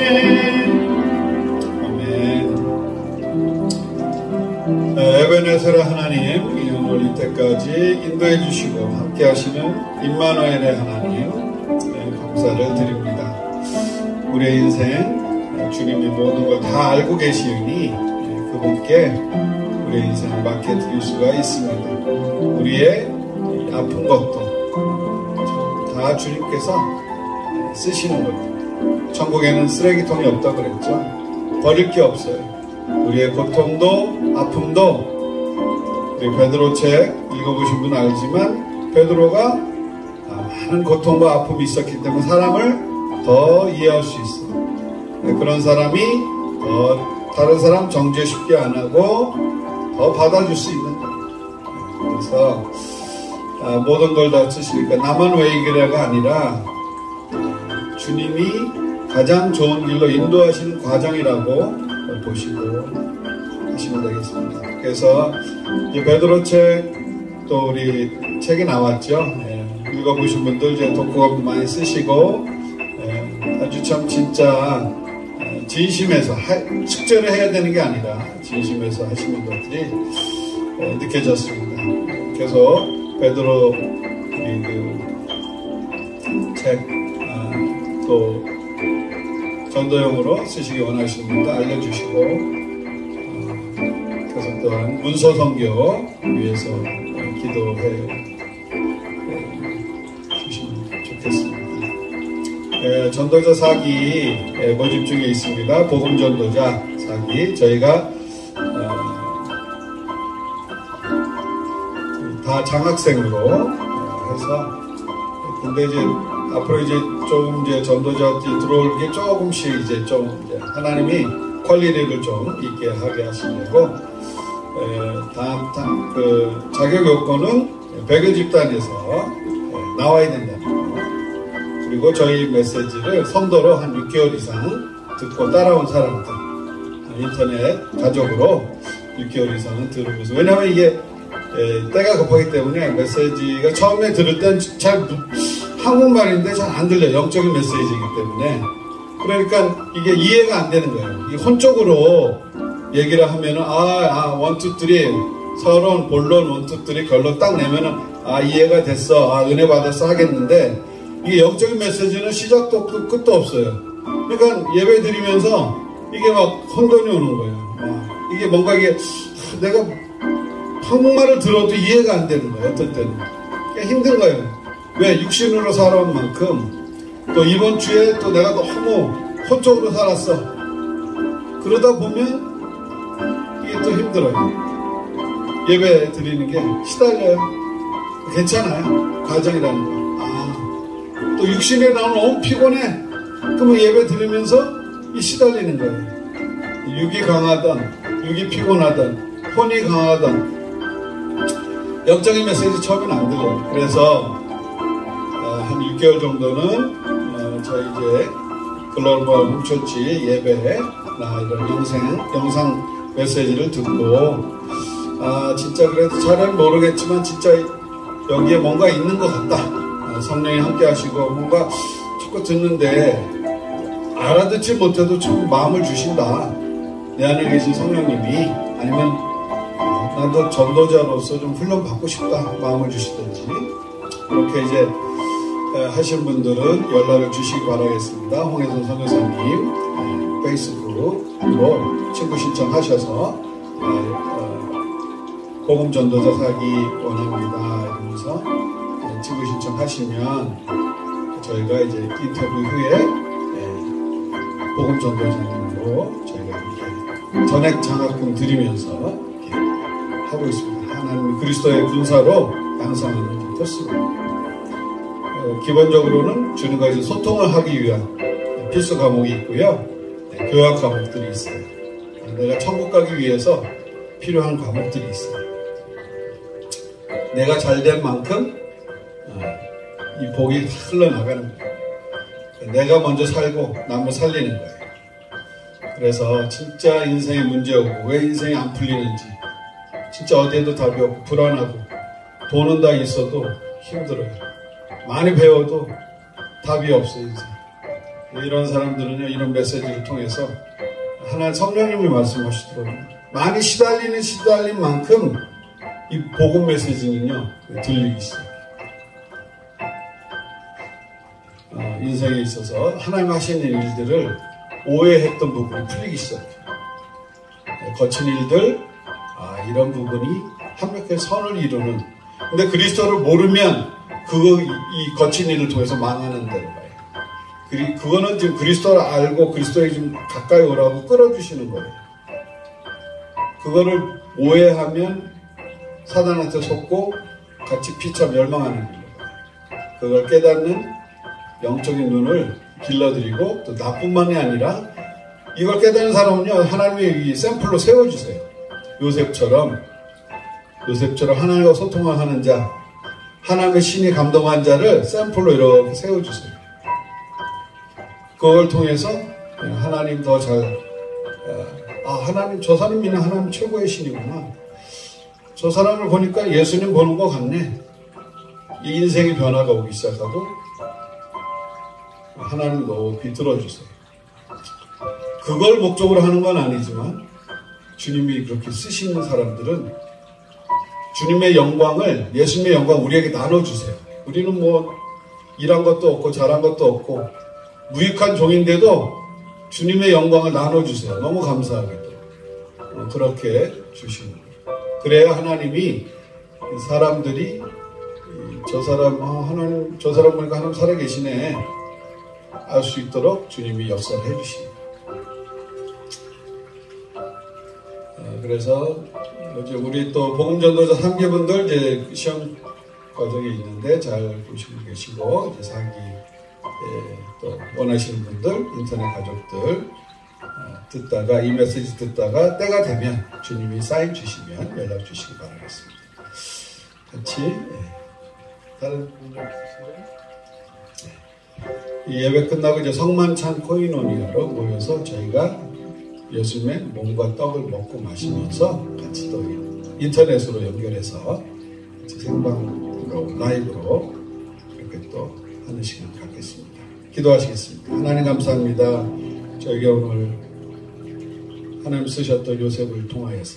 S1: 에베네셀 하나님, 오늘 이때까지 인도해 주시고 함께 하시는 임마누엘의 하나님, 감사를 드립니다. 우리의 인생 주님이 모든 걸 다 알고 계시니 그분께 우리의 인생을 맡겨드릴 수가 있습니다. 우리의 아픈 것도 다 주님께서 쓰시는 거예요. 천국에는 쓰레기통이 없다고 그랬죠. 버릴 게 없어요. 우리의 고통도 아픔도 우리 베드로 책 읽어보신 분 알지만 베드로가 많은 고통과 아픔이 있었기 때문에 사람을 더 이해할 수 있어요. 그런 사람이 더 다른 사람 정죄 쉽게 안 하고 더 받아줄 수 있는 거예요. 그래서 모든 걸 다 쓰시니까 나만 왜 이기래가 아니라 주님이 가장 좋은 길로 인도하시는 과정이라고 보시고 하시면 되겠습니다. 그래서 이제 베드로 책 또 우리 책이 나왔죠. 예, 읽어보신 분들 이제 독후감 많이 쓰시고 예, 아주 참 진짜 진심에서 하, 숙제를 해야 되는 게 아니라 진심에서 하시는 것들이 예, 느껴졌습니다. 그래서 베드로 우리 그 책 또 전도용으로 쓰시기 원하시는 분도 알려주시고 어, 그래서 또한 문서 선교 위해서 기도해 주시면 좋겠습니다. 에, 전도자 사기 에, 모집 중에 있습니다. 복음 전도자 사기 저희가 어, 다 장학생으로 어, 해서 근데 이제 앞으로 이제 조금 이제 전도자들이 들어올 게 조금씩 이제 좀 이제 하나님이 퀄리티를 좀 있게 하게 하시려고 에, 다, 다, 그 자격 요건은 백여 집단에서 에, 나와야 된다는 거. 그리고 저희 메시지를 선도로 한 육 개월 이상 듣고 따라온 사람들 인터넷 가족으로 육 개월 이상은 들으면서 왜냐하면 이게 에, 때가 급하기 때문에 메시지가 처음에 들을 땐 잘 한국말인데 잘 안 들려요. 영적인 메시지이기 때문에. 그러니까 이게 이해가 안 되는 거예요. 이게 혼적으로 얘기를 하면은, 아, 아, 원, 투, 쓰리, 서론, 본론, 원, 투, 쓰리, 결론 딱 내면은, 아, 이해가 됐어. 아, 은혜 받았어. 하겠는데, 이게 영적인 메시지는 시작도 없고 끝도 없어요. 그러니까 예배 드리면서 이게 막 혼돈이 오는 거예요. 아, 이게 뭔가 이게, 내가 한국말을 들어도 이해가 안 되는 거예요. 어떤 때는. 그러니까 힘든 거예요. 왜? 육신으로 살아온 만큼 또 이번 주에 또 내가 너무 혼적으로 살았어. 그러다 보면 이게 또 힘들어요. 예배 드리는 게 시달려요. 괜찮아요. 과정이라는 거. 아, 또 육신에 나오면 너무 피곤해. 그러면 예배 드리면서 이 시달리는 거예요. 육이 강하던, 육이 피곤하던, 혼이 강하던, 영적인 메시지 처음엔 안 들려요. 그래서 한 육 개월 정도는 저희 이제 글로벌 홈처치 예배나 이런 영상, 영상 메시지를 듣고, 아, 진짜 그래도 잘은 모르겠지만 진짜 여기에 뭔가 있는 것 같다. 아, 성령이 함께 하시고 뭔가 자꾸 듣는데 알아듣지 못해도 참 마음을 주신다. 내 안에 계신 성령님이, 아니면 나도 전도자로서 좀 훈련 받고 싶다. 마음을 주시든지. 그렇게 이제 하신 분들은 연락을 주시기 바라겠습니다. 홍혜선 선교사님 페이스북으로 친구 신청하셔서 복음 전도자 사기 원합니다 이러면서 친구 신청하시면 저희가 이제 인터뷰 후에 복음 전도자님으로 저희가 이렇게 전액 장학금 드리면서 이렇게 하고 있습니다. 하나님 그리스도의 군사로 양성하는 좋습니다. 기본적으로는 주님과 이제 소통을 하기 위한 필수 과목이 있고요. 네, 교양 과목들이 있어요. 내가 천국 가기 위해서 필요한 과목들이 있어요. 내가 잘된 만큼 이 복이 흘러나가는 거예요. 내가 먼저 살고 남을 살리는 거예요. 그래서 진짜 인생에 문제 없고 왜 인생이 안 풀리는지, 진짜 어디에도 답이 없고 불안하고 돈은 다 있어도 힘들어요. 많이 배워도 답이 없어요. 이제. 이런 사람들은요, 이런 메시지를 통해서 하나님 성령님이 말씀하시더라고요. 많이 시달리는 시달린 만큼 이 복음 메시지는요 들리기 시작해요. 어, 인생에 있어서 하나님 하시는 일들을 오해했던 부분이 풀리기 시작해요. 거친 일들, 아, 이런 부분이 한명의 선을 이루는. 근데 그리스도를 모르면 그거 이 거친 일을 통해서 망하는 데로 가요. 그, 그거는 지금 그리스도를 알고 그리스도에 좀 가까이 오라고 끌어주시는 거예요. 그거를 오해하면 사단한테 속고 같이 피차 멸망하는 거예요. 그걸 깨닫는 영적인 눈을 길러드리고, 또 나뿐만이 아니라 이걸 깨닫는 사람은요 하나님의 샘플로 세워주세요. 요셉처럼 요셉처럼 하나님과 소통을 하는 자, 하나님의 신이 감동한 자를 샘플로 이렇게 세워주세요. 그걸 통해서 하나님 더 잘, 아, 하나님, 저 사람이나 하나님 최고의 신이구나. 저 사람을 보니까 예수님 보는 것 같네. 이 인생의 변화가 오기 시작하고, 하나님 높이 들어주세요. 그걸 목적으로 하는 건 아니지만, 주님이 그렇게 쓰시는 사람들은 주님의 영광을, 예수님의 영광 우리에게 나눠주세요. 우리는 뭐 일한 것도 없고 잘한 것도 없고 무익한 종인데도 주님의 영광을 나눠주세요. 너무 감사하게도 그렇게 주시는 거예요. 그래야 하나님이 사람들이 저 사람, 아, 하나님, 저 사람 보니까 하나님 살아계시네 알 수 있도록 주님이 역사를 해주십니다. 그래서 요즘 우리 또 복음전도자 삼 기분들 이제 시험 과정에 있는데 잘 보시고 계시고, 이제 사기 예, 또 원하시는 분들, 인터넷 가족들 어, 듣다가 이 메시지 듣다가 때가 되면 주님이 사인 주시면 연락 주시기 바라겠습니다. 같이 예. 다른 분들 있으신가요? 예. 이 예배 끝나고 이제 성만찬 코이노니아로 모여서 저희가 예수님의 몸과 떡을 먹고 마시면서 같이 또 인터넷으로 연결해서 같이 생방으로 라이브로 이렇게 또 하는 시간 갖겠습니다. 기도하시겠습니다. 하나님 감사합니다. 저희가 오늘 하나님 쓰셨던 요셉을 통하여서,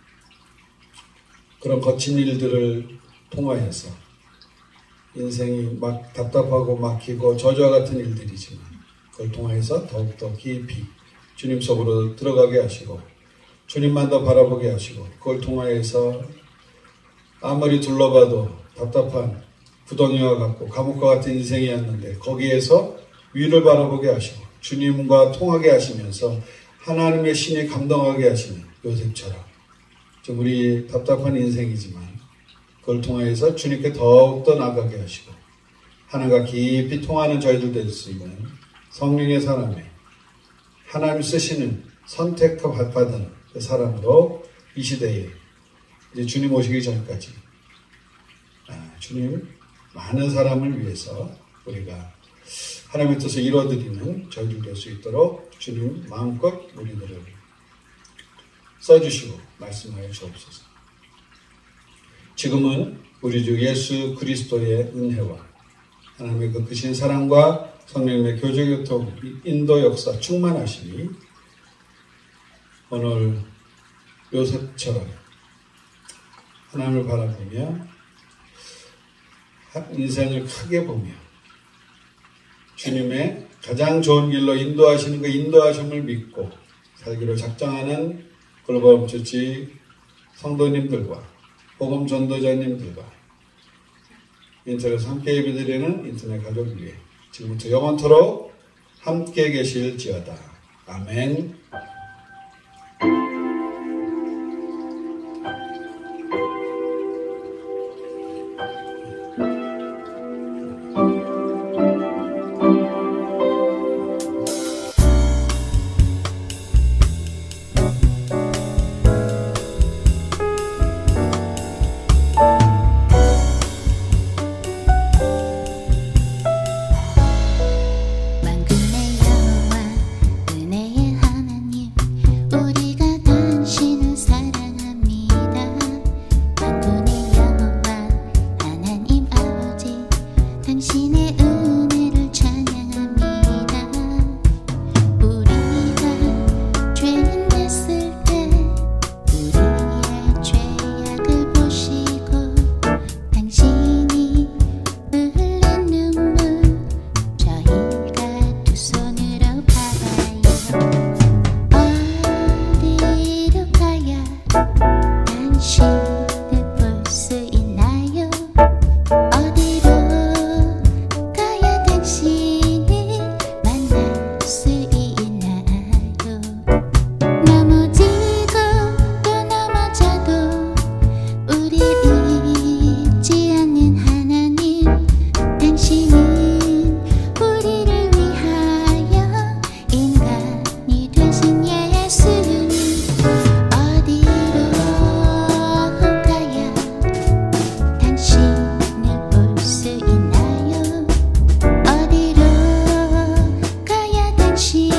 S1: 그런 거친 일들을 통하여서 인생이 막 답답하고 막히고 저주와 같은 일들이지만 그걸 통해서 더욱더 깊이 주님 속으로 들어가게 하시고 주님만 더 바라보게 하시고, 그걸 통하여서 아무리 둘러봐도 답답한 구덩이와 같고 감옥과 같은 인생이었는데 거기에서 위를 바라보게 하시고 주님과 통하게 하시면서 하나님의 신이 감동하게 하시는 요셉처럼 좀 우리 답답한 인생이지만 그걸 통하여서 주님께 더욱더 나가게 하시고 하나님과 깊이 통하는 저희들 될 수 있는 성령의 사람에 하나님 쓰시는 선택받은 그 사람으로 이 시대에 이제 주님 오시기 전까지 아, 주님 많은 사람을 위해서 우리가 하나님의 뜻을 이루어드리는 저희들 될 수 있도록 주님 마음껏 우리들을 써주시고 말씀하여 주옵소서. 지금은 우리 주 예수 그리스도의 은혜와 하나님의 그 크신 사랑과 성령의 교제교통 인도 역사 충만하시니 오늘 요셉처럼 하나님을 바라보며 인생을 크게 보며 주님의 가장 좋은 길로 인도하시는 그 인도하심을 믿고 살기로 작정하는 글로벌 홈처치 성도님들과 복음 전도자님들과 인터넷 함께 예배드리는 인터넷 가족 위에 지금부터 영원토록 함께 계실지어다. 아멘.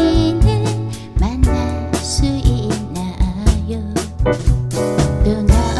S3: 또 나